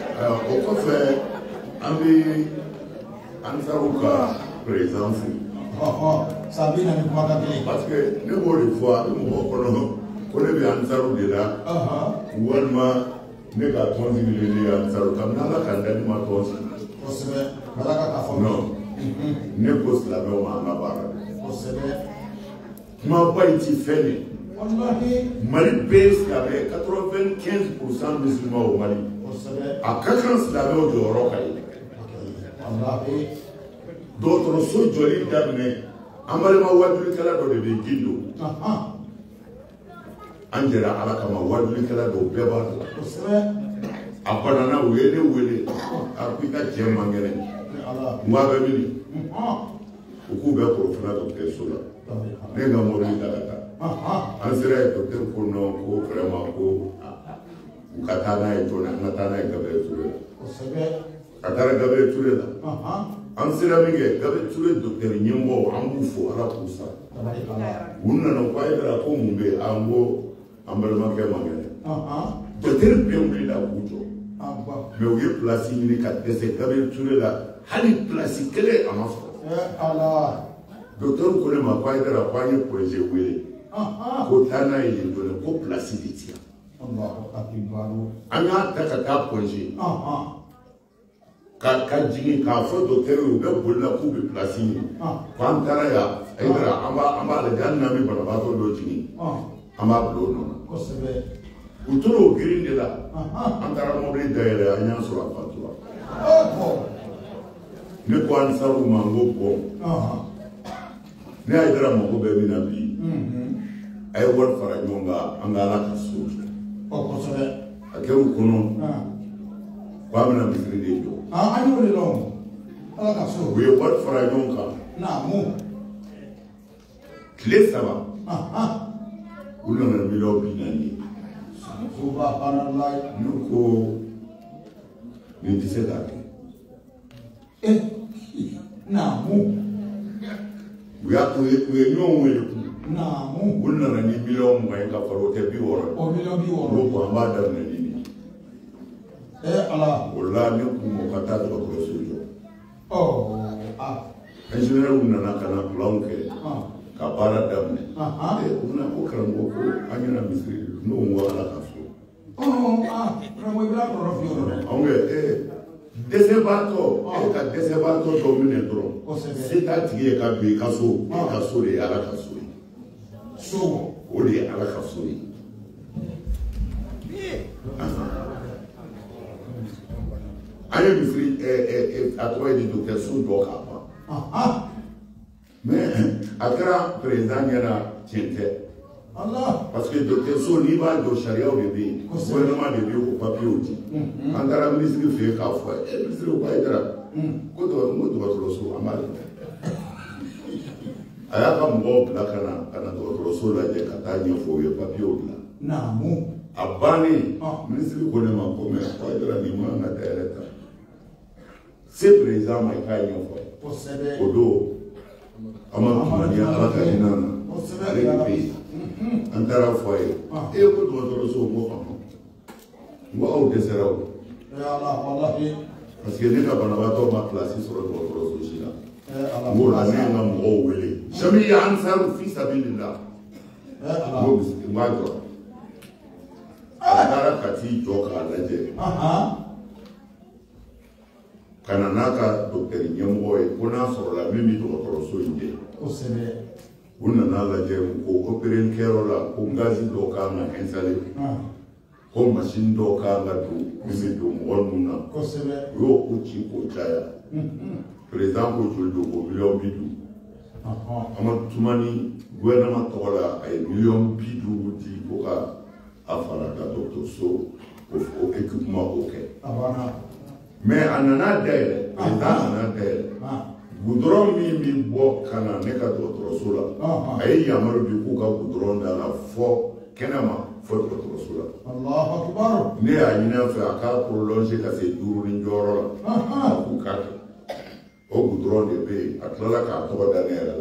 o kɔfɛ an bɛ Ansaru ka président fo Sabina ni kuma ka kelen. Parce que ne b'o de fɔ a bɛ mɔgɔ kɔnɔ ko ne bɛ Ansaru de la walima ne ka tɔn sigilen ne ye Ansaru kabini Ala ka da ne ma tɔn sigi. Kosɛbɛ Ala ka fɔ. Non ne ko silamɛw ma an ka baara kɛ. Kosɛbɛ. Kumaba in ti fɛn de. Mali bɛɛ ye silamɛ 95% musulman o Mali. A ka kan silamɛw jɔyɔrɔ ka ye. Dɔgɔtɔrɔso jɔli daminɛ an balima wajulikɛla dɔ de bɛ Gindo. An jɛra Ala kama wajulikɛla dɔw bɛɛ b'a dɔn. A banana u ye ne wele a ko i ka cɛ man kɛnɛ. N ko a bɛ mini. U k'u bɛ Korofina dɔgɔtɔrɔso la. Ne ka mɔbili ta ka taa. An sera yen dɔgɔtɔrɔ ko non ko vraiment ko u ka taa n'a ye joona an ka taa n'a ye Gabriel Touré la. A taara Gabriel Touré la. An sera min kɛ Gabriel Touré dɔgɔtɔrɔ ɲɛmɔgɔ an b'u fo Ala k'u sara. U nana ko a ye dara ko mun bɛ yen an ko an balimakɛ man kɛnɛ. Dɔgɔtɔrɔ bɛɛ wulila k'u jɔ. Mais u ye place ɲini ka dɛsɛ Gabriel Touré la hali place kelen a ma sɔrɔ. Docteur ko ne ma ko a ye dara ko an ye projet wele. Ko taa n'a ye yen dɔɔnin ko place de ti yan. An y'a ta ka taa projet. Ka jigin k'a fɔ docteur ye u bɛ boli la k'u bɛ place ɲini. K'an taara yan a ye dara an b'a lajɛ hali n'an bɛ banabaatɔ dɔ jigin an b'a bila o nɔ na. U tora o girin de la an taara mobili dayɛlɛ an y'a sɔrɔ a fatura. Ne ko Ansaru ma n ko bon ne y'a jira mako bɛɛ bɛ na bi a ye wari fara ɲɔgɔn kan an ka Ala ka so jɔ. A kɛr'u kɔnɔ k'a bɛna misiri de jɔ. An y'o de dɔn Ala ka so. U ye wari fara ɲɔgɔn kan. Tile 3 u nana miliyɔn 40. Ne ko nin tɛ se k'a kɛ. U ye ɲɔgɔn wele kun. U nana ni miliyɔn 20 ka fara o tɛ 60. N ko an b'a daminɛ ni nin. O la ne kun ko ka taa dɔgɔtɔrɔso jɔ. Ingénieur nana ka na plan kɛ ka baara daminɛ. U bɛna ko karamɔgɔ ko an ɲɛna misiri n'o n ko Ala ka so. Karamɔgɔ i bɛna kɔrɔ fi yɔrɔ dɛ. Anw kɛ dɛsɛbaatɔ e ka dɛsɛbaatɔ dɔ minɛ dɔrɔn se t'a tigi ye ka bin i ka so e ka so de ye Ala ka so ye. So o de ye Ala ka so ye. An ye misiri a tɔgɔ ye di dɔgɔtɔrɔso jɔ k'a ban. Mais a kɛra président ɲɛna tiɲɛ tɛ. Parce que dɔgɔtɔrɔso n'i b'a jɔ sariyaw de bɛ yen gouvernement de bɛ o papiyew di. An taara minisiri fɛ yen k'a fɔ minisiri ko a ye dara ko dɔgɔtɔrɔso an b'a lajɛ. A y'a ka mɔgɔw bila ka na dɔgɔtɔrɔso lajɛ ka taa ɲɛfɔ o ye papiyew dilan. A bannen minisiri ko ne ma ko mais ko a ye dara nin man kan ka dayɛlɛ ta. Se président ma i k'a ɲɛfɔ. O don an ma kumaniya Ala ka hinɛ na ale de bɛ yen. An taara fɔ a ye ko dɔgɔtɔrɔso n ko n ko aw dɛsɛra o. Parce que ne ka banabaatɔ ma place sɔrɔ dɔgɔtɔrɔso si la. N ko la ne ye n ka mɔgɔw wele. Sami ye Ansaru fi sabilillah. N ko n b'a jɔ. A taara ka t'i jɔ k'a lajɛ. Ka na n'a ka dɔgɔtɔrɔ ɲɛmɔgɔ ye ko n'a sɔrɔla min bɛ dɔgɔtɔrɔso in jɛ. U nana lajɛ ko opérer kɛyɔrɔ la ko gazi dɔ kan ka installer ko machine dɔ kan ka don min bɛ don mɔgɔ ninnu na. U y'o ko ci k'o caya. Président ko joli don ko miliyɔn 50. An ma tuma ni gouvernement tɔgɔ la a ye miliyɔn 50 di ko ka a fara ka dɔgɔtɔrɔso o équipement o kɛ. Mais a nana dayɛlɛ président nana dayɛlɛ. Goudron min bɛ bɔ ka na ne ka dɔgɔtɔrɔso la a ye yamaru di k'u ka goudron da la fɔ kɛnɛma fɔ dɔgɔtɔrɔso la. Ne y'a ɲini a fɛ a k'a prolonger ka se 5 ni jɔyɔrɔ la a k'u k'a kɛ. O goudron de bɛ yen a tilala k'a tɔgɔ da ne yɛrɛ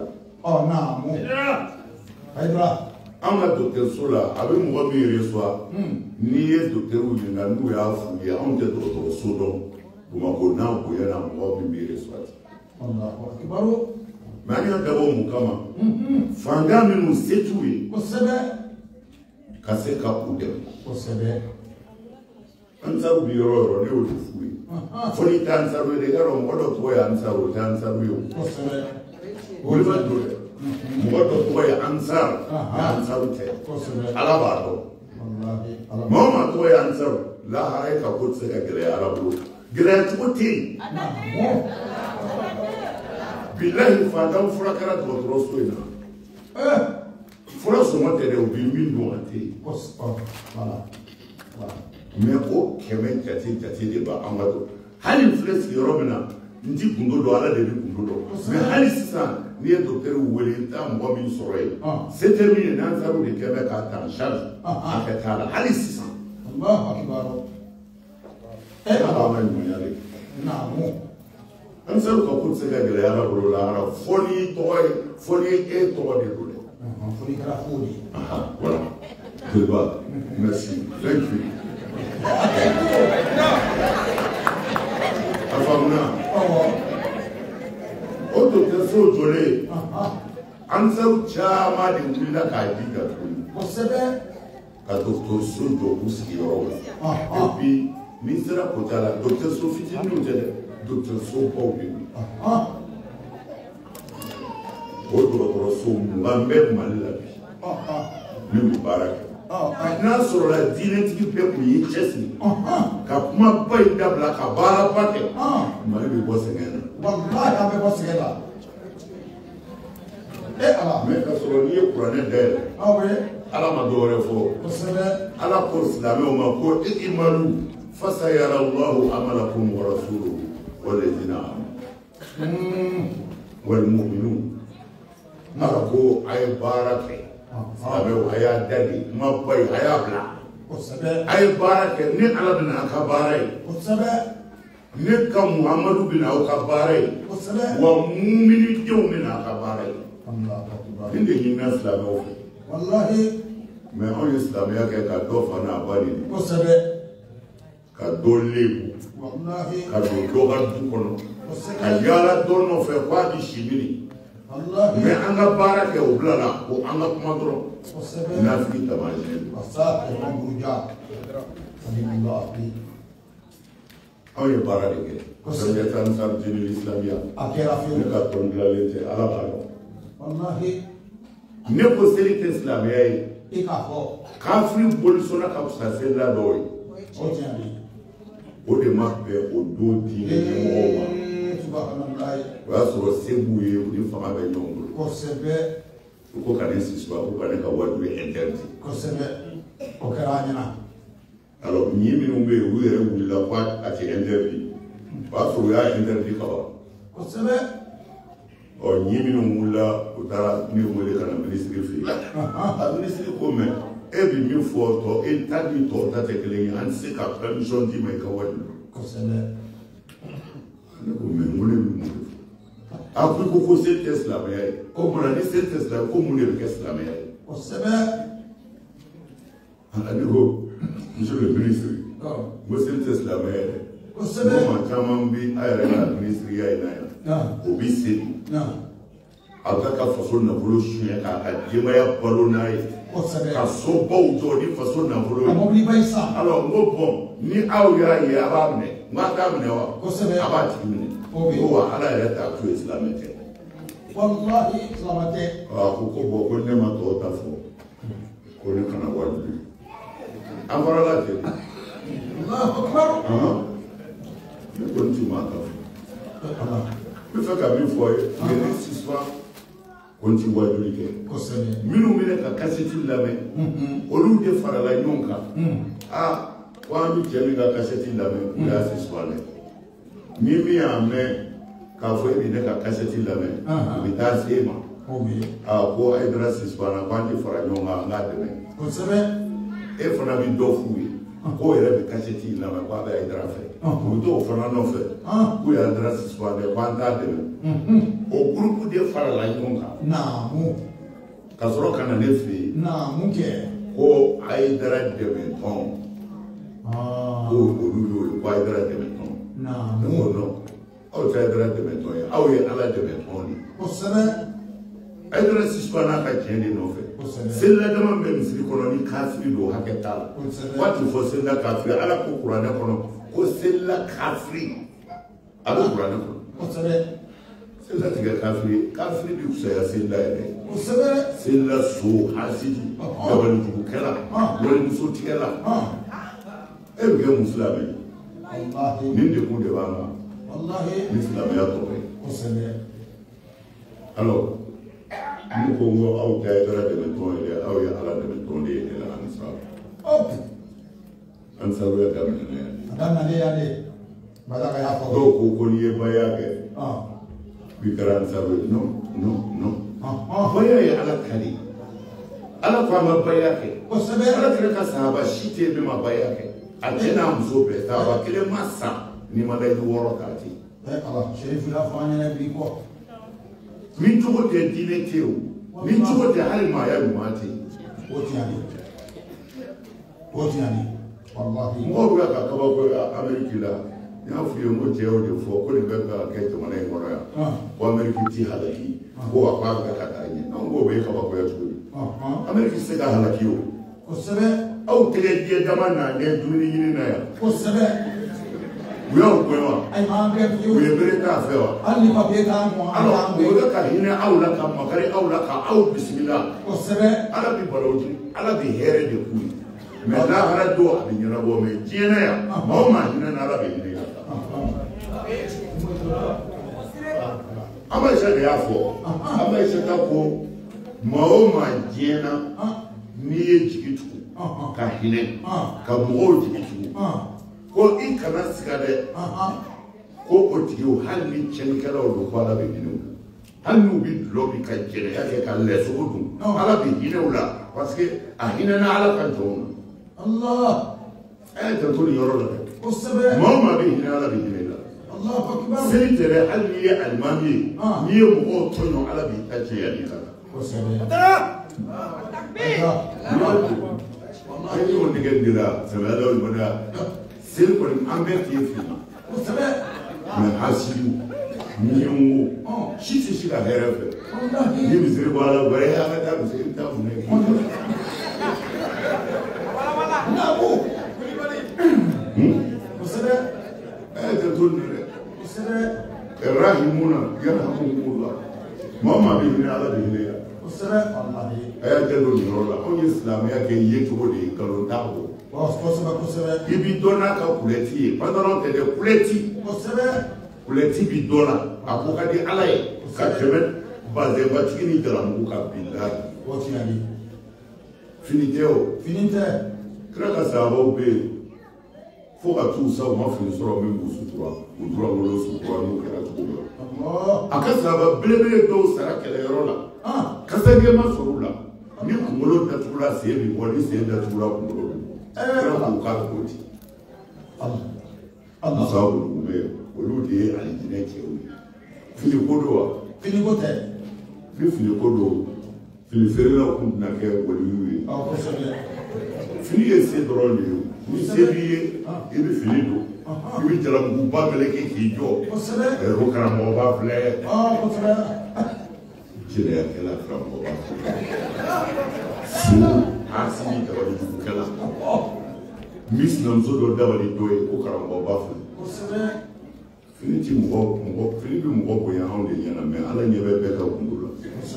la. An ka dɔgɔtɔrɔso la a bɛ mɔgɔ min reçoit n'i ye dɔgɔtɔrɔw ɲininka n'u y'a f'u ye anw tɛ dɔgɔtɔrɔso dɔn Bamakɔ n'a bonyana mɔgɔ min bɛ reçoit. mani dabo mu kama fanga minnu se t'u ye kosɛbɛ ka se ka u dɛmɛ kosɛbɛ ansaru bi yɔrɔ yɔrɔ ne y'o de f'u ye fo n'i tɛ ansaru ye de i ka dɔn mɔgɔ dɔ tɔgɔ ye ansaru o tɛ ansaru ye o kosɛbɛ olu bɛ don dɛ mɔgɔ dɔ tɔgɔ ye ansaru mɛ ansaru tɛ ala b'a dɔn maa o maa tɔgɔ ye ansaru lahara ye ka ko tɛ se ka gɛlɛya ala bolo gɛlɛya cogo tɛ yen bilahi fantan fura kɛra dɔgɔtɔrɔso in na fura sɔngɔ tɛ dɛ u bi min dɔn a tɛ yen mɛ o kɛmɛ jate de b'a an ka dɔn hali n filɛ sigiyɔrɔ min na n ti gundo dɔn ala de bɛ gundo dɔn mɛ hali sisan n'i ye dɔkitɛriw wele n t'a mɔgɔ min sɔrɔ yen se tɛ min ye n'an taara o de kɛ bɛ k'a ta en charge a kɛ t'a la hali sisan ala b'an ka ɲumanya de an sera ka ko tɛ se ka gɛlɛya ala bolo lahara fo n'i tɔgɔ ye fo ni e tɔgɔ de don dɛ fo n'i kɛra fo de voilà Goodbye. Merci. Thank you. Afamuna. O dɔkitɛriso jɔlen ansaru caman de wulila k'a di datugu kosɛbɛ ka dɔkitɛriso jɔ k'u sigiyɔrɔ la et puis n'i sera kota la dɔkitɛriso fitininw tɛ dɛ dɔkitɛriso baw de don o dɔgɔtɔrɔso mugan bɛ Mali la bi min bɛ baara kɛ n'a sɔrɔla diinɛtigi bɛɛ kun y'i cɛsiri ka kumaba in dabila ka baaraba kɛ Mali bɛ bɔ sɛgɛn na walahi an bɛ bɔ sɛgɛn na ala mɛ ka sɔrɔ n'i ye kuranɛ dayɛlɛ ala ma dɔwɛrɛ fɔ ala ko silamɛw ma ko ikimalu fasayara Allahu amalakum wa rasuluhu walladhina amanu wal mu'minun ala ko a ye baara kɛ silamɛw a y'a dali ma ba ye a y'a bila a ye baara kɛ ni ala bɛna a ka baara ye ne ka Muhamadu bɛna aw ka baara ye wa muminidenw bɛna a ka baara ye nin de ɲinina silamɛw fɛ walahi mɛ anw ye silamɛya kɛ ka dɔ fa n'a ba de ka dɔ lebu ka don dɔ ka du kɔnɔ ka yaala dɔ nɔfɛ k'a di si mini mɛ an ka baara kɛ o bila la ko an ka kuma dɔrɔn nafiki tamasiyɛn anw ye baara de kɛ sɛbɛn tan san jeni islamiya ne ka tɔn dilanlen tɛ ala b'a dɔn ne ko seli tɛ silamɛya ye kafiri bolisɔnna ka fisa selila dɔw ye o de ma bɛn o don diinɛ ɲɛmɔgɔw ma o y'a sɔrɔ se b'u ye u ni fanga bɛ ɲɔgɔn bolo u ko ka ne sisuba ko ka ne ka wari ye interdit o kɛra an ɲɛna alors ɲi minnu bɛ yen u yɛrɛ wulila ko a tɛ interdit o y'a sɔrɔ u y'a interdit ka ban ɲi minnu wulila u taara ne wele ka na minisiri fɛ yen a minisiri ko mɛ e bɛ min fɔ tɔ e ta ni tɔw ta tɛ kelen ye an tɛ se ka permission d'i ma i ka wari la ne ko mɛ mun de bɛ mun de fɔ a ko seli tɛ silamɛya ye ko munna ni seli tɛ silamɛya ko mun de bɛ kɛ silamɛya ye ne ko monsieur le ministre ko seli tɛ silamɛya ye dɛ maa caman bɛ a yɛrɛ ka minisiriya in na yan o bɛ seli a bɛ ka faso nafolo suɲɛ k'a ka denbaya balo n'a ye ka sobaw jɔ ni faso nafolo ye alors n ko bɔn ni aw y'a ye a b'a minɛ n k'a t'a minɛ wa a b'a tigi minɛ ko wa ala yɛrɛ t'a to ye silamɛ tɛ walahi silamɛ tɛ ko bɔn ko ne ma tɔw ta fɔ ko ne kana wari bi an fara la ten ne ko n ti maa ta fɔ n bɛ fɛ ka min fɔ ye yɛrɛ sisan ko n ti wajuli kɛ minnu bɛ ne ka kasɛti lamɛn olu de farala ɲɔgɔn kan ko an bɛ cɛ min ka kasɛti lamɛn o y'a sisan dɛ ni min y'a mɛn k'a fɔ e bɛ ne ka kasɛti lamɛn o bɛ taa se e ma ko a ye dara sisan na ko an tɛ fara ɲɔgɔn kan an k'a dɛmɛ e fana bɛ dɔ f'u ye ko yɛrɛ bɛ kasɛti lamɛn ko a bɛ Hayidara fɛ u bɛ t'o fana nɔfɛ k'u y'an dara sisan dɛ ko an t'a dɛmɛ o gurupu de farala ɲɔgɔn kan ka sɔrɔ ka na ne fɛ yen ko Hayidara dɛmɛtɔn ko olu y'o ye ko Hayidara dɛmɛtɔn ne ko non aw tɛ Haidara dɛmɛtɔn ye aw ye Ala dɛmɛtɔn de kosɛbɛ Haidara Sissoana ka tiɲɛ de nɔfɛ selila dama bɛ misiri kɔnɔ ni kafiri don hakɛ t'a la waati fɔ selila kafiri Ala ko kuranɛ kɔnɔ ko selila kafiri a bɛ kuranɛ kɔnɔ kosɛbɛ selila tigɛ kafiri kafiri bi fisaya selila yɛrɛ kosɛbɛ selila so hasidi dabalijugukɛla walimuso tigɛla e bɛ kɛ musilamɛ nin dekun de b'an kan ni silamɛya tɔgɔ ye kosɛbɛ alors nous pouvons avoir des dɛmɛtɔn ye aw ye Ala dɛmɛtɔn de ye la Ansar ya daminɛ dɔw ko n'i ye baya kɛ bi kɛra Ansar non baya ye Ala ta de Ala ko an ka baya kɛ kosɛbɛ Ala kɛra ka sahaba si tɛ yen min ma baya kɛ a cɛ n'a muso bɛɛ sahaba kelen ma san n'i ma layidu 6 k'a ten Sherifu y'a fɔ an ɲɛna bi kɔ min cogo tɛ diinɛ tɛ o min cogo tɛ hali maaya ɲuman tɛ o tiɲɛ mɔgɔw bɛ ka kabako Amérique la n y'a f'i ye n ko cɛ y'o de fɔ ko nin bɛ ka kɛ jamana in kɔnɔ yan ko Amérique ti halaki ko a ko a bɛ ka taa ɲɛ an k'o bɛ kabakoya cogo di Amérique tɛ se ka halaki o kosɛbɛ aw tɛgɛ diɲɛ dama naanɛ dumuni ɲini na yan kosɛbɛ u y'aw gɛn wa u ye bere t'a fɛ wa hali ni papiye t'an mɔ alors o bɛ ka hinɛ aw la ka makari aw la ka aw bisimila kosɛbɛ Ala bi balo di Ala bi hɛrɛ de k'u ye mais lahara don a bɛ ɲɛnabɔ mais diɲɛ yan maa o maa hinɛ na Ala bɛ hinɛ yan Amayisa de y'a fɔ Amayisa ta ko maa o maa diɲɛ na n'i ye jigi tugu ka hinɛ ka mɔgɔw jigi tugu ko i kana siga dɛ ko o tigiw hali ni tiɲɛnikɛlaw don ko Ala bɛ hinɛ u la hali n'u bɛ dulɔ min ka jɛnɛya kɛ ka lɛsogo dun Ala bɛ hinɛ u la parce que a hinɛna Ala ka jɔnw na Allah a ye janto nin yɔrɔ la dɛ kosɛbɛ maa o maa bɛ hinɛ Ala bɛ hinɛ i la seli tɛ dɛ hali n'i ye alimami ye n'i ye mɔgɔw tɔɲɔ Ala b'i ta cɛya n'i la kosɛbɛ an y'o nɛgɛ dira sɛbɛlaw ɲɔgɔnna seli kɔni an bɛɛ fiye fiye kosɛbɛ mais hasidiw ɲɛngo si tɛ se ka hɛrɛ fɛ ni misiri bɔ a la wɛrɛ an ka taa misiri taa mun kɛ kosɛbɛ janto nin dɛ kosɛbɛ rahimuna yarhamumullah maa o maa bɛ hinɛ Ala bɛ hinɛ yan kosɛbɛ a y'a janto nin yɔrɔ la anw ye silamɛya kɛ ye cogo de ye nkalon t'a kɔ kosɛbɛ i b'i dɔn n'a ka kulɛti ye pantalon tɛ dɛ kulɛti kosɛbɛ kulɛti b'i dɔn na a ko ka di Ala ye ka tɛmɛ bazɛnbatigi ni jalamugu ka bilahi fini tɛ o fini tɛ kira ka sahabaw bɛ yen fo ka t'u sa u ma fini sɔrɔ min b'u sutura u tora wolo sutura n'u kɛra cogo min na a ka sahaba belebele dɔw sara kɛlɛyɔrɔ la kasange ma sɔrɔ u la ni kunkolo datugula sen bi bɔ ni sen datugula kunkolo bi kira k'u k'a k'o di musa olu bɛ yen olu de ye alijinɛ cɛw ye fini ko don wa fini ko tɛ ni fini ko don fini feerelaw tun tɛna kɛ waliyu ye fini ye se dɔrɔn de ye ni se b'i ye i bɛ fini don i bɛ jalamuguba meleke k'i jɔ ko karamɔgɔba filɛ jɛnɛyakɛla karamɔgɔba filɛ so asini dabalijugukɛla min sinamuso dɔ dabali dɔ ye ko karamɔgɔba filɛ fini ti mɔgɔ fini bɛ mɔgɔ bonya anw de ɲɛna mais Ala ɲɛ bɛ bɛɛ ka kungo la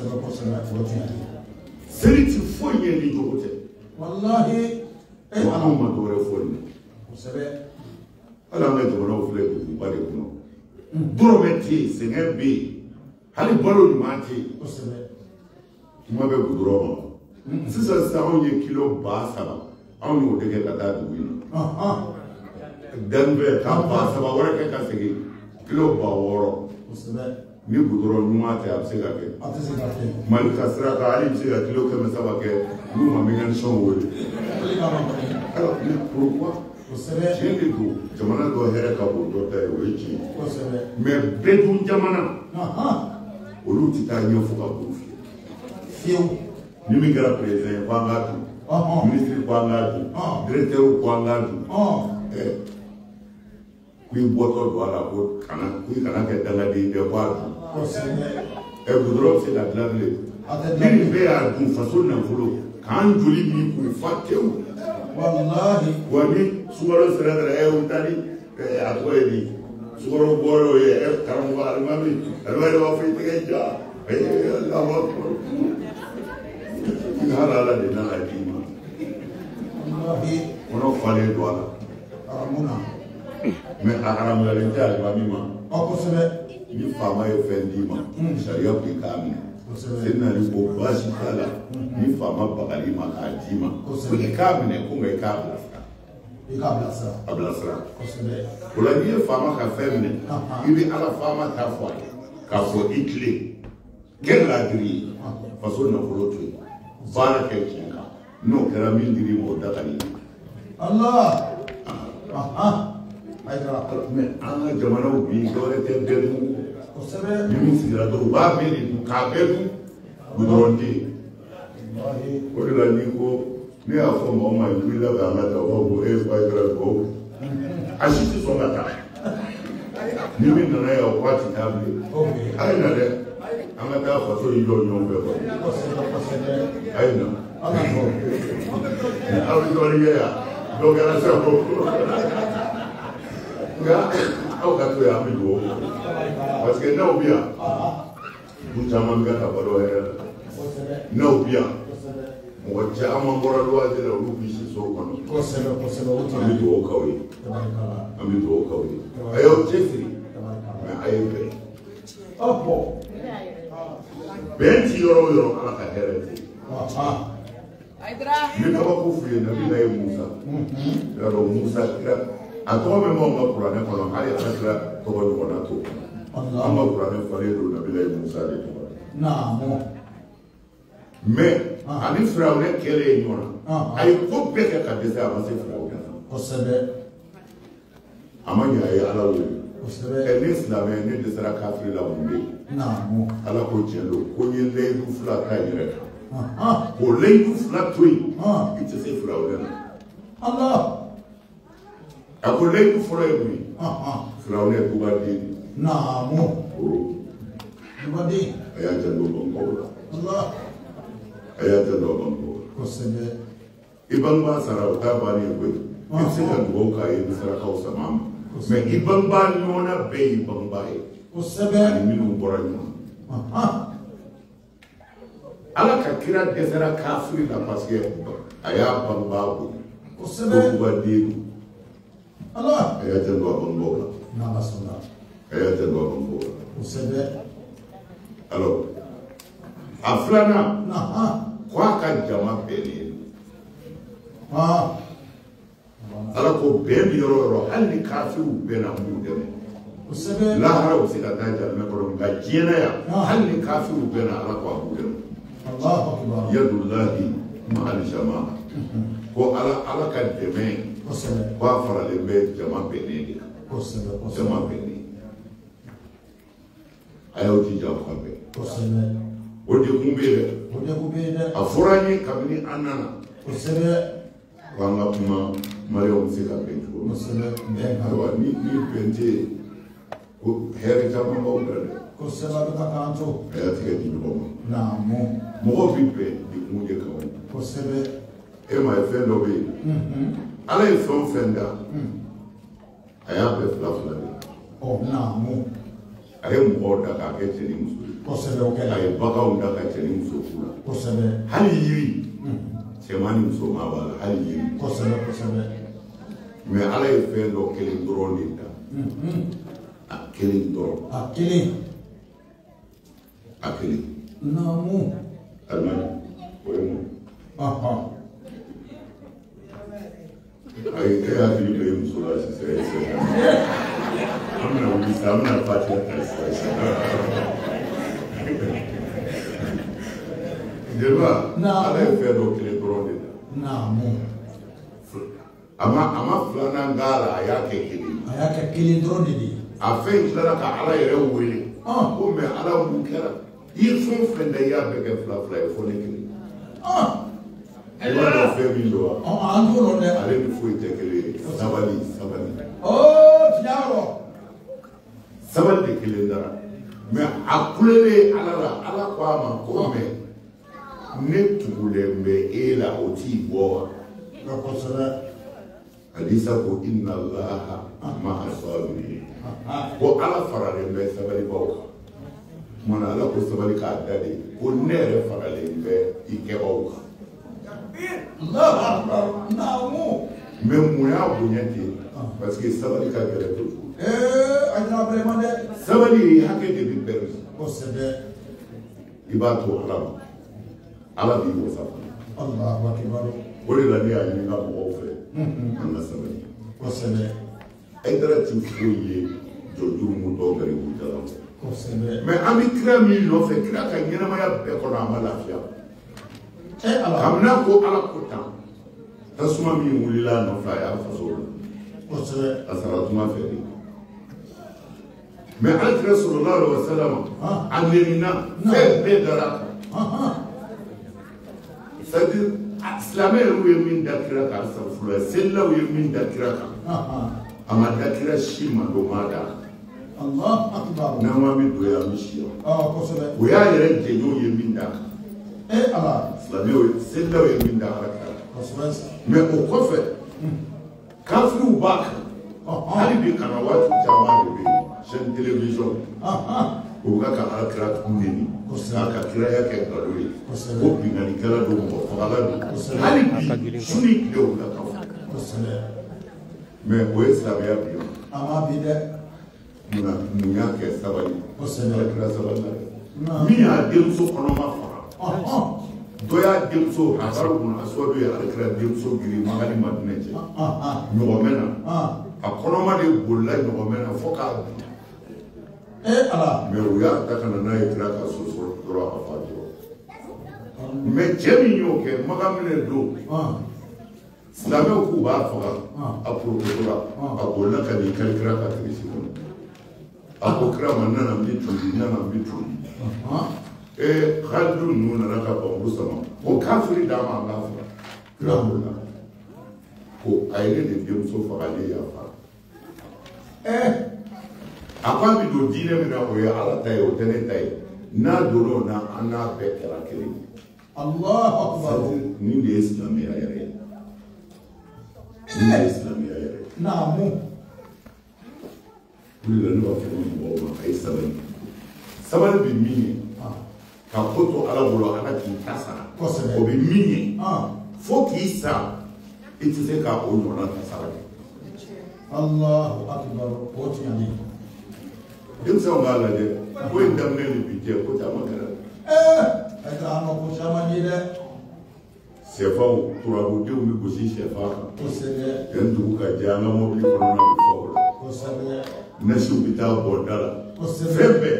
seli ti foyi ɲɛ ni jogo tɛ walahi anw ma dɔwɛrɛ fɔ nin kosɛbɛ hali an ka jamanaw filɛ duguba de kɔnɔ dɔrɔmɛ tɛ yen sɛgɛn bɛ yen hali balo ɲuman tɛ yen kosɛbɛ kuma bɛ gudɔrɔn ma sisan anw ye kilo 7,000 anw y'o de kɛ ka taa dugu in na Denver k'a 7,000 wɛrɛ kɛ ka segin kilo 6,000 kosɛbɛ ni gudɔrɔn ɲuman tɛ a bɛ se ka kɛ Mali ka sira kan hali bɛ se ka kilo 700 kɛ n'u ma mécanicien wele alors mais pourquoi tiɲɛ de don jamana dɔ hɛrɛ ka bon dɔ ta ye o ye tiɲɛ mais bɛɛ dun jamana olu tɛ taa ɲɛ fo ka bon fiyewu ni min kɛra président ye ko an k'a dun ministre ko an k'a dun directeur ko an k'a dun Kui boto do ala ko kana kui kana ke danga di de kwa. E goudron c'est la glace. Ni be a dun façon na fulo kan joli ni ku fatew. Wallahi wani sumaro sera e utani a ko di sumaro boro e karam wa mami alwa wa fi te ja Allah akbar. Hala la de na la di ma. Wallahi ono fale do ala. Aramuna. Mais haram la lente al mamima o ko sebe ni fama e fendi ma sharia bi kam senna ni ko bashi kala ni fama bakali ma ka dima ko sebe kam ne ko ngai ka ablasra ko sebe wala ni fama ka femne ibi ala fama ta fo ka fo itle kella diri faso na folotu bana ke kinka no kera min diri mo dakani Allah mais an ka jamanaw bi dɔwɛrɛ tɛ bɛɛ dun kosɛbɛ min sigira dɔrɔn u b'a bɛɛ de dun k'a bɛɛ dun gudɔrɔn tɛ yen o de la n'i ko ne y'a fɔ mɔgɔ ma i wulila k'an ka taa o b'a fɔ e fa ye kɛra dugawu a si tɛ sɔn ka taa ni min nana yan o k'a ti taa bilen a ye na dɛ an ka taa faso yi jɔ ɲɔgɔn fɛ kɔni a ye na aw bɛ dɔɔnin kɛ yan dɔ kɛra sago. Au ka to ya mi do parce que na obia bu jama mi ka balo he na obia mo jama ngora do ade la lu bi so kono ko se mi do kawi ayo jefri mais ayo be opo benti yoro ala ka hereti ni ka ko fu na bi na Musa ya ro Musa a tɔgɔ bɛ mɔgɔw ka kuranɛ kɔnɔ hali alakira tɔgɔ ɲɔgɔnna to an ka kuranɛ falen don Nabilayi Musa de tɔgɔ mais ani Firawuna kɛlɛ ye ɲɔgɔn na a ye ko bɛɛ kɛ ka dɛsɛ a ma se Firawuna kosɛbɛ a ma ɲɛ a ye Ala wele ne silamɛ ne dɛsɛra kafiri la mun bɛ yen Ala ko tiɲɛ don ko n ye layidu 2 ta yɛrɛ kan o layidu 2 to yen i tɛ se Firawuna na a ko layidu fɔlɔ ye mun ye Firawuna ye dubaden dubaden a y'a janto banbaw la a y'a janto banbaw la kosɛbɛ i bangebaa sara o t'a bannen ye koyi i bɛ se ka dugawu k'a ye i bɛ sarakaw sama ma mais i bangebaa ɲɔgɔnna bɛɛ y'i bangebaa ye kosɛbɛ ani minnu bɔra ɲɔgɔn Ala ka kira dɛsɛra kafiri la parce que a y'a bangebaa bonya kosɛbɛ dubaden Allah a y'a janto a bangebaaw la a y'a janto a bangebaaw la kosɛbɛ alors a filanan ko a ka jama bɛnnen Ala ko bɛn bi yɔrɔ o yɔrɔ hali ni kafiriw bɛnna n b'u dɛmɛ lahara u bɛ se ka taa jahanama kɔnɔ nka diɲɛna yan hali ni kafiriw bɛnna Ala ko a b'u dɛmɛ yadullahi ma'al jama'a ko Ala ka dɛmɛ ko a faralen bɛ jama bɛnnen de kan jama bɛnnen a y'aw jija aw ka bɛn o de kun bɛ yen dɛ a fɔra an ye kabini an nana ko an ka kuma Mariyamu bɛ se ka bɛn cogo min ayiwa ni bɛn tɛ yen ko hɛrɛ caman b'aw la dɛ a y'a tigɛ di ɲɔgɔn ma mɔgɔw bɛ bɛn de kun de kan e ma ye fɛn dɔ bɛ yen Ala ye fɛn o fɛn da a y'a bɛɛ fila fila de a ye mɔgɔw da k'a kɛ cɛ ni muso ye a ye baganw da ka cɛ ni muso k'u la hali yiri cɛman ni muso ma b'a la hali yiri mais Ala ye fɛn dɔ kelen dɔrɔn de da a kelen dɔrɔn a kelen alimami o ye mun ayi e hakili bɛ muso la sisan an bɛna wuli sisan an bɛna fatiha ta sisan jeliba Ala ye fɛn dɔ kelen dɔrɔn de da a ma filanan k'a la a y'a kɛ kelen dɔrɔn de ye a fɛn tilara ka Ala yɛrɛ wele ko mais Ala mun kɛra i ye fɛn o fɛn da i y'a bɛɛ kɛ fila fila ye fo ne kelen i b'a dɔn fɛn min don wa ale ni foyi tɛ kelen ye sabali sabali de kelen dara mais a kulele ala ko ama ko me ne tugulen bɛ e la o t'i bɔ wa hadisa ko inna allaha ma'a sabirin ko ala faralen bɛ sabalibaw kan mana ala ko sabali k'a da de ko ne yɛrɛ faralen bɛ i kɛbaw kan mais mun y'a bonya ten parce que sabali ka gɛlɛn kojugu sabali hakɛ de bɛ bɛrɛ i b'a to ala ma ala b'i wasa o de la ne y'a ɲini ka mɔgɔw fɛ an ka sabali Haidara ti foyi ye jɔjuru mun dɔw bɛri k'u jala mais an bɛ kira min nɔfɛ kira ka ɲɛnamaya bɛɛ kɔnɔ a ma lafiya kabini ko ala ko tan tasuma min wulila a nɔfɛ a y'a faso la a sara tuma fɛ de mais alakira sallallahu alaihi wa sallam a nɛnina fɛn bɛɛ dara a kan c'est à dire silamɛw ye min da kira kan asafurula selilaw ye min da kira kan a ma da kira si ma don ma da n'an ma min don yan an bɛ si yan o y'a yɛrɛ jɛɲɔgɔn ye min da kan silamɛw selilaw ye min da ala kira mais o kɔfɛ kafiriw b'a kan hali bi kana waati caman de bɛ yen chaîne télévision o ka ka ala kira nɛni k'a ka kiraya kɛ nkalon ye ko binkannikɛla don mɔgɔ fagala don hali bi su ni tile o ka kan mais o ye silamɛya bi yan mun y'a kɛ sabali ala kira sabali la min y'a denmuso kɔnɔma faga dɔ y'a denmuso a taara kunna a sɔ dɔ ye ala kira denmuso giri magali madinɛ cɛ ɲɔgɔmɛ na a kɔnɔma de bolila ɲɔgɔmɛ na fo k'a bin mais o y'a ta ka na n'a ye kira ka so sɔrɔ dɔrɔn a fa jɔ mais cɛ min y'o kɛ maga minɛ don silamɛw k'u b'a faga a porokotora a bolila ka n'i kari kira ka tirisi kɔnɔ a ko kira ma nana n bɛ tuli nana n bɛ tuli Khalidu ninnu nana ka bambu sama ko kafiri d'a ma an b'a faga kira bolila ko a ye ne de denmuso faga ne y'a faga a ko a bɛ don diinɛ min na o ye ala ta ye o tɛ ne ta ye n'a donna o na an n'a bɛɛ kɛra kelen ye nin de ye silamɛya yɛrɛ ye nin de ye silamɛya yɛrɛ ye o de la ne b'a fɔ mɔgɔw ma a ye sabali sabali bɛ min ye ka ko to ala bolo ala k'i ta sara o bɛ min ye fo k'i sa i tɛ se ka o ɲɔgɔnna ta sara kɛ Allahu akbar o tiɲɛ de denmisɛnw b'a lajɛ ko in daminɛ ni bi cɛ ko caman kɛra ko caman ye dɛ sɛfanw turabudenw bɛ gosi sɛfan kan yan dugu ka jɛ an ka mɔbili kɔnɔna bɛ fɔ o la nasiw bɛ taa bɔ da la fɛn bɛɛ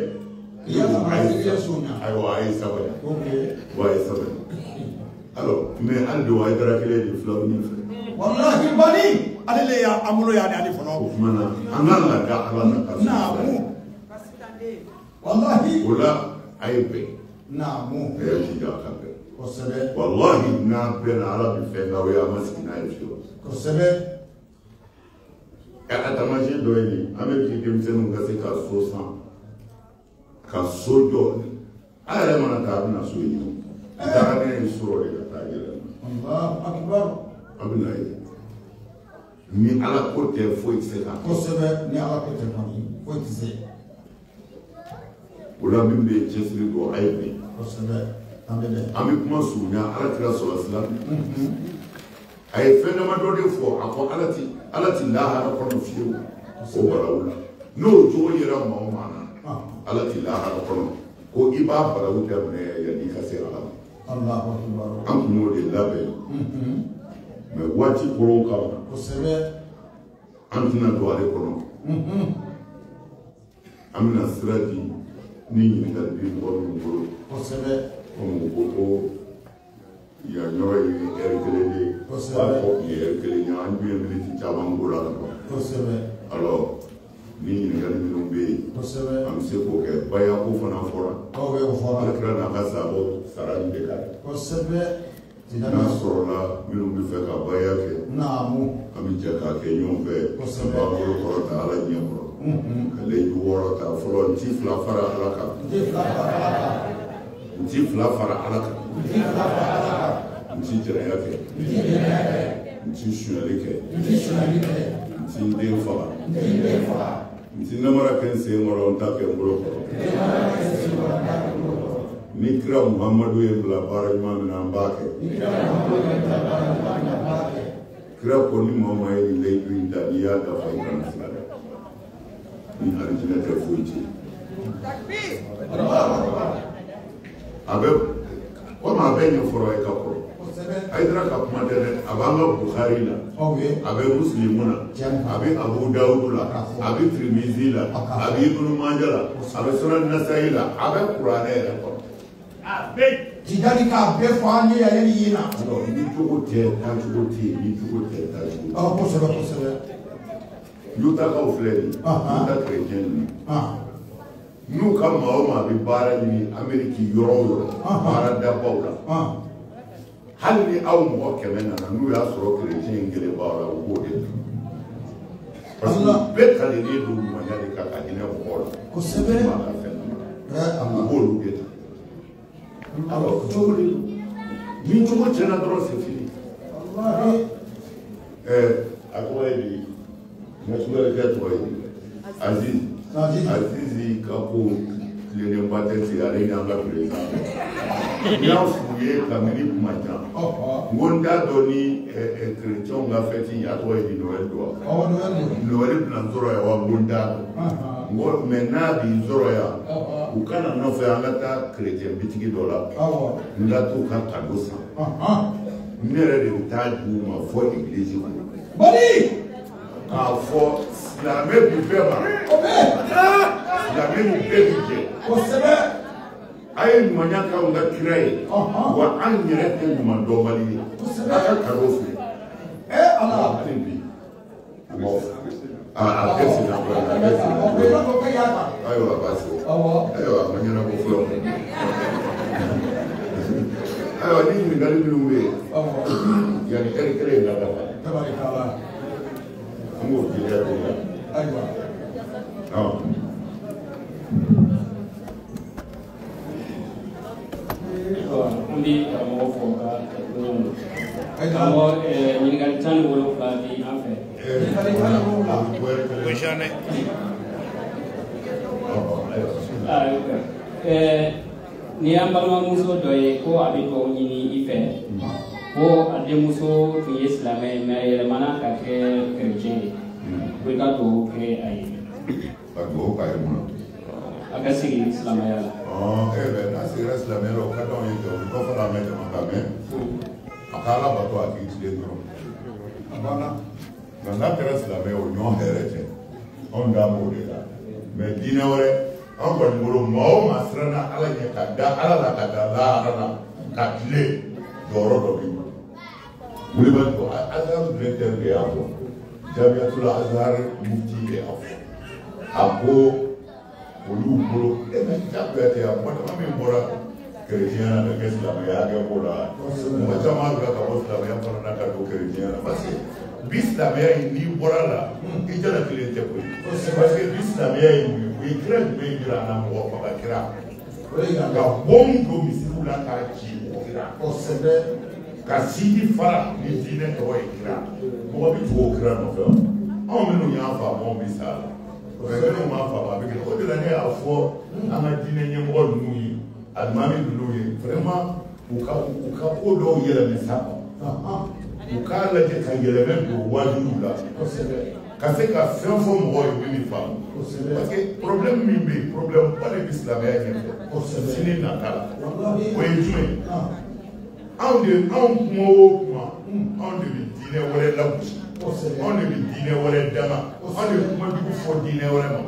ayiwa a ye sabali wa a ye sabali alors mais hali don a ye dara kelen de filaw ɲɛfɛ walahi bani ale le y'an bolo yan de ale fɔlɔ o tuma na an ka laada ala na ka wallahi o la a ye bɛn a ye jija a ka bɛn wallahi n'an bɛnna ala bɛ fɛn k'aw ye a ma sigi n'a ye fiyewu a tamasiyɛn dɔ ye nin an bɛ bi denmisɛnninw ka se ka so san ka so jɔ a yɛrɛ mana taa a bɛna so ye a taara ne ye sɔrɔ de ka taa yɛlɛma a bɛna ye ni ala ko tɛ foyi tɛ se ka ni ala ko tɛ foyi tɛ se o la min bɛ cɛsiri don a ye bɛn an bɛ kuma surunya ala kira sɔrɔ silamɛ a ye fɛn damadɔ de fɔ a ko ala ti lahara kɔnɔ fiyewu o barawu la n'o jogo yera maa o maa na ala ti lahara kɔnɔ ko i b'a barawu daminɛ yanni i ka se ala ma an tun y'o de labɛn mais waati kɔrɔw kama an tɛna don ale kɔnɔ an bɛna sira di ni ɲininkali bi mɔgɔ minnu bolo komi u ko ko yan yɔrɔ ye ɛri kelen de ye b'a fɔ kun ye ɛri kelen ye an dun ye miniti caman k'o la ka ban alors ni ɲininkali minnu bɛ yen an bɛ se k'o kɛ bayako fana fɔra alakira n'a ka sababu sara nin de ka n'a sɔrɔ la minnu bɛ fɛ ka baya kɛ an bɛ jɛ k'a kɛ ɲɔgɔn fɛ an b'an bolo kɔrɔ ta ala ɲɛ kɔrɔ ka leju 6 ta fɔlɔ n ti 2 fara ala kan n ti 2 fara ala kan n ti jɛnɛya kɛ n ti sonyali kɛ n ti den faga n ti namara kɛ n sen kɔrɔ n ta kɛ n bolo kɔrɔ ni kira Muhammadu ye bila baara ɲuman min na an b'a kɛ kira ko ni mama ye nin leju in ta n'i y'a dafa i kana siga dɛ ni alijinɛ tɛ foyi tiɲɛ a bɛ komi a bɛ ɲɛfɔra ye ka kɔrɔ Haidara ka kuma tɛ dɛ a b'an ka Bukhari la a bɛ Muslimu na a bɛ Abu Dawud la a bɛ Tirmizi la a bɛ Ibn Majah la a bɛ Sunan Nasa'i la a bɛ Kuranɛ yɛrɛ kɔrɔ Tidani k'a bɛɛ fɔ an ye yɛrɛ ni yen na. Ni jogo tɛ taacogo tɛ yen ni jogo tɛ taacogo. Kosɛbɛ kosɛbɛ. Yutakaw filɛ nin ye Yuta chrétien ninnu n'u ka maa o maa bɛ baara ɲini Amérique yɔrɔ o yɔrɔ baara dabaw la hali ni aw mɔgɔ 100 nana n'u y'a sɔrɔ chrétien in kelen b'aw la u b'o de ta parce que bɛɛ kalenen don ɲumanya de kan ka hinɛ mɔgɔw la kosɛbɛ u b'olu de ta. Alors, ni cogo tiɲɛna dɔrɔn c'est fini. A tɔgɔ ye di ne tɔgɔ ye di Azizi ka ko tilenenba tɛ ten ale ni an ka président n y'a f'u ye kabini kuma jan n ko n t'a dɔn ni chrétienw ka fête a tɔgɔ ye di Noël don wa Noël bɛna n sɔrɔ yan wa n ko n t'a dɔn n ko mais n'a b'i sɔrɔ yan u kana nɔfɛ an ka taa chrétien bitigi dɔ la n ka t'u ka cadeau san ne yɛrɛ de bɛ taa di u ma fɔ église kɔnɔ k'a fɔ silamɛ bi bɛɛ ma silamɛ ni bɛɛ bi jɛ kosɛbɛ a ye ɲumanya k'anw ka kira ye wa an yɛrɛ tɛ ɲuman dɔnbali ye a ka cadeau filɛ ala hali bi a bɛɛ senna bɔ a bɛɛ senna bɔ ayiwa baasi ayiwa a ma ɲɛnabɔ fɔlɔ ayiwa ni ɲininkali minnu bɛ yen yanni ɛri kelen in ka dafa an b'o jeliya de la ayiwa n bɛ karamɔgɔ fɔ ka karamɔgɔ ɲininkali 17 di an fɛ. Ni y'an balimamuso dɔ ye ko a bɛ dugawu ɲini i fɛ ko a denmuso tun ye silamɛ ye mais a yɛlɛmana ka kɛ chrétien ye ko i ka dugawu kɛ a ye. Ka dugawu k'a ye mun na? A ka sigi silamɛya la. N'a sigira silamɛya la o ka d'anw ye dɛ o kɔfɛ la mɛn jama ka mɛn a ka Ala bato a k'i tilen dɔrɔn a banna nka n'a kɛra silamɛ ye o ɲɔgɔn hɛrɛ tɛ anw da b'o de la mais diinɛ wɛrɛ an kɔni bolo maa o maa siranna Ala ɲɛ ka da Ala la ka da lahara la ka tilen jɔyɔrɔ dɔ b'i bolo Wulibali ko Azhar directeur de y'a fɔ Jamiatul Azhar mufti de y'a fɔ a ko olu bolo mais jagoya tɛ yan mɔgɔ caman min bɔra chrétien na ka kɛ silamɛya kɛ ko la mɔgɔ caman bila ka bɔ silamɛya fana na ka don chrétien na parce que bi silamɛya in n'i bɔra la i jala kelen tɛ koyi parce que bi silamɛya in mun ye o ye kira jumɛn jira an na mɔgɔ faga kira ka bɔn don misiriw la k'a ci o kira kosɛbɛ ka sinji fara ni diinɛ tɔgɔ ye kira mɔgɔ bɛ tugu o kira nɔfɛ wa anw minnu y'a faamu anw bɛ sa la minnu m'a faamu a bɛ kɛ o de la ne y'a fɔ an ka diinɛ ɲɛmɔgɔ ninnu ye alimami ninnu ye vraiment u ka ko dɔw yɛlɛmɛ sanfɛ u k'a lajɛ ka yɛlɛmɛ don wajibiw la ka se ka fɛn fɔ mɔgɔw ye min faamu parce que problème min bɛ yen problème ba de bɛ silamɛya ɲɛfɛ sini nata la o ye jumɛn anw kuma o kuma anw de bɛ diinɛ wɛrɛ lagosi anw de bɛ diinɛ wɛrɛ dama anw de bɛ kumajugu fɔ diinɛ wɛrɛ ma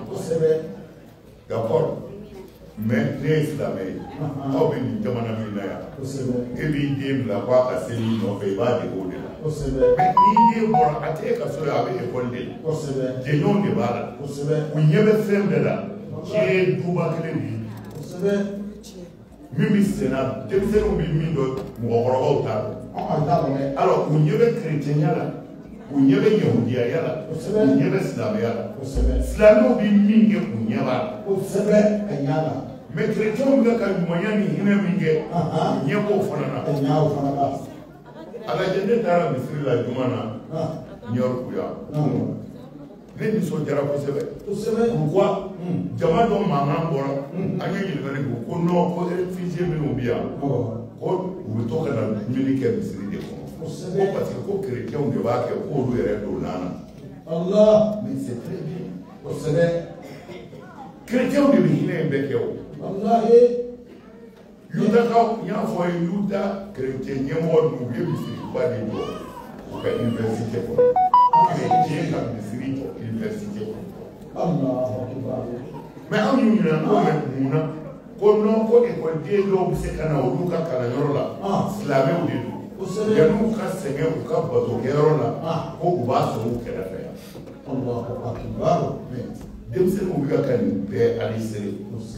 d'accord mais ne ye silamɛ ye aw bɛ nin jamana min na yan e b'i den bila k'a ka seli nɔfɛ i b'a dege o de la mais n'i den bɔra a tɛ e ka so ye a bɛ ekɔli de la jɛɲɔgɔnw de b'a la u ɲɛ bɛ fɛn bɛɛ la diɲɛ ye duba kelen de ye Mimi Sénat, denmisɛnninw bɛ min dɔn mɔgɔkɔrɔbaw t'a dɔn. Alors u ɲɛ bɛ chrétienya la, u ɲɛ bɛ yahudiyaya la, u ɲɛ bɛ silamɛya la. Silamɛw bɛ min kɛ u ɲɛ b'a la. Kosɛbɛ a ɲɛ la. Mais chrétienw bɛ ka ɲumanya ni hinɛ min kɛ, u ɲɛ b'o fana na. A lajɛ ne taara misiri la juma na, New York yan. Ne nisɔndiyara kosɛbɛ. Pourquoi? Jama dɔ mankan bɔra, an ye ɲininkali kɛ ko non ko réfugié minnu bɛ yan, ko u bɛ to ka na dumuni kɛ misiri de kɔnɔ. Ko parce que ko chrétienw de b'a kɛ k'olu yɛrɛ don n'an na. Allah, mais c'est très bien. Kosɛbɛ. Chrétienw de bɛ hinɛ in bɛɛ kɛ o. Walahi. Yudakaw, n y'a fɔ a ye Yuda chrétien ɲɛmɔgɔ ninnu u ye misiriba de jɔ u ka université kɔnɔ. Chrétien ka misiri jɔ université kɔnɔ. Mais anw y'u ɲininka ko mun na ko non ko école dɔw bɛ se ka na olu ka kalanyɔrɔ la silamɛw de don. Yan'u ka sɛgɛn u ka batokɛyɔrɔ la ko u b'a sɔrɔ u kɛrɛfɛ yan. Denmisɛnninw bɛ ka nin bɛɛ alisere.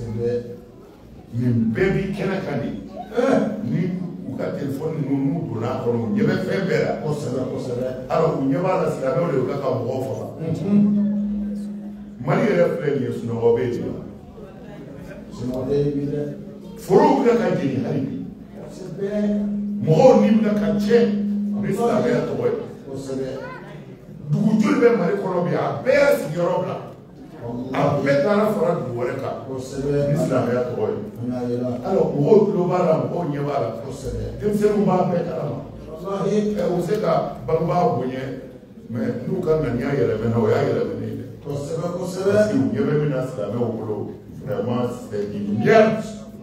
Nin bɛɛ b'i kɛnɛ kan de. Ni u ka téléphone ninnu donna a kɔnɔ u ɲɛ bɛ fɛn bɛɛ la. Alors u ɲɛ b'a la silamɛw de y'u ka mɔgɔw faga. Mali yɛrɛ filɛ nin ye sunɔgɔ bɛ yen de. Forow bɛ ka jeni hali bi. Mɔgɔw ni bɛ ka tiɲɛ ni silamɛya tɔgɔ ye. Dugu joli bɛ Mali kɔnɔ bi a bɛɛ y'a sigiyɔrɔ bila. A bɛɛ taara fara dugu wɛrɛ kan ni silamɛya tɔgɔ ye. Alors mɔgɔw tulo b'a la mɔgɔw ɲɛ b'a la. Denmisɛnninw b'a bɛɛ kalama. U se ka bangebaa bonya mais n'u ka ŋaniya yɛlɛmɛna o y'a yɛlɛmɛnen ye. Parce que u ɲɛ bɛ min na silamɛw bolo vraiment c'est du merde.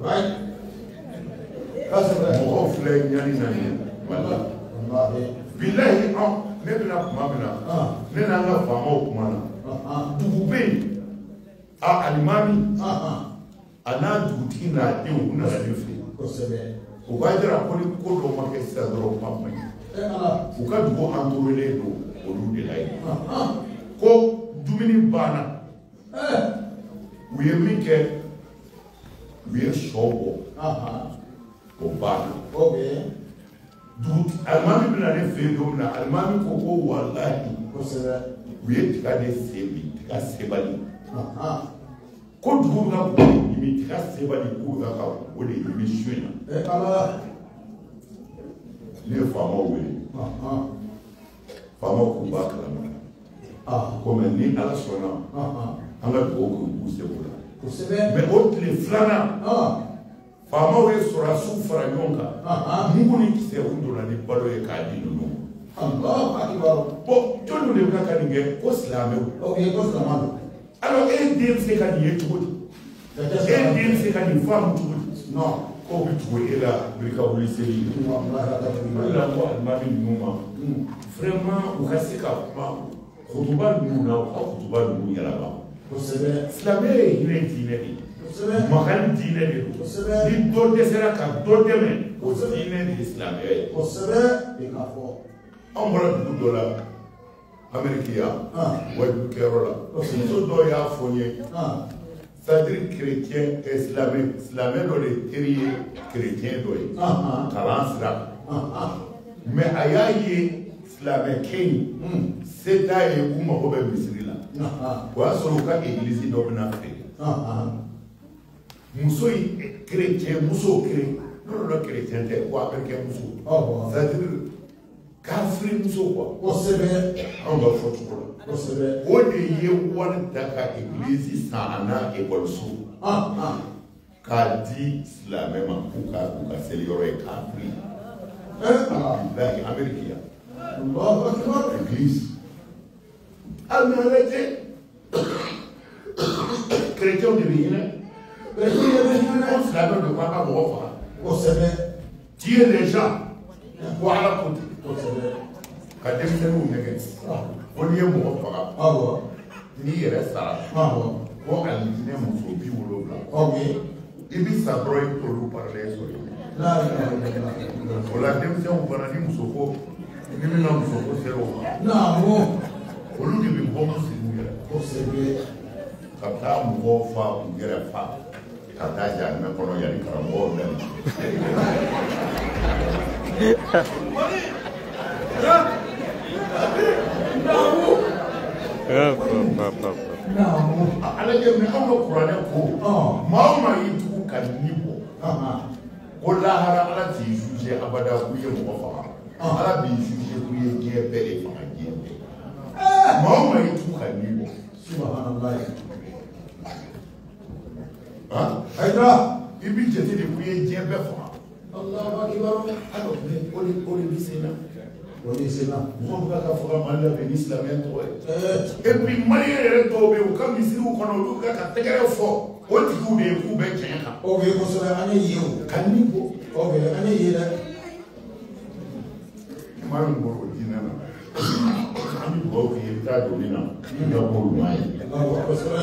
Mɔgɔw filɛ ɲani na ye Mali la. Bilahi anw ne bɛna kuma min na ne n'an ka faamaw kuma na. Dugu bɛ yen alimami a n'a dugutigi n'a denw u nana ne fɛ yen. U b'a jira ko ni ko dɔw ma kɛ sisan dɔrɔn kuma man ɲi. U ka dugu entouré don olu de la yen. Ko dumuni banna u ye min kɛ u ye sɔ bɔ o banna. Alimami bɛna ne fɛ yen don min na alimami ko ko walahi u ye tiga de sen bi tiga sebali. Ko dugu bɛ ka bɔ ɲimi tiga sebali k'u bɛ ka o de ɲimi su in na. Ne ye faamaw wele faamaw k'u b'a kalama komi ni Ala sɔnna an ka dugawu k'u b'u seko la. Mais o tile filanan faamaw ye sɔrɔdasiw fara ɲɔgɔn kan mugu ni kisɛ u donna ni balo ye k'a di ninnu. Bon jɔnniw de bɛ ka nin kɛ ko silamɛw. Alors e den bɛ se ka nin ye cogo di? E den bɛ se ka nin faamu cogo di? Non k'o bɛ tugu e la birika wuli seli. O de la ko alimami ninnu ma vraiment u ka se ka kuma kutuba ninnu na u ka kutuba ninnu yɛlɛma. Silamɛya ye hinɛ diinɛ de ye. Makari diinɛ de don. Ni dɔ dɛsɛra ka dɔ dɛmɛ o diinɛ de ye silamɛya ye. Anw bɔra dugu dɔ la Amérique yan wajukɛyɔrɔ la muso dɔ y'a fɔ n ye c'est-à-dire chrétien silamɛ dɔ de teri ye chrétien dɔ ye kalan sira mais a y'a ye silamɛkɛ in se t'a ye u mago bɛ misiri la o y'a sɔrɔ u ka église dɔ bɛna feere muso in chrétien muso n'olu la chrétien tɛ ko américain muso c'est-à-dire kafiri muso quoi. Kosɛbɛ anw ka fɔcogo la. Kosɛbɛ o de ye wari da ka église san a n'a ekɔliso k'a di silamɛ ma k'u ka seli yɔrɔ ye k'a fili. Bilahi Amérique yan. Église. hali n'a lajɛ chrétiens de bɛ hinɛ silamɛw de ko an ka mɔgɔ faga kosɛbɛ tuer les gens ko ala ko ten kosɛbɛ ka denmisɛnninw nɛgɛ ko n'i ye mɔgɔ faga n'i yɛrɛ sara ko alijinɛ muso 70 i bɛ sa dɔrɔn i t'olu paralen sɔrɔ o la denmisɛnw fana ni muso ko ni bɛna muso ko sera o ma olu de bɛ bɔ musow yɛrɛ kosɛbɛ ka taa mɔgɔw fa u yɛrɛ fa ka taa ɲaamɛ kɔnɔ yanni karamɔgɔw dali ala ye mɛ anw ka kuranɛ ko maa o maa y'i tugu ka ni bɔ ko lahara ala t'i jugé abada k'u ye mɔgɔ faga ala b'i jugé k'u ye diɲɛ bɛɛ de faga diɲɛ bɛɛ maa o maa y'i tugu ka ni bɔ ayira i b'i jate de k'u ye diɲɛ bɛɛ faga Allahu akbar ala o de b'i sen na Oni sena mɔgɔ bɛ ka fɔ ka Mali labɛn ni silamɛ tɔgɔ ye et puis maliyɛn yɛrɛ dɔw bɛ yen u ka misiriw kɔnɔ olu bɛ ka tɛgɛrɛ fɔ o tigiw de ye k'u bɛ tiɲɛ kan. Ok kosɛbɛ an ye yen o ka ni bɔ ok an ye yen dɛ. maa min bɔra o diinɛ na an bɛ dugawu k'i ye i bɛ taa don min na i ka bɔ ɲuman ye. kosɛbɛ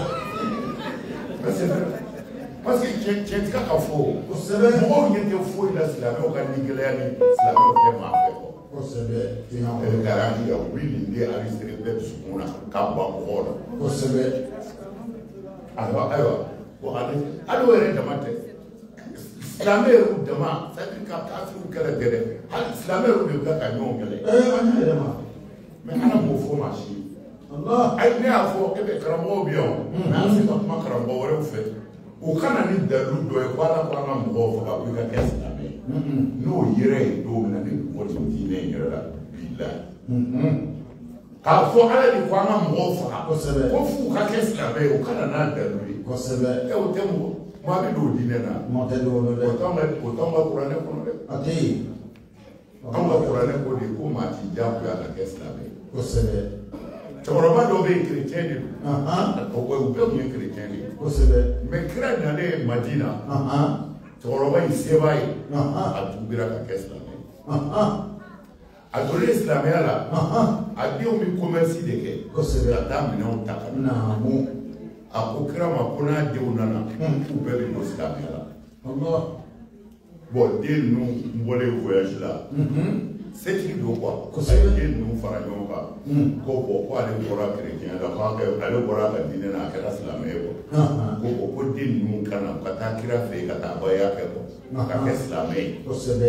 parce que cɛn tɛ ka fɔ kosɛbɛ mɔgɔw ɲɛ tɛ foyi la silamɛw ka ni gɛlɛya ni silamɛw tɛ maa fɛ. Kosɛbɛ garanti ya wuli nin de alisere bɛɛ dusukun na ka ban mɔgɔw la kosɛbɛ ayiwa ko ale yɛrɛ dama tɛ silamɛ yɛrɛ dama c'est-à-dire ka kafiriw kɛlɛ tɛ dɛ hali silamɛ yɛrɛ de bɛ ka ɲɔgɔn kɛlɛ an yɛrɛ ma mais ala m'o fɔ maa si ayi ne y'a fɔ e bɛ karamɔgɔw bɛ yan o mais an se ka kuma karamɔgɔ wɛrɛw fɛ o kana ni dalilu dɔ ye ko ala ko an ka mɔgɔw faga ko i ka kɛ silamɛ n'o yɛrɛ ye don min na ne mɔgɔ tɛ diinɛ in yɛrɛ la bilahi k'a fɔ ala de ko an ka mɔgɔw faga kosɛbɛ ko f'u ka kɛ silamɛ ye o kana n'a dalilu ye kosɛbɛ o tɛ mɔgɔ maa bɛ don diinɛ na maa tɛ don o dɛ o t'anw ka kuranɛ kɔnɔ dɛ a tɛ yen anw ka kuranɛ ko de ko maa ti diyagoya ka kɛ silamɛ ye kosɛbɛ cɛkɔrɔba dɔw bɛ yen kerecɛn de don u bɛɛ tun ye kerecɛn de ye kosɛbɛ mɛ kira nalen Madina cɛkɔrɔba in seba ye a tugura ka kɛ silamɛ a donnen silamɛya la a denw bɛ commerce de kɛ kosɛbɛ ka taa minɛnw ta ka na a ko kira ma ko n'a denw nana k'u bɛɛ bɛ don silamɛya la bon den ninnu bɔlen voyage la setigi don quoi a ye den ninnu fara ɲɔgɔn kan ko bon ko ale bɔra kerecɛnya la ale bɔra ka diinɛ na a kɛra silamɛ ye quoi ko den ninnu kana ka taa kira fɛ yen ka taa baya kɛ quoi ka kɛ silamɛ ye kosɛbɛ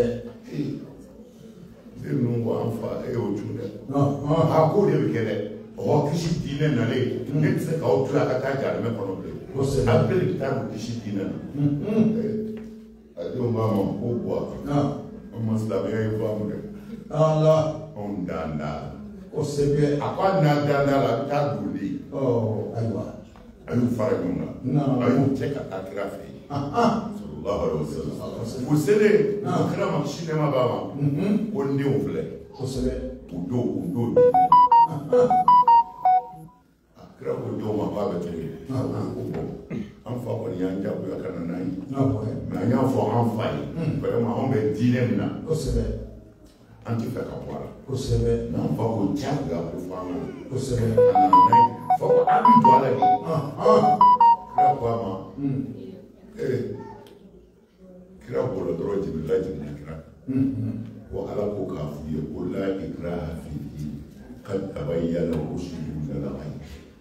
den ninnu ko an fa e y'o tun dɛ a ko de bɛ kɛ dɛ ɔ kisi diinɛ nalen ne tɛ se k'aw to yan ka taa jarimɛ kɔnɔ bilen a bɛɛ de bɛ taa k'o kisi diinɛ na a denw b'a ma ko buwa an ma silamɛya ye faamu dɛ ala anw danda kosɛbɛ a ko hali n'a danda la a bɛ taa doli ayiwa a y'u fara ɲɔgɔn kan a y'u cɛ ka taa kira fɛ yen sallallahu alaihi wasallam u selen kira ma sini ma b'a ma ko n denw filɛ kosɛbɛ u don kira ko denw ma k'a bɛ cogo di ko bon an fa kɔni y'an jagoya ka na n'a ye mais an y'a fɔ an fa ye vraiment anw bɛ diinɛ min na kosɛbɛ an tɛ fɛ ka bɔ a la kosɛbɛ n'an fa ko jagoya ko fɔ an ma kosɛbɛ a nana n'a ye fɔ ko an bɛ don a la de kira ko a ma kira bɔra dɔrɔn Jibrila jiginna kira ko ala ko k'a f'u ye ko la ikraha fi din qad tabayyana rushdu minal ghayy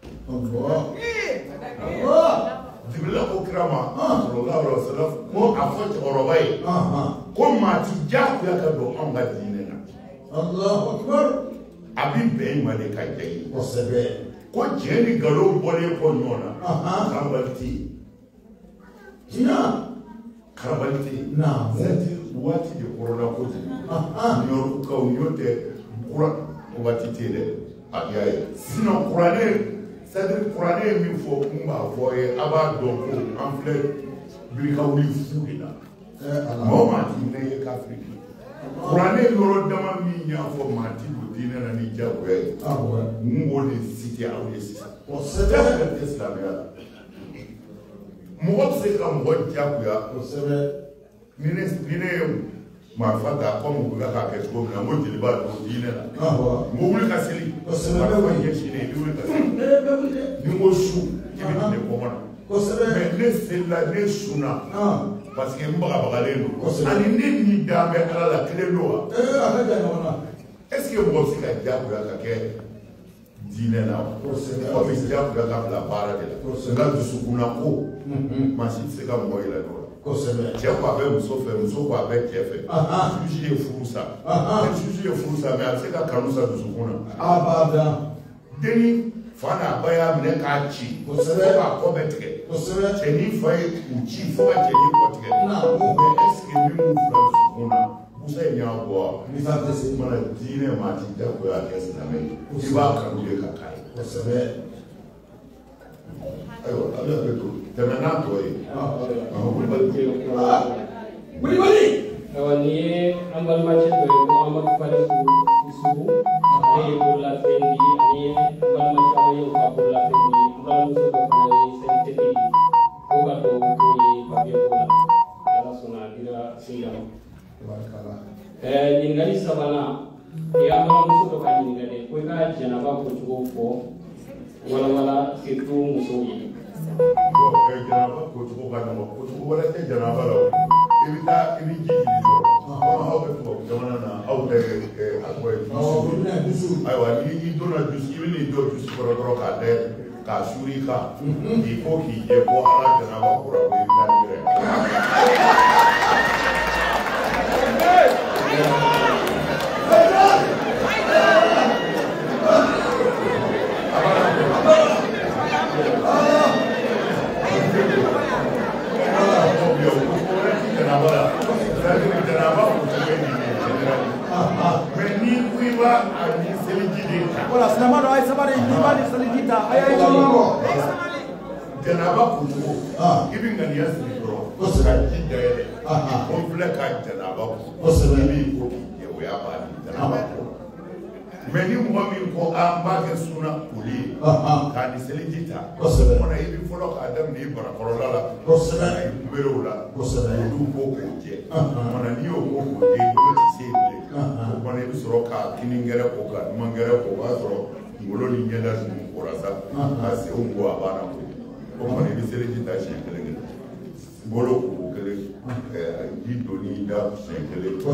Jibrila ko kira ma sallallahu alaihi wasallam ko a fɔ cɛkɔrɔba ye ko maa ti jagoya ka don anw ka diinɛ na Allahu akbar a bɛ bɛn ma de ka diya ye kosɛbɛ ko diɲɛ ni nkalon bɔlen kɔ ɲɔgɔn na karabali tɛ yen tiɲɛ karabali tɛ yen waati de kɔrɔla kojugu ɲɔ tɛ waati tɛ yen dɛ a y'a ye sinon kuranɛ c'est-à-dire kuranɛ ye min fɔ kun b'a fɔ ye a b'a dɔn ko an filɛ birika wuli fu de la mɔgɔ maa ti minɛ ye kafiri kuranɛ yɔrɔ dama min y'a fɔ maa ti don diinɛ na ni jagoya ye n b'o de citer aw ye sisan jagoya tɛ silamɛya la mɔgɔ tɛ se ka mɔgɔ jagoya kosɛbɛ ni ne ye marifa ta comme u bɛ k'a kɛ cogo min na n ko jeliba don diinɛ la n ko wuli ka seli marifa ɲɛsinnen i bɛ wuli ka seli ni n ko su i bɛ tile kɔngɔ na mais ne selila ne sunna parce que n bagabagalen don ani ne ni da bɛ ala la kelen don wa est ce que mɔgɔ bɛ se ka jagoya ka kɛ diinɛ na wa mɔgɔ bɛ jagoya ka bila baara de la nka dusukunna ko mansi tɛ se ka mɔgɔ yɛlɛ n'o la kosɛbɛ cɛ ko a bɛ muso fɛ muso ko a bɛ cɛ fɛ juge ye furu sa juge ye furu sa mais a bɛ se ka kanu sa dusukun na abada denni fa n'a ba y'a minɛ k'a ci kosɛbɛ k'a kɔ bɛ tigɛ kosɛbɛ cɛ ni fa ye u ci fo ka cɛ ni kɔ tigɛ mais est ce que min b'u fila dusukun na musa in y'a bɔ wa ni fa tɛ se mana diinɛ maa ti jagoya kɛ silamɛ ye i b'a kanu de ka k'a ye kosɛbɛ ayiwa ala bɛ to tɛmɛ n'a tɔ ye Kulibali awa ni ye an balimakɛ dɔ ye ko Amadu Faliku Isufu ale ye bololafɛn di ani an balima caman ye u ka bololafɛn di an balimamuso dɔ fana ye CNTP di ko ka dugawu k'o ye papier ko la Ala sɔnna a dira sigi ma ɲininkali sabanan i y'an balimamuso dɔ ka ɲininkali ko i ka jɛnaba kocogo fɔ walawala surtout musow ye jɛnaba kocogo ka nɔgɔ kocogo wɛrɛ tɛ jɛnaba la i bɛ taa i bɛ ji jigin dɔrɔn aw bɛ tubabu jamana na aw tɛ a ko ye dusu ayiwa ni i donna dusu i bɛ n'i jɔ dusu kɔrɔ dɔrɔn k'a dayɛlɛ k'a suri i kan k'i ko k'i jɛ ko ala jɛnaba kura ko i bɛ taa n'i yɛrɛ Voilà, c'est la main de Sabari, Nibali, Saligita, Janaba kutubu, giving an yes before, was a ginger, complex Janaba, was a baby cookie, we are bad, Janaba. Many women go out back and sooner Puli, can is Saligita, was a when I even follow Adam neighbor, Corolla, was a Verula, was a new book, when a new book, they would say, when it was Roca, Kiningera Poca, Mangera Poca, Molo Ningera Porasa, as the Ungo Abana, when it is Saligita, Bolo, Gidonida, Shankele,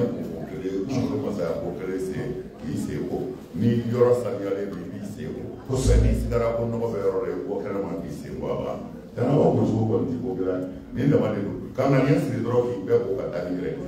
ni yɔrɔ saniyalen bɛ b'i sen ko kosɛbɛ n'i sigara ko nɔgɔ bɛ yɔrɔ la i bɔ kɛnɛma k'i sen bɔ a la tɛnɛma gosi kɔni ti ko gɛlɛn ni dama de don kan ka ɲɛ siri dɔrɔn k'i bɛɛ ko ka taa ni yɛrɛ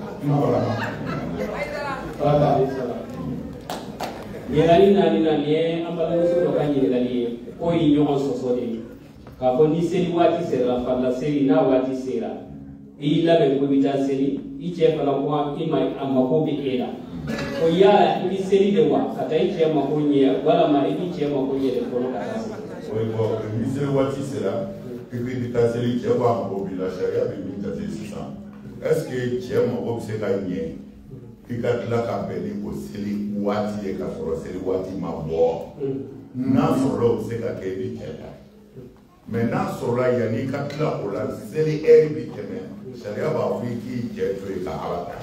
ɲininkali naani na nin ye an balimamuso dɔ ka ɲininkali ye ko y'i ɲɔgɔn sɔsɔ de ye k'a fɔ ni seli waati sera farila seli n'a waati sera i y'i labɛn ko i bɛ taa seli i cɛ fana ko i ma a mako bɛ e la ko yala i bɛ seli de wa ka taa i cɛ mako ɲɛ walama i bɛ cɛ mako ɲɛ de fɔlɔ ka taa seli. o ye bɔn ni seli waati sera i bɛ taa seli cɛ ko a mako b'i la sariya bɛ min jate sisan est ce que cɛ mako bɛ se ka ɲɛ i ka tila ka bɛn ni o seli waati ye ka sɔrɔ seli waati ma bɔ n'a sɔrɔla o bɛ se ka kɛ i bɛ cɛ ta mais n'a sɔrɔla yanni i ka tila o la seli heure bɛ tɛmɛ sariya b'a fɔ i k'i cɛ to yen ka ala ta.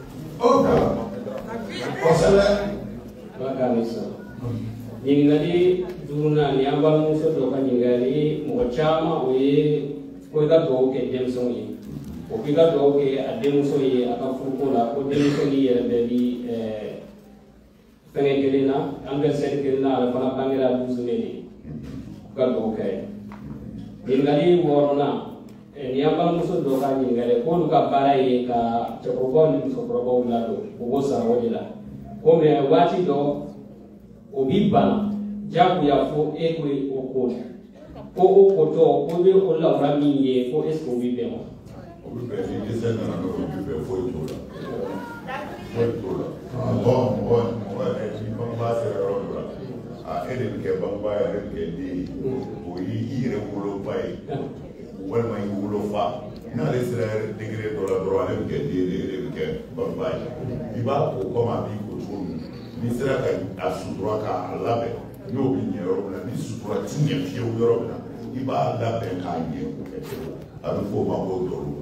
ɲininkali duurunan ni an balimamuso dɔ ka ɲininkali mɔgɔ caman o ye ko i ka dugawu kɛ denmisɛnw ye o k'i ka dugawu kɛ a denmuso ye a ka furuko la ko denmuso ni yɛrɛ bɛɛ bi fɛngɛ kelen na anniversaire kelen na ale fana bangera 12 mai de u ka dugawu kɛ ɲininkali wɔɔrɔnan ni an balimamuso dɔ ka ɲininkali k'olu ka baara ye ka cɛkɔrɔbaw ni musokɔrɔbaw ladon u b'o sara o de la ko mɛ waati dɔ o b'i bana jagoya fo e ko o ko la ko o kotɔ ko bɛ o lawura min ye ko est ce que o b'i bɛn wa. o bɛ bɛn ni dɛsɛ nana n'o bɛ bɛn foyi t'o la foyi t'o la mɔgɔ ni bangebaa sera yɔrɔ dɔ la e de bɛ kɛ bangebaa ye ale bɛ kɛ den ye o y'i yɛrɛ woloba ye walima i wolofa n'ale sera degré dɔ la dɔrɔn ale bɛ kɛ den de e de bɛ kɛ bangebaa ye i b'a ko komi a b'i ko cogo min n'i sera ka a sutura k'a labɛn n'o bɛ ɲɛ yɔrɔ min na ni sutura ti ɲɛ fiyewu yɔrɔ min na i b'a labɛn k'a ɲɛ k'o kɛ cogo a bɛ fɔ o ma ko dɔrɔn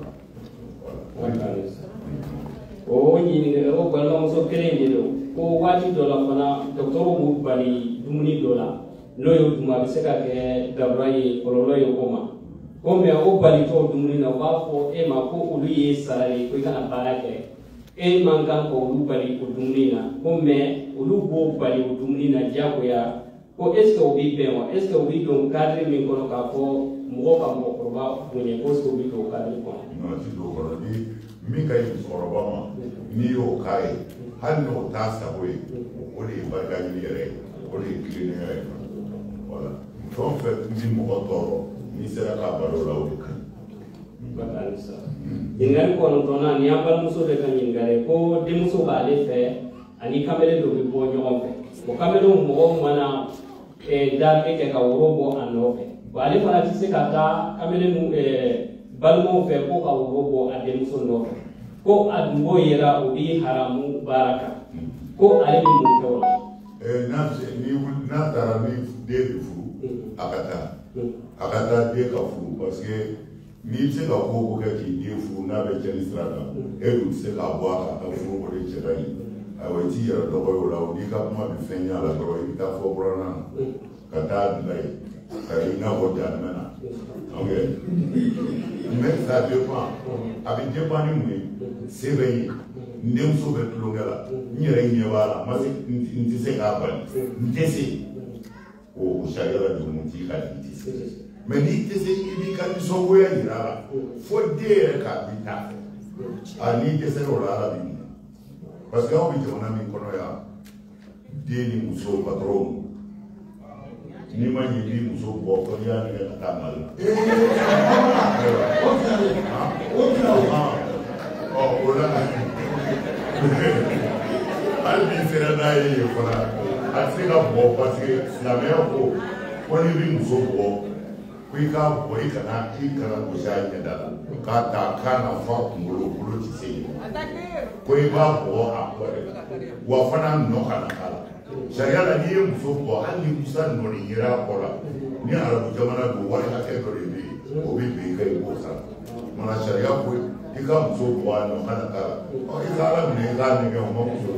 o ɲininkali o balimamuso kelen de don ko waati dɔ la fana dɔgɔtɔrɔw b'u bali dumuni dɔ la n'o ye dun a bɛ se ka kɛ dabura ye kɔlɔlɔ ye o ma ko mɛ o balitɔ dumuni na u b'a fɔ e ma ko olu ye sara ye ko i kana baara kɛ e man kan ka olu bali o dumuni na ko mɛ olu b'o bali o dumuni na diyagoya ko est ce que o bi bɛn wa est ce que o bi don cadre min kɔnɔ k'a fɔ mɔgɔ ka mɔgɔkɔrɔba bonya ko est ce que o bi don cadre kɔnɔ. non ti don kɔnɔ ni min ka ɲi musokɔrɔba ma n'i y'o k'a ye hali n'o t'a sago ye o de ye barika ɲini yɛrɛ ye o de ye tilennenya ye voilà fɛn o fɛn bi mɔgɔ tɔɔrɔ n'i sera k'a balo la o de ka ɲi. ɲininkali kɔnɔntɔnna ni y'an balimuso de ka ɲininkali ko denmuso b'ale fɛ ani kamalen dɔ bɛ bɔ ɲɔgɔn fɛ o kamalen mɔgɔw mana daminɛ kɛ ka woro bɔ a nɔfɛ wa ale fana tɛ se ka taa kamalen balimaw fɛ ko ka woro bɔ a denmuso nɔfɛ ko a dunbo yera o bi haramu baara kan ko ale bɛ mun kɛ o la. n'a taara ni den bɛ furu a ka taa den ka furu parce que n'i bɛ se ka ko kɛ k'i den furu n'a bɛ cɛnni sira kan e dun tɛ se k'a bɔ a kan ka furu o de cɛ ka ɲi ayiwa i t'i yɛrɛ dɔgɔ ye o la o n'i ka kuma bɛ fɛn ɲɛ a la dɔrɔn i bɛ taa fɔ buranna na ka taa dilan yen ka i n'a fɔ jahanama na ok mais ça dépend a bɛ dépend ni mun ye se bɛ n ye n denmuso bɛ tulonkɛ la n yɛrɛ ɲɛ b'a la n tɛ se k'a bali n tɛ se o sariya la jurumu t'i ka di tɛ se mais n'i tɛ se i b'i ka nisɔngoya yira a la fo den yɛrɛ k'a b'i ta fɛ a n'i dɛsɛra o la ala b'i minɛ parce que aw bɛ jamana min kɔnɔ yan den ni muso patron n'i ma ɲɛ i b'i muso bɔ ko n'i y'a nɛgɛ ka taa mali la. o la hali bi sera n'a ye yen fana a tɛ se ka bɔ parce que silamɛya ko n'i b'i muso bɔ ko i k'a bɔ i kana gosi a ɲɛda la k'a ta k'a na fɔ a kunkolo bolo tɛ se yen ko i b'a bɔ a kɔ de wa fana nɔ kana k'a la sariya la n'i ye muso bɔ hali ni musa nɔni yera a kɔ la ni arabu jamana don wari hakɛ dɔ de bɛ yen o bɛ bɛn i ka i b'o sara mana sariya ko i ka muso bɔ a nɔ kana k'a la i ka ala minɛ i k'a nɛgɛ o ma muso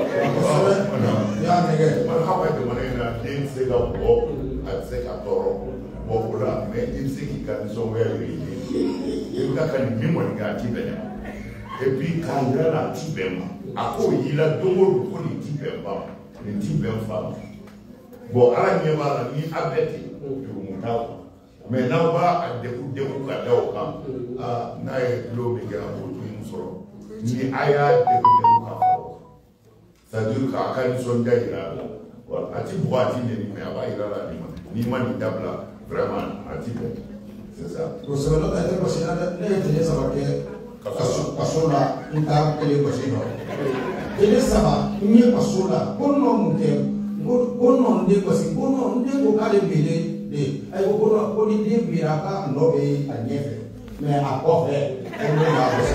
i y'a nɛgɛ mana aw ka jamana in na den tɛ se ka bɔ a tɛ se ka tɔɔrɔ bɔ o la mais i bɛ se k'i ka nisɔngoya yɛrɛ ye i bɛ ka nin min kɔni kɛ a ti bɛn ne ma et puis k'a yira la a ti bɛn ma a k'o y'i la don o don ko nin ti bɛn ba ma nin ti bɛn fa ma bon ala ɲɛ b'a la ni a bɛɛ ten jurumu t'a la mais n'aw b'a degun ka da o kan n'a ye tulo min kɛ a b'o to yen sɔrɔ ni a y'a degun ka fɔ c'est à dire k'a ka nisɔndiya yira a la a ti bugɔ a ti nɛni mais a b'a yira la n'i ma nin dabila vraiment a ti bɛn c'est ça. kosɛbɛ n'o tɛ parce que ne ye tile saba kɛ kaso la n t'a kelen gosi nɔ tile saba n ye kaso la ko nɔ mun kɛ ko nɔ n den gosi ko nɔ n den ko k'ale bele de ayi ko ni den bira k'a nɔ bɛ a ɲɛfɛ mais a kɔfɛ ko ne b'a gosi.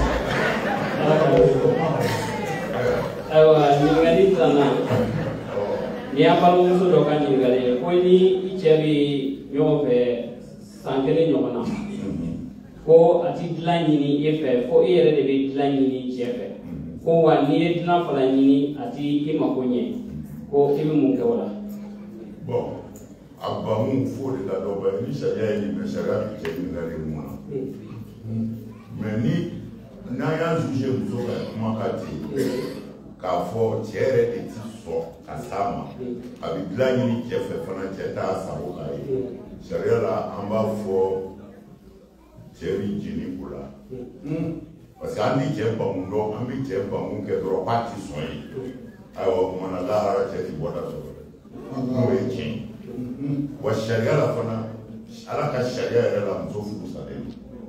ayiwa ɲininkali filanan n'i y'a balimamuso dɔ ka ɲininkali ye ko ni i cɛ bɛ ɲɔgɔn fɛ san kelen ɲɔgɔn na ko a ti dilan ɲini e fɛ fo e yɛrɛ de bɛ dilan ɲini cɛ fɛ ko wa n'i ye dilan fana ɲini a ti i mako ɲɛ ko i bɛ mun kɛ o la. bon a bamu fo de la dɔ bɛ ni sariya ye nin mɛ sariya bɛ cɛ ɲininkali mun na mais ni n'an y'a juge muso ka kuma ka ten k'a fɔ cɛ yɛrɛ de ti sɔn ka s'a ma a bɛ dilan ɲini cɛ fɛ fana cɛ t'a sago k'a ye sariya la an b'a fɔ cɛ bɛ jeni o la parce que an bɛ cɛ bamu dɔn an bɛ cɛ bamu kɛ dɔrɔn k'a ti sɔn ye ayiwa o kumana lahara cɛ ti bɔda sɔrɔ n'o ye tiɲɛ wa sariya la fana ala ka sariya yɛrɛ la muso furu salen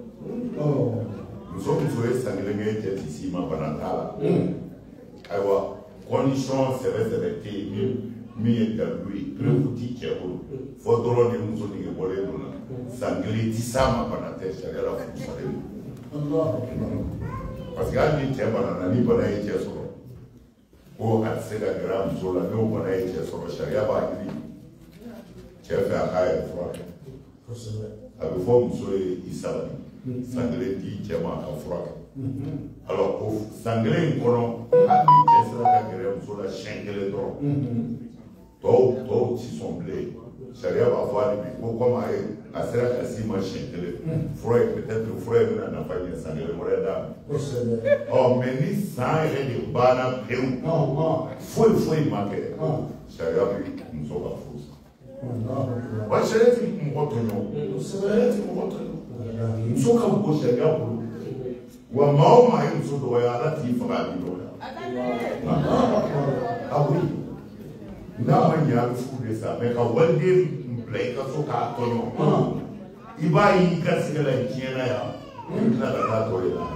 muso ye san kelen kɛ cɛ ti s'i ma bana t'a la ayiwa condition sɛbɛ tɛ yen min ye dalu ye preuve ti cɛ bolo fɔ dɔrɔn ni muso nege bɔlen don na san kelen ti s'a ma bana tɛ sariya la furu salen don parce que hali ni cɛ bana na ni bana ye cɛ sɔrɔ ko a tɛ se ka gɛrɛ a muso la n'o bana ye cɛ sɔrɔ sariya b'a ɲini cɛ fɛ a k'a yɛrɛ furakɛ a bɛ fɔ muso ye i sabali san kelen di cɛ ma a ka furakɛ alors o san kelen in kɔnɔ hali ni cɛ sera ka gɛrɛ muso la siɲɛ kelen dɔrɔn tɔw ti sɔn bilen sariya b'a fɔ hali bi ko komi a sera ka s'i ma siɲɛ kelen fura ye peut-être fura ye bɛna nafa ɲɛ san kelen wɛrɛ d'a ma mais ni san yɛrɛ de banna pewu foyi ma kɛ sariya bɛ muso ka furu sa wa sariya ti mɔgɔ tɔɲɔ sariya ti mɔgɔ tɔɲɔ muso ka bon sariya bolo wa maa o maa ye muso dɔgɔya ala t'i faga a b'i dɔgɔya a wuli n'a ma ɲɛ a bɛ furu de sa mɛ ka waliden bila i ka so k'a tɔɲɔ i b'a ye i ka sɛgɛ la diɲɛ na yan i tila ka taa tɔ ye la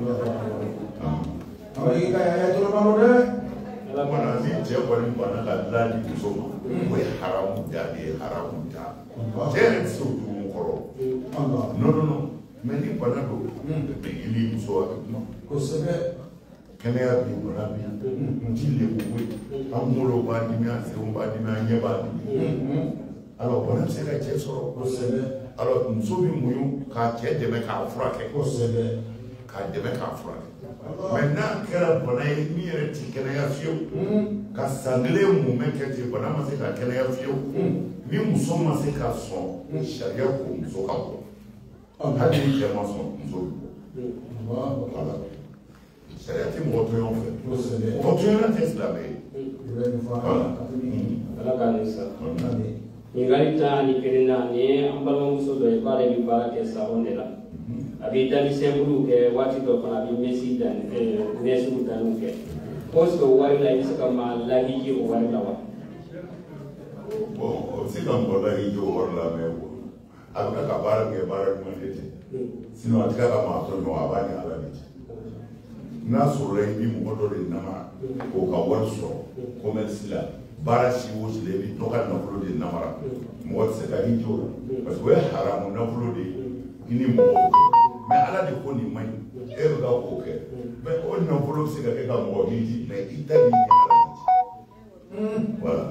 i ka yaya tɔrɔ balo dɛ ala mana ni cɛ kɔni banna ka dilan di muso ma o ye haramu da de ye haramu da cɛ yɛrɛ ti se o dugu kɔrɔ non mɛ ni bana don bɛ ili muso a bɛ kuma kosɛbɛ kɛnɛya bi bana bi n ti lebu koyi an kunkolo b'a dimi an senw b'a dimi an ɲɛ b'a dimi alors bana bɛ se ka cɛ sɔrɔ kosɛbɛ alors muso bɛ muɲu k'a cɛ dɛmɛ k'a furakɛ kosɛbɛ k'a dɛmɛ k'a furakɛ mɛ n'a kɛra bana ye min yɛrɛ ti kɛnɛya fiyewu ka san kelen mun bɛ kɛ ten bana ma se ka kɛnɛya fiyewu ni muso ma se ka sɔn sariya ko muso ka bɔ hali ni cɛ ma sɔn muso bɛ bɔ voilà sariya ti mɔgɔ to ɲɔgɔn fɛ mɔgɔ to ɲɔgɔn tɛ silamɛ ye ala k'a ni sa ɲininkali tan ani kelen na nin ye an balimamuso dɔ ye k'ale bɛ baara kɛ salon de la a bɛ denmisɛnninw kɛ waati dɔ fana a bɛ mɛsi dan mɛsiw danniw kɛ est-ce que o wari la i bɛ se ka maa lahiji o wari la wa. bon o bɛ se ka mɔgɔ lahiji o wari la mɛ a bɛ ka baara kɛ baara ɲuman de tɛ sinon a tɛ ka maa tɔ ɲɔgɔn a b'a ni ala de cɛ n'a sɔrɔla i ni mɔgɔ dɔ de namara k'o ka wari sɔrɔ commerce la baara si o si la i bɛ dɔ ka nafolo de namara mɔgɔ tɛ se ka hiji o la parce que o ye haramu nafolo de ye i ni mɔgɔw mɛ ala de ko nin man ɲi e bɛ ka o kɛ mɛ o nafolo bɛ se ka kɛ ka mɔgɔ hiji mɛ i ta ni ala hiji voilà.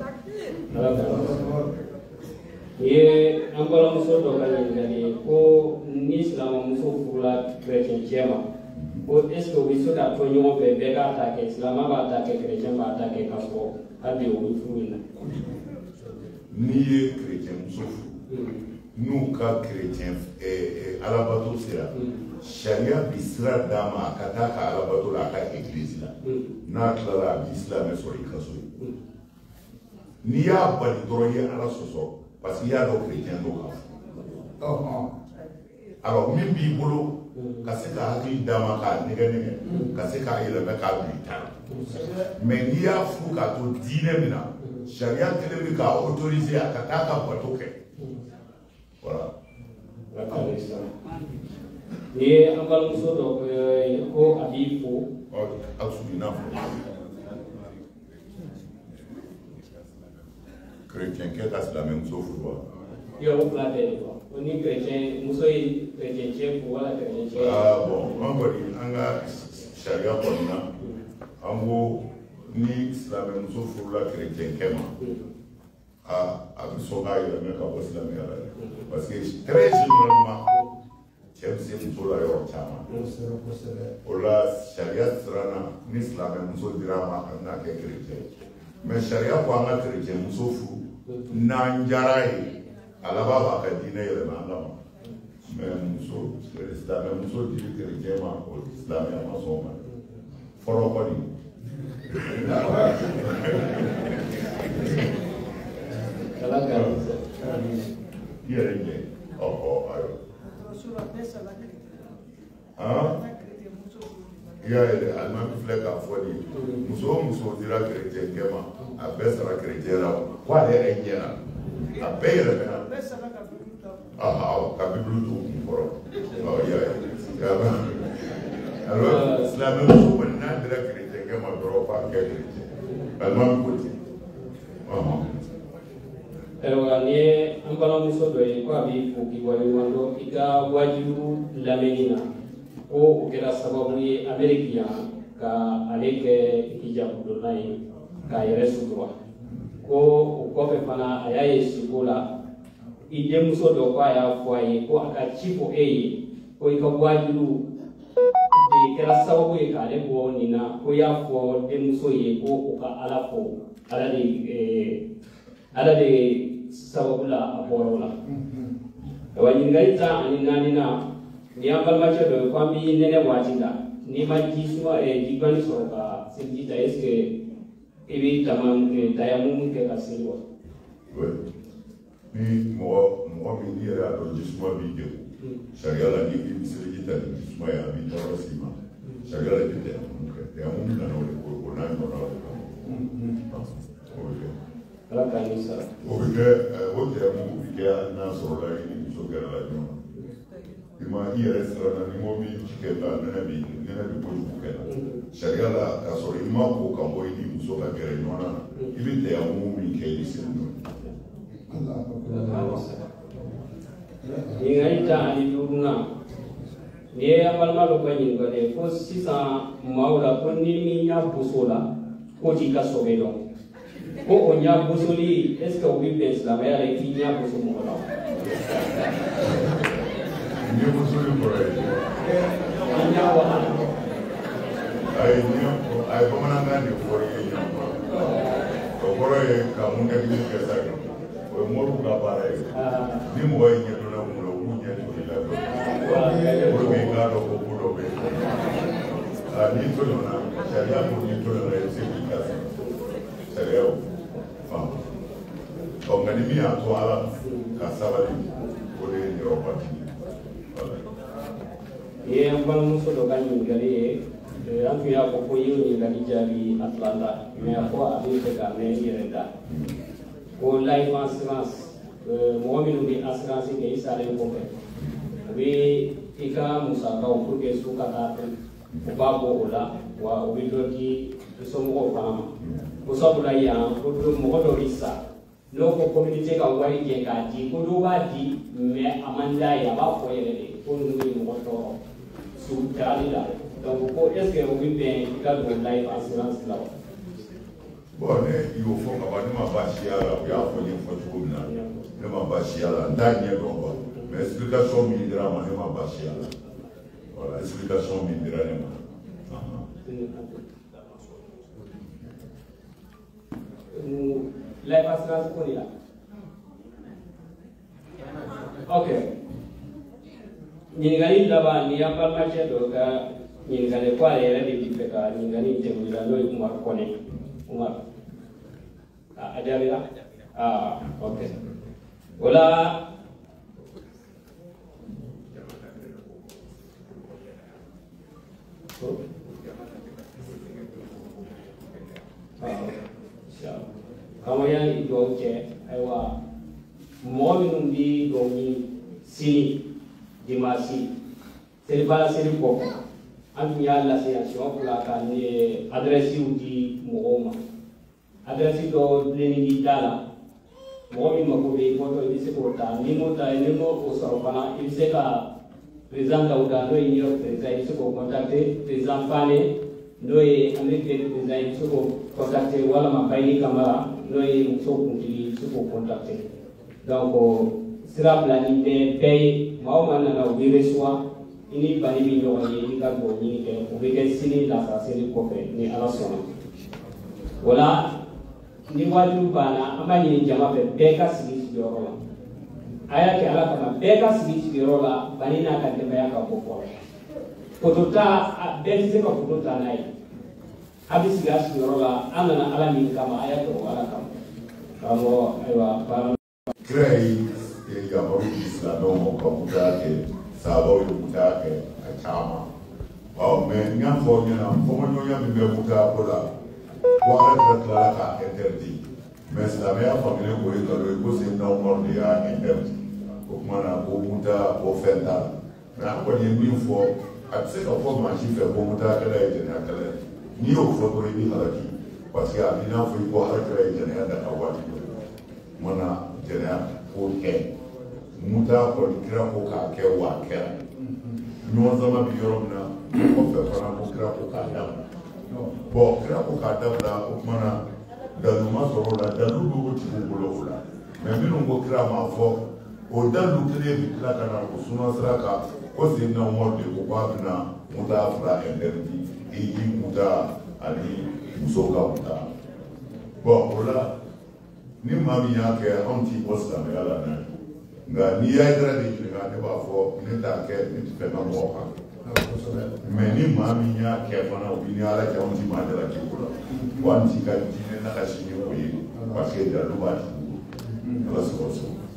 ye an balimamuso dɔ ka ɲininkali ye ko ni silamɛmuso furula kerecɛn cɛ ma ko est ce que o bɛ se ka to ɲɔgɔn fɛ bɛɛ k'a ta kɛ silamɛ b'a ta kɛ kerecɛn b'a ta kɛ k'a sɔrɔ hali o bɛ furu in na. n'i ye kerecɛn muso furu n'u ka kerecɛn alabato sera sariya bi sira d'a ma a ka taa ka alabato la a ka egilizi la n'a tilara a b'i silamɛ sɔrɔ i ka so ye n'i y'a bali dɔrɔn i ye ala sɔsɔ parce que i y'a dɔn kerecɛn dɔ ka furu alors min b'i bolo ka se ka hakili d'a ma k'a nɛgɛ nɛgɛ ka se k'a yɛlɛmɛ k'a bila i ta la mais n'i y'a furu k'a to diinɛ min na sariya kelen bɛ k'a autoriser a ka taa ka bato kɛ voilà. ni ye an balimamuso dɔ ko a b'i fo. a sugu i n'a fɔ kerecɛnkɛ ka silamɛmuso furu wa. yɔrɔ o fila bɛɛ de fɔ o ni kerecɛn muso ye kerecɛn cɛ fo wala kerecɛn cɛ. bon an kɔni an ka sariya kɔnɔna an ko ni silamɛmuso furula kerecɛnkɛ ma a bɛ sɔn k'a yɛlɛmɛ ka bɔ silamɛya la parce que très généralement cɛ bɛ se muso la yɔrɔ caman o la sariya siranna ni silamɛmuso dira a ma a bɛna kɛ kerecɛn mais sariya ko an ka kerecɛnmuso furu n'an diyara ye a laban b'a ka diinɛ yɛlɛma an kama mais muso silamɛmuso dili kerecɛn ma o silamɛya ma sɔn o ma fɔlɔ kɔni i yɛrɛ ɲɛ ayiwa i y'a ye dɛ alimami filɛ k'a fɔ de muso o muso dira kerecɛnkɛ ma a bɛɛ sara kerecɛn la ko ale yɛrɛ ɲɛna a bɛɛ yɛlɛmɛna ka bibulu to kun kɔrɔ i y'a ye alors silamɛmuso kɔni n'a dira kerecɛnkɛ ma dɔrɔn k'a kɛ kerecɛn alimami ko ten. ayiwa ni ye an balimamuso dɔ ye ko a b'i fo k'i waleɲuman dɔn i ka wajibu lamɛnni na ko o kɛra sababu ye ameriki yan ka ale kɛ hijabudonna ye k'a yɛrɛ sutura ko o kɔfɛ fana a y'a ye siko la i denmuso dɔ ko a y'a fɔ a ye ko a ka ci fɔ e ye ko i ka wajibu de kɛra sababu ye k'ale bɔ nin na ko i y'a fɔ denmuso ye ko o ka ala fɔ ala de sababu la a bɔra o la wa ɲininkali tan ani naani na ni y'an balimakɛ dɔ ye ko an bɛ nɛnɛ waati la n'i ma ji jibani sɔrɔ ka seliji ta est ce que i bɛ tayamumu kɛ ka seli wa. ni mɔgɔ min n'i yɛrɛ y'a dɔn jisuma b'i degun sariya la ni i misiri ta ni jisuma ye a b'i tɔɔrɔ s'i ma sariya la i bɛ tɛyamu kɛ tɛyamu nana o de ko o n'a ɲɔgɔnna o de kama o bɛ kɛ. Ala k'an ni sara. O bɛ kɛ o tɛyamu bɛ kɛ hali n'a sɔrɔla i ni muso gɛrɛ la ɲɔgɔn na i ma i yɛrɛ siranna ni mɔgɔ min ci kɛ la nɛnɛ bɛ kojugu kɛ la sariya la k'a sɔrɔ i ma ko ka bɔ i ni muso ka gɛrɛ ɲɔgɔn na i bɛ tɛyamu min kɛ i sen don. Ɲininkali tan ani duurunan n'i ye an balima dɔ ka ɲininkali ko sisan maaw la ko ni min y'a boso la ko t'i ka sɔbɛ dɔn ko o ɲa bosoli est ce que o bɛ bɛn silamɛya la i k'i ɲa boso mɔgɔ la. Ni bosoli kɔrɔ ye. An y'a wa. A ye bamanankan de fɔ i ye ɲa kɔrɔ o kɔrɔ ye ka mun kɛ k'i kɛ sa ye. O ye mɔriw ka baara ye ni mɔgɔ ye ɲɛ dɔnna mun na u b'u ɲɛ to i la dɔn o bɛ k'a dɔn ko ko dɔ bɛ yen n'i to ɲɔgɔnna sariya mun n'i to ɲɔgɔnna i bɛ se k'i ka sariya o nka ni min y'a to ala ka sabali o de ye yɔrɔ batigi ye an balimamuso dɔ ka ɲininkali ye an tun y'a fɔ ko i ye ɲininkali jaabi a fila la mɛ a fɔ a bɛ fɛ ka mɛn i yɛrɛ da. Ko life assurance mɔgɔ minnu bɛ assurance kɛ i salen kɔfɛ u bɛ i ka musakaw pour que su ka taa fɛ u b'a bɔ o la wa u bɛ dɔ di i somɔgɔw fana ma ko sabula yan ko mɔgɔ dɔ bɛ sa n'o ko communauté ka wari jɛ k'a di ko dɔw b'a di mɛ a man d'a ye a b'a fɔ yɛrɛ de ko ninnu bɛ mɔgɔ tɔɔrɔ su tagali la donc ko est ce que o bɛ bɛn i ka don life assurance la wa. Bon, ne y'o fɔ ka ban ne ma baasi y'a la o y'a fɔ n ye fɔ cogo min na ne ma baasi y'a la n t'a ɲɛ dɔn quoi mais explication min dira ma ne ma baasi y'a la voilà explication min dira ne ma. Life assurance ko de la. Ok. Ɲininkali laban ni y'an balimakɛ dɔ ka ɲininkali ko ale yɛrɛ de bɛ fɛ ka ɲininkali in tɛmɛ la n'o ye Umaru Kɔnɛ. Umaru. A jaabira? Ok. O la kama yani dɔw cɛ ayiwa mɔgɔ minnu bɛ dɔw ɲini sini dimanche selibala seli kɔfɛ an tun y'a lase yan siɲɛ fila ka adrɛsiw di mɔgɔw ma adrɛsi dɔ bilenni b'i da la mɔgɔ min mako bɛ i bɔtɔ i bɛ se k'o ta n'i m'o ta n'i m'o sɔrɔ fana i bɛ se ka président Dawuda n'o ye New York président i bɛ se k'o contacter président Fane n'o ye Amérique président i bɛ se k'o contacter walima Bayini Kamara n'o ye muso kuntigi i bɛ se k'o contacter donc sira bilali bɛ bɛɛ ye maa o maa nana u bɛ reçoit i ni bani bɛ ɲɔgɔn ye i ka dugawu ɲini kɛ o bɛ kɛ sini lansaseli kɔfɛ ni Ala sɔnna o la ni wajibi banna an b'a ɲini jama fɛ bɛɛ ka sigi sigiyɔrɔ la a y'a kɛ Ala kama bɛɛ ka sigi sigiyɔrɔ la bani n'a ka denbaya ka bɔ fɔlɔ photo ta bɛɛ tɛ se ka photo ta n'a ye a bɛ sigi a sigiyɔrɔ la an nana Ala min kama a y'a kɛ o Ala kama karamɔgɔ ayiwa baara. Kira ye yamaru di silamɛw ma ka muta kɛ sahabaw ye muta kɛ a caman mɛ n y'a fɔ aw ɲɛna fɔmɔɲɔgɔnya min bɛ muta ko la ko Ala yɛrɛ tilala k'a interdit mais silamɛya fankelen k'o ye nkalon ye ko Seydina Umaru de y'a interdit o tuma na ko muta o fɛn t'a la mais an kɔni ye min fɔ a bɛ se ka fɔ maa si fɛ ko mutakɛla ye jɛnɛyakɛla ye n'i y'o fɔ dɔrɔn i bɛ halaki parce que a b'i n'a fɔ i ko Alakira ye jɛnɛya da ka waati dɔ mana jɛnɛya ko kɛ muta kɔni kira ko k'a kɛ wa a kɛra ɲɔgɔn sama bɛ yɔrɔ min na kɔfɛ fana ko kira ko k'a dabila bon kira ko k'a dabila o tuma na dalu ma sɔrɔ o la dalu bɛ o tigiw bolo o la mais minnu ko kira m'a fɔ o dalu kelen bɛ tila ka na o suma sira kan ko Seydina Umaru de ko k'a bɛna muta fila interdit i muta ani muso ka muta bon o la ni maa min y'a kɛ anw t'i bɔ silamɛya la n'a ye nka n'i y'a yɛrɛ de ɲininka ne b'a fɔ ne t'a kɛ ne tɛ fɛn ka mɔgɔ kan mais ni maa min y'a kɛ fana o bɛ ni Ala cɛ anw t'i maa jalaki o la wa an t'i ka diinɛ n'a ka sini o ye parce que dalu b'a tigi bolo Ala sago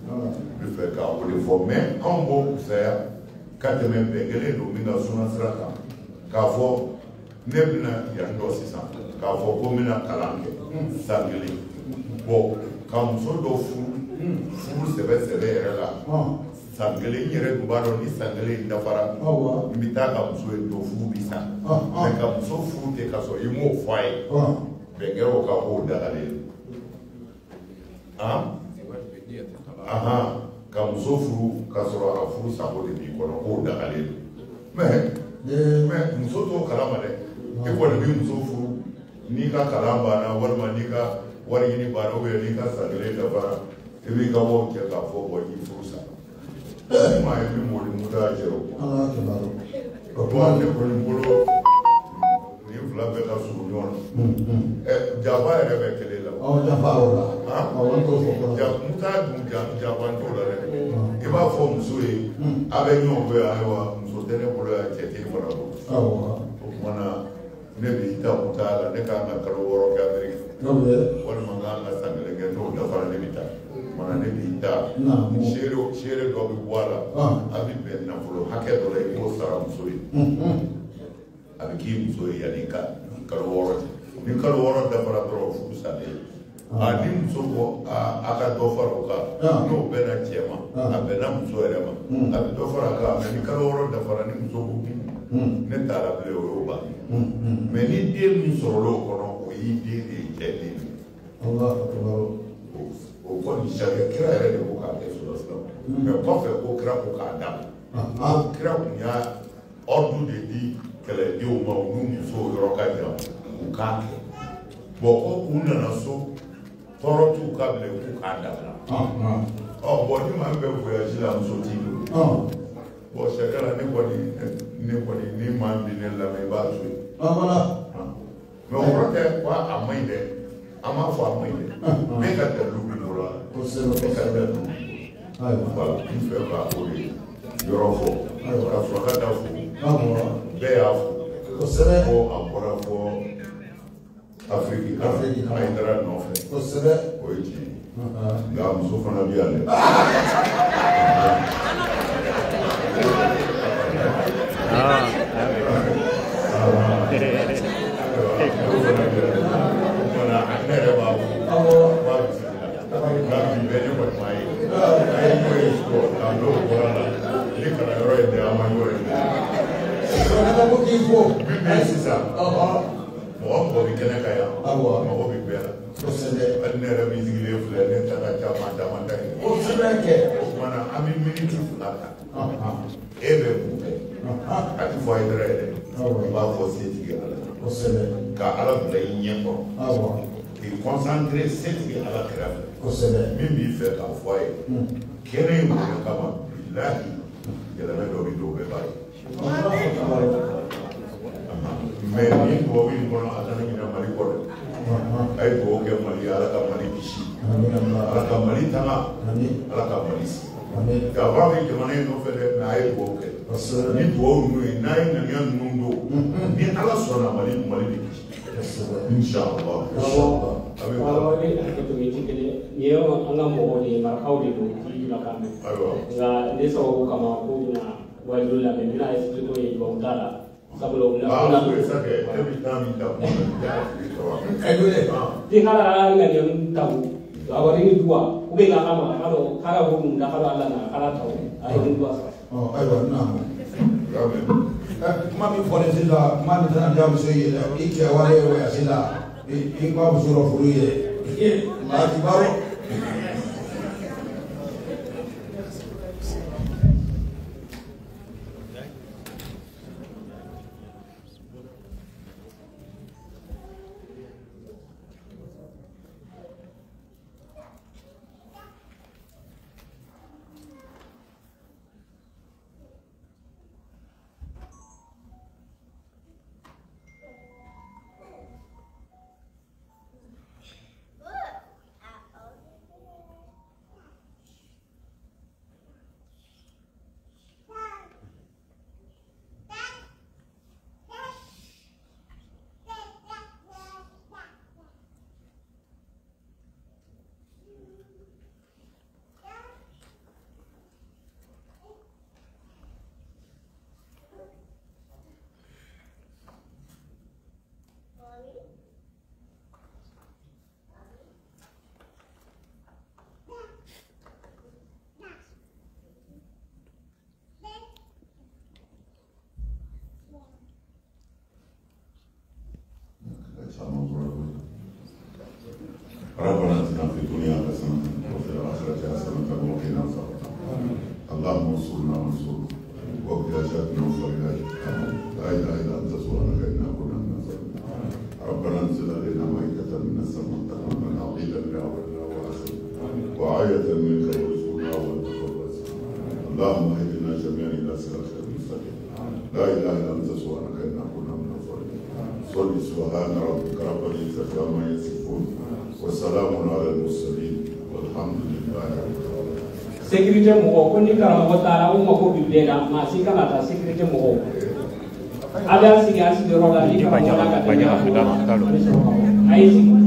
bi fɛ ka o de fɔ mais anw b'o fisaya ka tɛmɛ bɛn kelen don min ka suna sira kan k'a fɔ ne bɛna yan dɔ sisan k'a fɔ ko n bɛna kalan kɛ san kelen bon ka muso dɔ furu sɛbɛ sɛbɛ yɛrɛ la san kelen n yɛrɛ tun b'a dɔn ni san kelen dafara n bɛ taa ka muso ye dɔ furu bi sa mais ka muso furu ten ka sɔrɔ i m'o fɔ a ye bɛn kɛra o ka k'o dagalen ka muso furu ka sɔrɔ a furu sago de b'i kɔnɔ k'o dagalen mais muso t'o kalama dɛ e kɔni b'i muso furu n'i ka kalan banna walima n'i ka wari ɲini banna ou bien n'i ka san kelen dafara i b'i ka wariw cɛ k'a fɔ bɔn i furu sa maa ye min mɔdi muda cɛ o bon ne kɔni bolo ni fila bɛɛ ka surun ɲɔgɔn na jaba yɛrɛ bɛ kelen la jaba o la muta dun jaba t'o la dɛ i b'a fɔ muso ye a bɛ ɲɔgɔn fɛ ayiwa muso tɛ ne bolo yan cɛ tɛ fana bolo o kumana ne b'i ta muta la ne kan ka kalo 6 kɛ Amérique walima kan ka san kelen kɛ n'o dafara ne bɛ taa kumana ne b'i ta seere dɔ bɛ bɔ a la a bɛ bɛn nafolo hakɛ dɔ la i b'o sara muso ye a bɛ k'i muso ye yanni ka kalo 6 ni kalo 6 dafara dɔrɔn furu salen ni muso ko a ka dɔ fara o kan n'o bɛnna cɛ ma a bɛnna muso yɛrɛ ma a bɛ dɔ fara a kan mais ni kalo 6 dafara ni muso ko ne t'a la bilen o y'o ban mais ni den min sɔrɔla o kɔnɔ o y'i den de ye cɛ den de o kɔni sariya kira yɛrɛ de ko k'a kɛ sɔrɔ mais kɔfɛ ko kira ko k'a dabila kira kun y'a ordre de di kɛlɛdenw ma u n'u musow yɔrɔ ka jan u k'a kɛ bon ko u nana so tɔɔrɔ t'u ka bilen k'u k'a dabila bon ni maa min bɛ voyage la muso t'i bolo bon sariya la ne kɔni ni maa min bɛ ne lamɛn i b'a to yen mais o kɔrɔ tɛ ko a man ɲi dɛ an m'a fɔ a man ɲi dɛ ne ka dalu bɛ bolo la ne ka dalu voilà n fɛ k'a o de yɔrɔ fɔ ka sɔrɔ ka taa fo bɛɛ y'a fo ko a bɔra fɔ Afiriki a ye dara nɔfɛ o ye tiɲɛ nka muso fana bɛ yan dɛ ne yɛrɛ b'a fɔ b'a bisimila nka bi bɛɛ ne kɔni m'a ye a ye n'o ye sɔrɔ k'a n'o bɔra la ni kalanyɔrɔ ye dɛ an ma y'o ye dɛ min bɛ yen sisan mɔgɔ bɛ kɛnɛ kan yan mɔgɔ bɛ bɛɛ la hali ne yɛrɛ min sigilen filɛ ne ta ka caman ta ye o kumana an bɛ miniti 2 ta e bɛ mun kɛ a ti fɔ a ye dɛrɛ yɛrɛ i b'a fɔ setigi ala ka ala bila i ɲɛ kɔrɔ k'i concentré setigi ala kɛrɛfɛ min b'i fɛ k'a fɔ a ye kɛnɛ in bonya kama bilahi yɛlɛmɛ dɔ bɛ don bɛɛ b'a ye mais ni duwawu in kɔnɔ a kana ɲinɛ Mali kɔ dɛ a ye duwawu kɛ Mali ye ala ka Mali kisi ala ka Mali tanga ala ka Mali sigi gaba bɛ jamana in nɔfɛ dɛ mais a ye duwawu kɛ ni duwawu ninnu ye n'a ye ŋaniya ninnu don ni ala sɔnna Mali bɛ kisi inshallah a bɛ ni ye an ka mɔgɔw de ye marakaw de don k'i la kan mɛn nka ne sababu kama ko bɛna wajulu labɛn n bɛna expliquer o ye duwawu t'a la sabula o bɛna ti kala ŋaniya tabu awari ni duwa u bɛ k'a ma kala ko mun da kala ala na kala taw a ye ni duwa sɔrɔ ayiwa naamu kuma min fɔlen sisan kuma min tɛna diya muso ye dɛ i cɛ wale ye wɔyasi la i ka muso dɔ furu ye maa ti baro ربنا اتنا في الدنيا حسنه وفي الاخره حسنه وقنا عذاب النار اللهم انصرنا وانصرنا وابتلاءاتنا وفرجاتنا لا اله الا انت سبحانك انا كنا من الظالمين ربنا انزل علينا مائده من السماء تكون عقيلا لنا واخرنا وآية منك ورزقنا وانت الرزق اللهم اهدنا جميعا الى صراطك المستقيم لا اله الا انت سبحانك انا كنا من الظالمين صل سبحان ربك رب العزه عما يصفون وسلام على المرسلين والحمد لله رب العالمين. Sécurité mɔgɔ ko ni karamɔgɔ taara u mako bɛ bɛɛ la maa si kan ka taa sécurité mɔgɔw a bɛ sigi a sigiyɔrɔ la ni karamɔgɔ la ka tɛmɛ a ye sigi